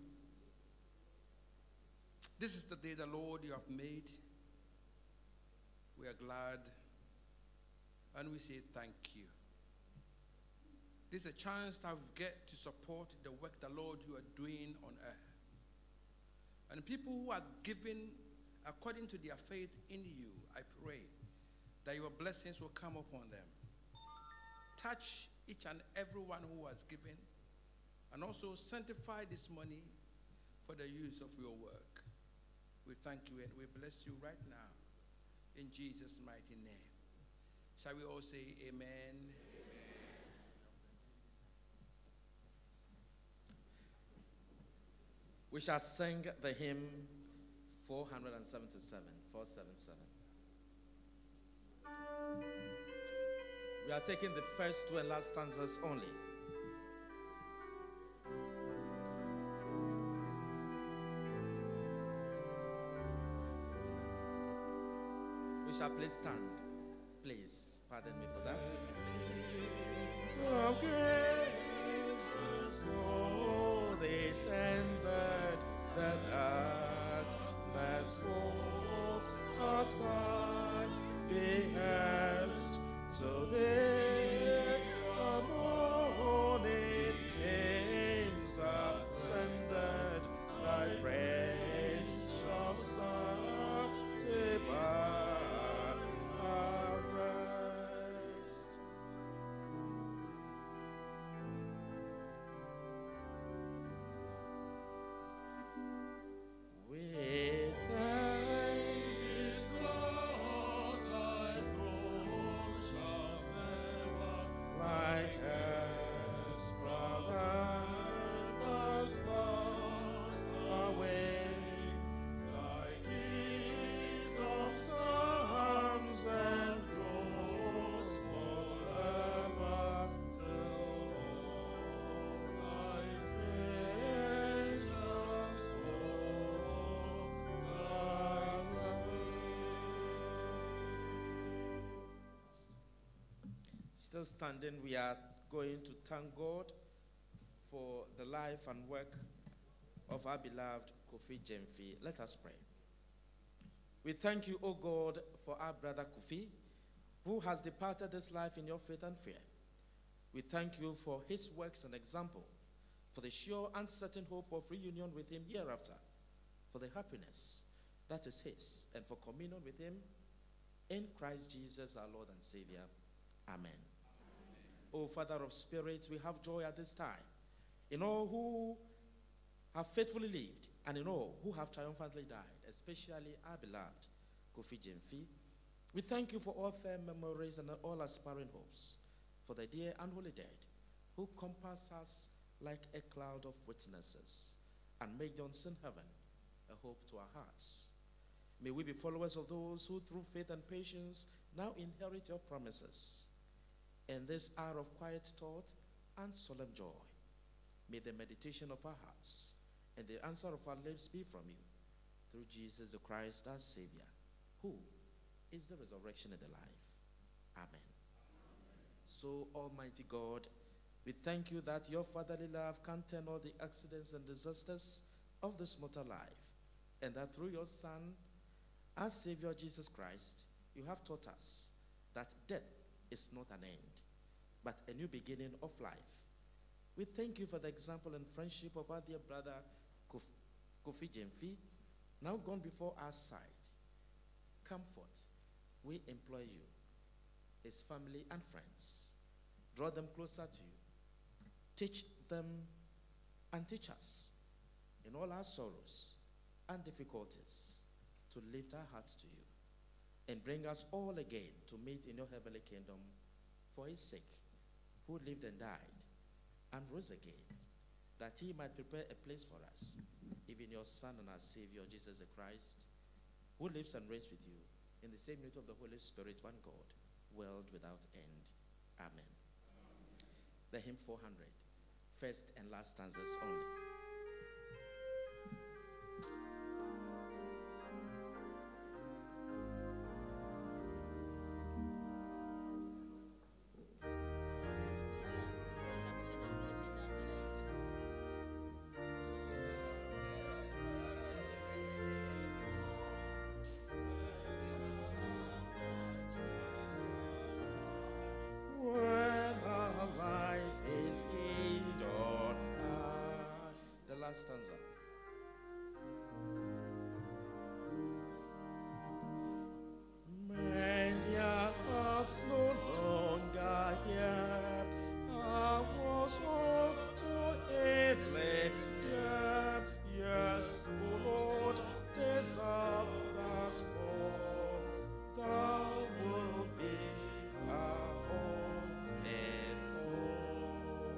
This is the day the Lord you have made. We are glad and we say thank you. This is a chance that we get to support the work the Lord you are doing on earth. And people who are given according to their faith in you, I pray that your blessings will come upon them. Touch each and everyone who has given, and also sanctify this money for the use of your work. We thank you and we bless you right now in Jesus' mighty name. Shall we all say amen? Amen. We shall sing the hymn 477, 477. We are taking the first two and last stanzas only. We shall please stand. Please, pardon me for that. This and that last falls at thy behest, so there the morning hymns ascended thy praise. Still standing, we are going to thank God for the life and work of our beloved Kofi Gyamfi. Let us pray. We thank you, O God, for our brother Kofi, who has departed this life in your faith and fear. We thank you for his works and example, for the sure and certain hope of reunion with him hereafter, for the happiness that is his, and for communion with him in Christ Jesus, our Lord and Savior. Amen. O Father of spirits, we have joy at this time in all who have faithfully lived and in all who have triumphantly died, especially our beloved Kofi Gyamfi. We thank you for all fair memories and all aspiring hopes, for the dear and holy dead who compass us like a cloud of witnesses and make Johnson heaven a hope to our hearts. May we be followers of those who through faith and patience now inherit your promises. In this hour of quiet thought and solemn joy, may the meditation of our hearts and the answer of our lips be from you, through Jesus the Christ, our Savior, who is the resurrection and the life. Amen. So, Almighty God, we thank you that your fatherly love can turn all the accidents and disasters of this mortal life, and that through your Son, our Savior Jesus Christ, you have taught us that death is not an end, but a new beginning of life. We thank you for the example and friendship of our dear brother Kofi Gyamfi, now gone before our sight. Comfort, we implore you, his family and friends. Draw them closer to you. Teach them and teach us in all our sorrows and difficulties to lift our hearts to you and bring us all again to meet in your heavenly kingdom for his sake, who lived and died and rose again, that he might prepare a place for us, even your Son and our Savior, Jesus the Christ, who lives and reigns with you in the same unity of the Holy Spirit, one God, world without end. Amen. The hymn 400, first and last stanzas only. Stanza. Many hearts no longer here, I was home to inly death. Yes, O Lord, 'tis thou dost fall, thou wilt be our all in all.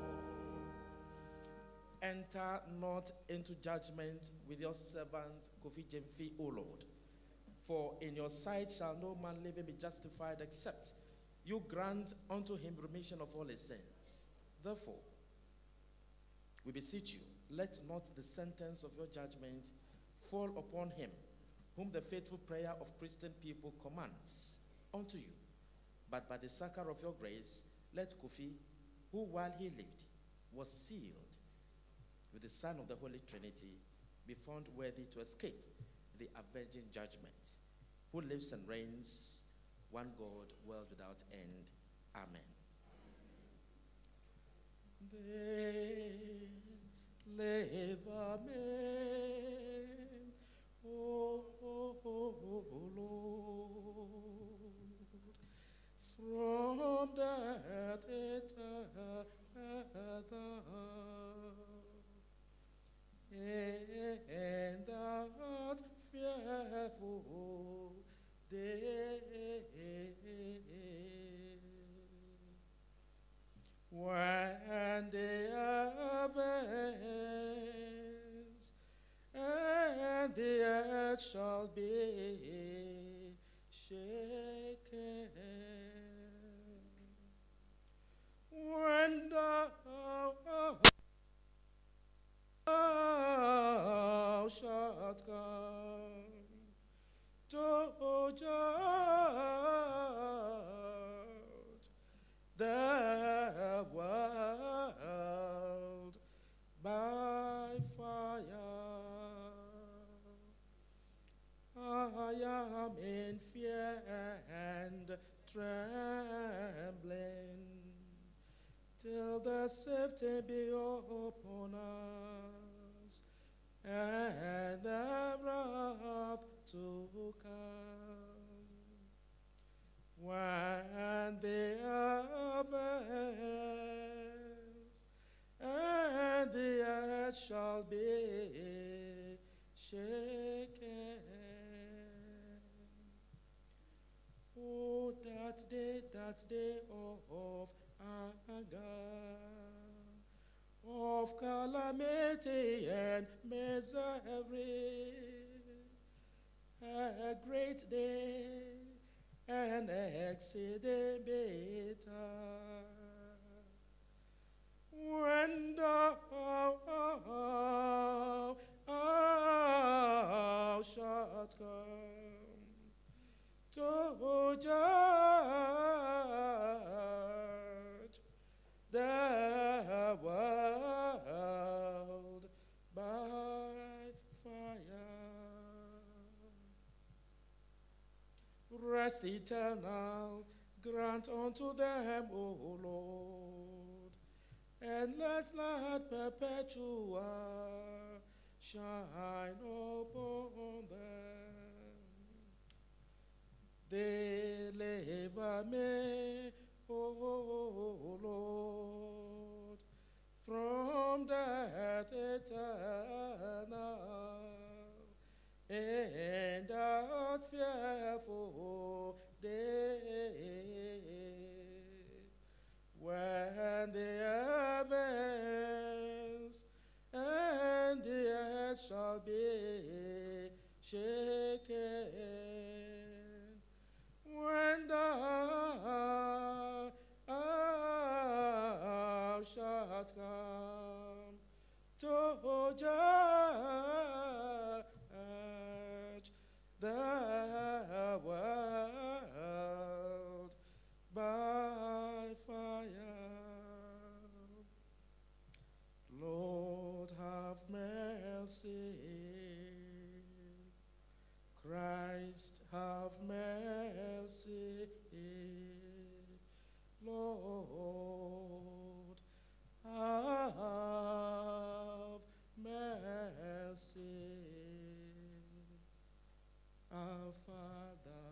Enter not into judgment with your servant Kofi Gyamfi, O Lord. For in your sight shall no man living be justified, except you grant unto him remission of all his sins. Therefore, we beseech you, let not the sentence of your judgment fall upon him, whom the faithful prayer of Christian people commands unto you. But by the succor of your grace, let Kofi, who while he lived was sealed with the Son of the Holy Trinity, be found worthy to escape the avenging judgment, who lives and reigns, one God, world without end. Amen. Live, amen. Oh, Lord, from death eternal, and that fearful day, when the heavens and the earth shall be shaken, when thou shalt come to judge come in fear and trembling, till the safety be upon us, and the wrath to come. When the harvest and the earth shall be shaken. Oh, that day of anger, of calamity and misery, a great day and exceeding bitter, when thou shalt come to judge the world by fire. Rest eternal grant unto them, O Lord, and let light perpetual shine upon them. Deliver me, O Lord, from death eternal, and that fearful day, when the heavens and the earth shall be shaken, when thou shalt come to judge the world by fire. Lord, have mercy. Christ, have mercy. Lord, have mercy. Our Father,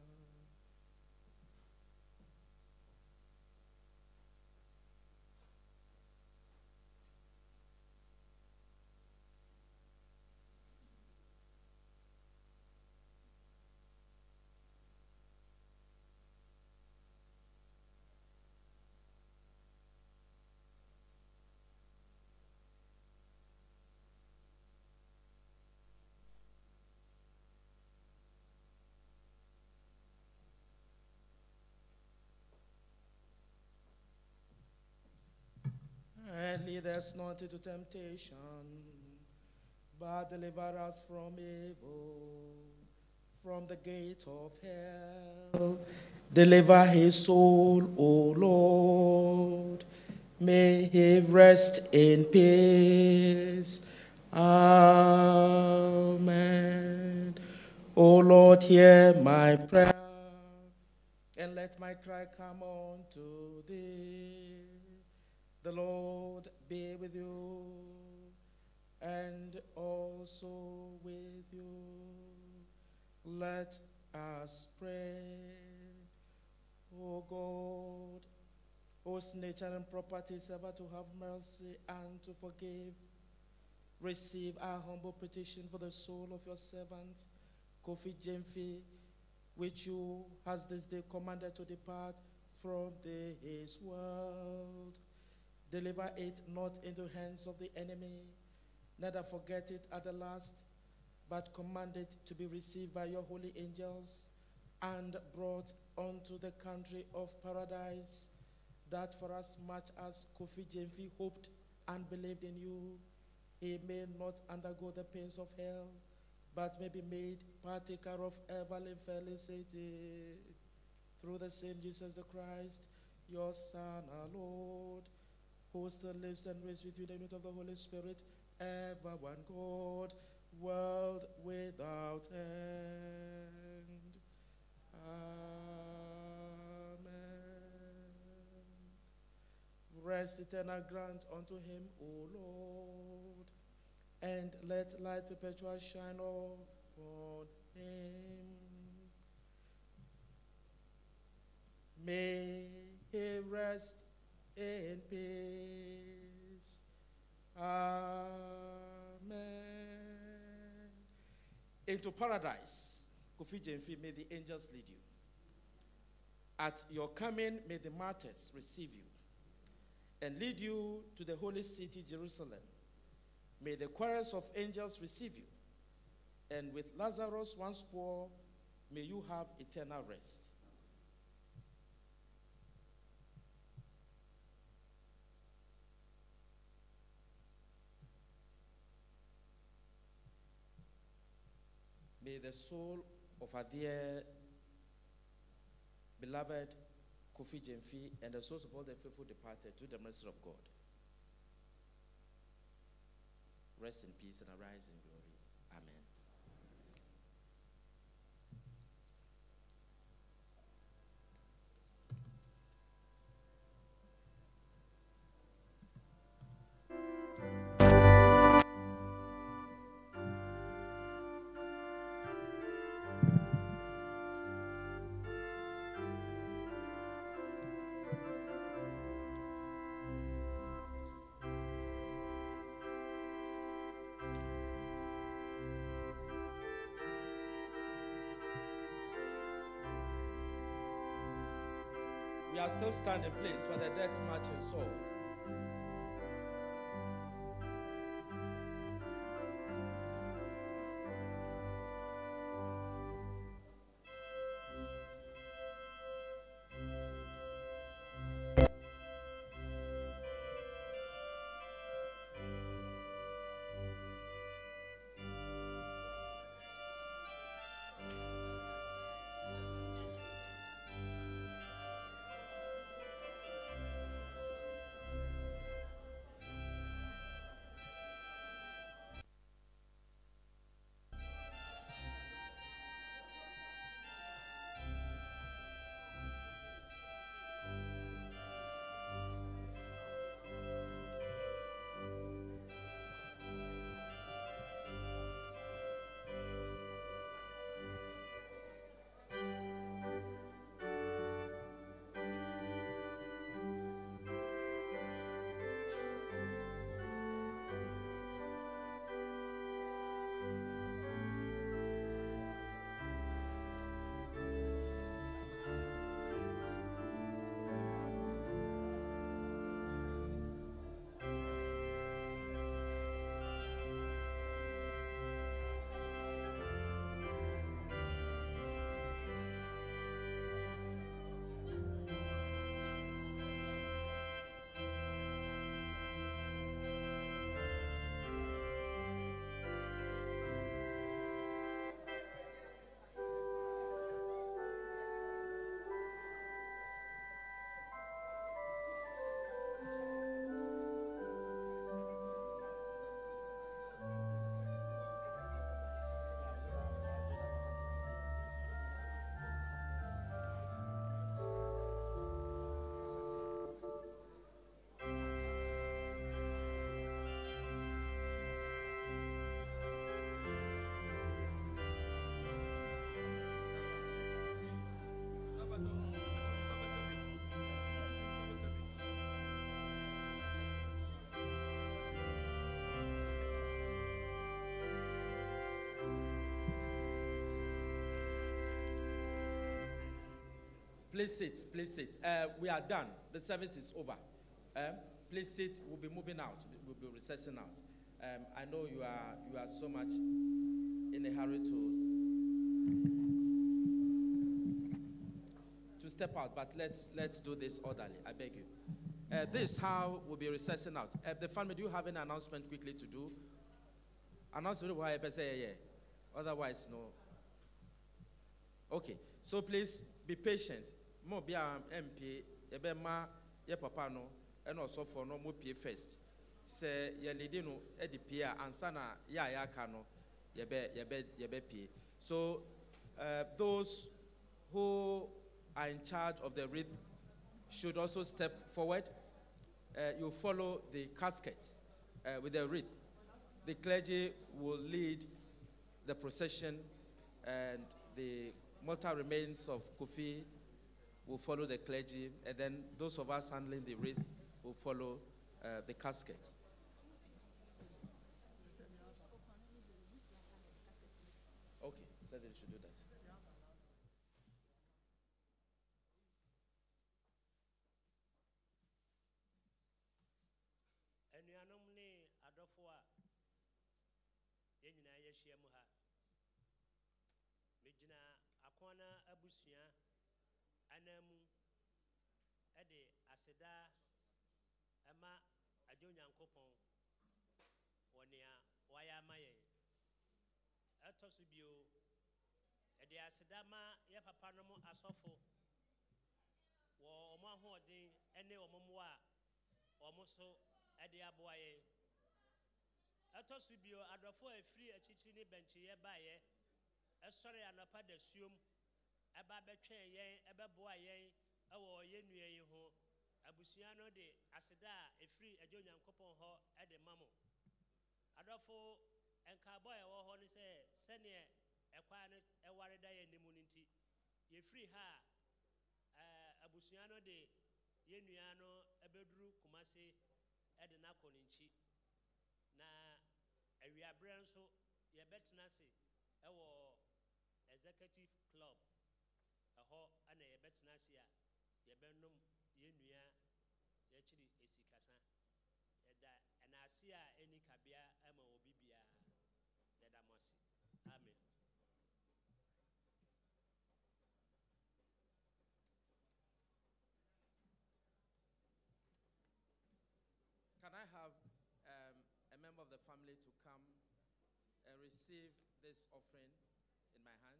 and lead us not into temptation, but deliver us from evil, from the gate of hell. Deliver his soul, O Lord. May he rest in peace. Amen. O Lord, hear my prayer, and let my cry come unto thee. The Lord be with you, and also with you. Let us pray. O God, whose nature and property is ever to have mercy and to forgive, receive our humble petition for the soul of your servant, Kofi Gyamfi, which you has this day commanded to depart from this world. Deliver it not into hands of the enemy, neither forget it at the last, but command it to be received by your holy angels and brought unto the country of paradise, that for as much as Kofi Gyamfi hoped and believed in you, he may not undergo the pains of hell, but may be made partaker of heavenly felicity. Through the same Jesus the Christ, your Son, our Lord, who still lives and reigns with you in the unity of the Holy Spirit, ever one God, world without end. rest eternal grant unto him, O Lord, and let light perpetual shine upon him. May he rest in peace. Amen. Into paradise, Kofi Jemfi, may the angels lead you. At your coming, may the martyrs receive you and lead you to the holy city, Jerusalem. May the chorus of angels receive you. And with Lazarus once poor, may you have eternal rest. May the soul of our dear beloved Kofi Jemfi and the souls of all the faithful departed to the mercy of God rest in peace and arise in glory. Amen. We are still standing, please, for the death marching soul. Please sit, please sit. We are done. The service is over. Please sit. We'll be moving out. We'll be recessing out. I know you are so much in a hurry to step out, but let's do this orderly. I beg you. This is how we'll be recessing out. The family, do you have an announcement quickly to do? Announcement why I say yeah. Otherwise, no. Okay. So please be patient. Mo be MP, ebe ma ye papa no, and also for no mo pay first. Say ye lady no edi pay ansana ya kano yebe pay. So those who are in charge of the wreath should also step forward. you follow the casket with the wreath. The clergy will lead the procession, and the mortal remains of Kofi will follow the clergy, and then those of us handling the wreath will follow the casket. Okay, so they should do that. Anuanom ne adɔfo a yɛn nyinaa yɛahyia mu ha. Megyina akɔna abusua anamu ɛde aseda ɛma agye Onyankopɔn wɔ nea wayɛ ama yɛn. Ɛtɔ so bio ɛde aseda ma yɛ papa no mo asɔfo wɔ ɔmo ahoɔden ɛne ɔmo mmoa a ɔmo so ɛde aboa yɛn. Ɛtɔ so bio adɔfo a ɛfiri akyikyi ne bɛnkye yɛbaeɛ ɛsɔre anɔpa da suom ɛba bɛtwɛn yɛn ɛbɛboa yɛn ɛwɔ yɛn nua yi ho. Abusua no de aseda a ɛfiri agye Onyankopɔn hɔ ɛde ma mo. Adɔfo ɛnkaabɔ a ɛwɔ hɔ ne sɛ sɛneɛ ɛkwan no ɛware da yɛn nimu no nti yɛfiri ha a abusua no de yɛn nua no ɛbɛduru Kumase ɛde n'akɔ ne nkyi. Na awiabrɛ nso yɛbɛtena ase ɛwɔ executive club ɛhɔ ana yɛbɛtena ase a yɛbɛnom yɛn nua yɛkyiri esikasa yɛda ɛnaase a ɛni kabea ama obi biara yɛda mo ase. Amen. Can I have a member of the family to come and receive this offering in my hand?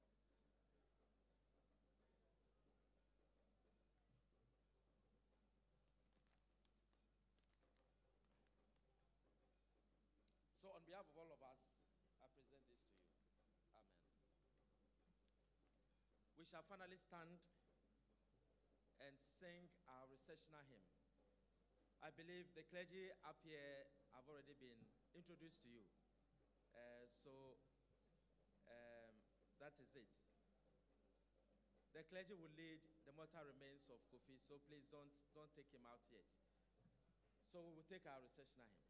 So on behalf of all of us, I present this to you. Amen. We shall finally stand and sing our recessional hymn. I believe the clergy up here have already been introduced to you. So that is it. The clergy will lead the mortal remains of Kofi, so please don't take him out yet. So we will take our recessional hymn.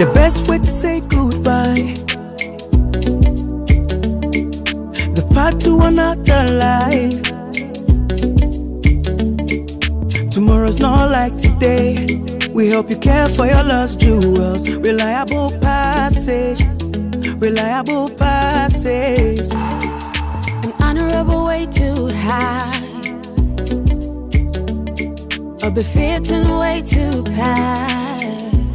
The best way to say goodbye, the path to another life. Tomorrow's not like today. We hope you care for your lost jewels. Reliable passage, reliable passage. An honorable way to hide, a befitting way to pass.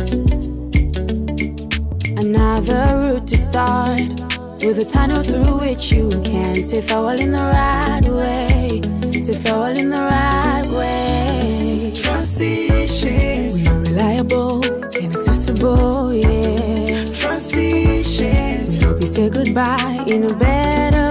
Another route to start, with a tunnel through which you can say farewell in the right way. Say farewell in the right way. Transitions, we are reliable, inaccessible, yeah. Transitions, we hope you say goodbye in a bed.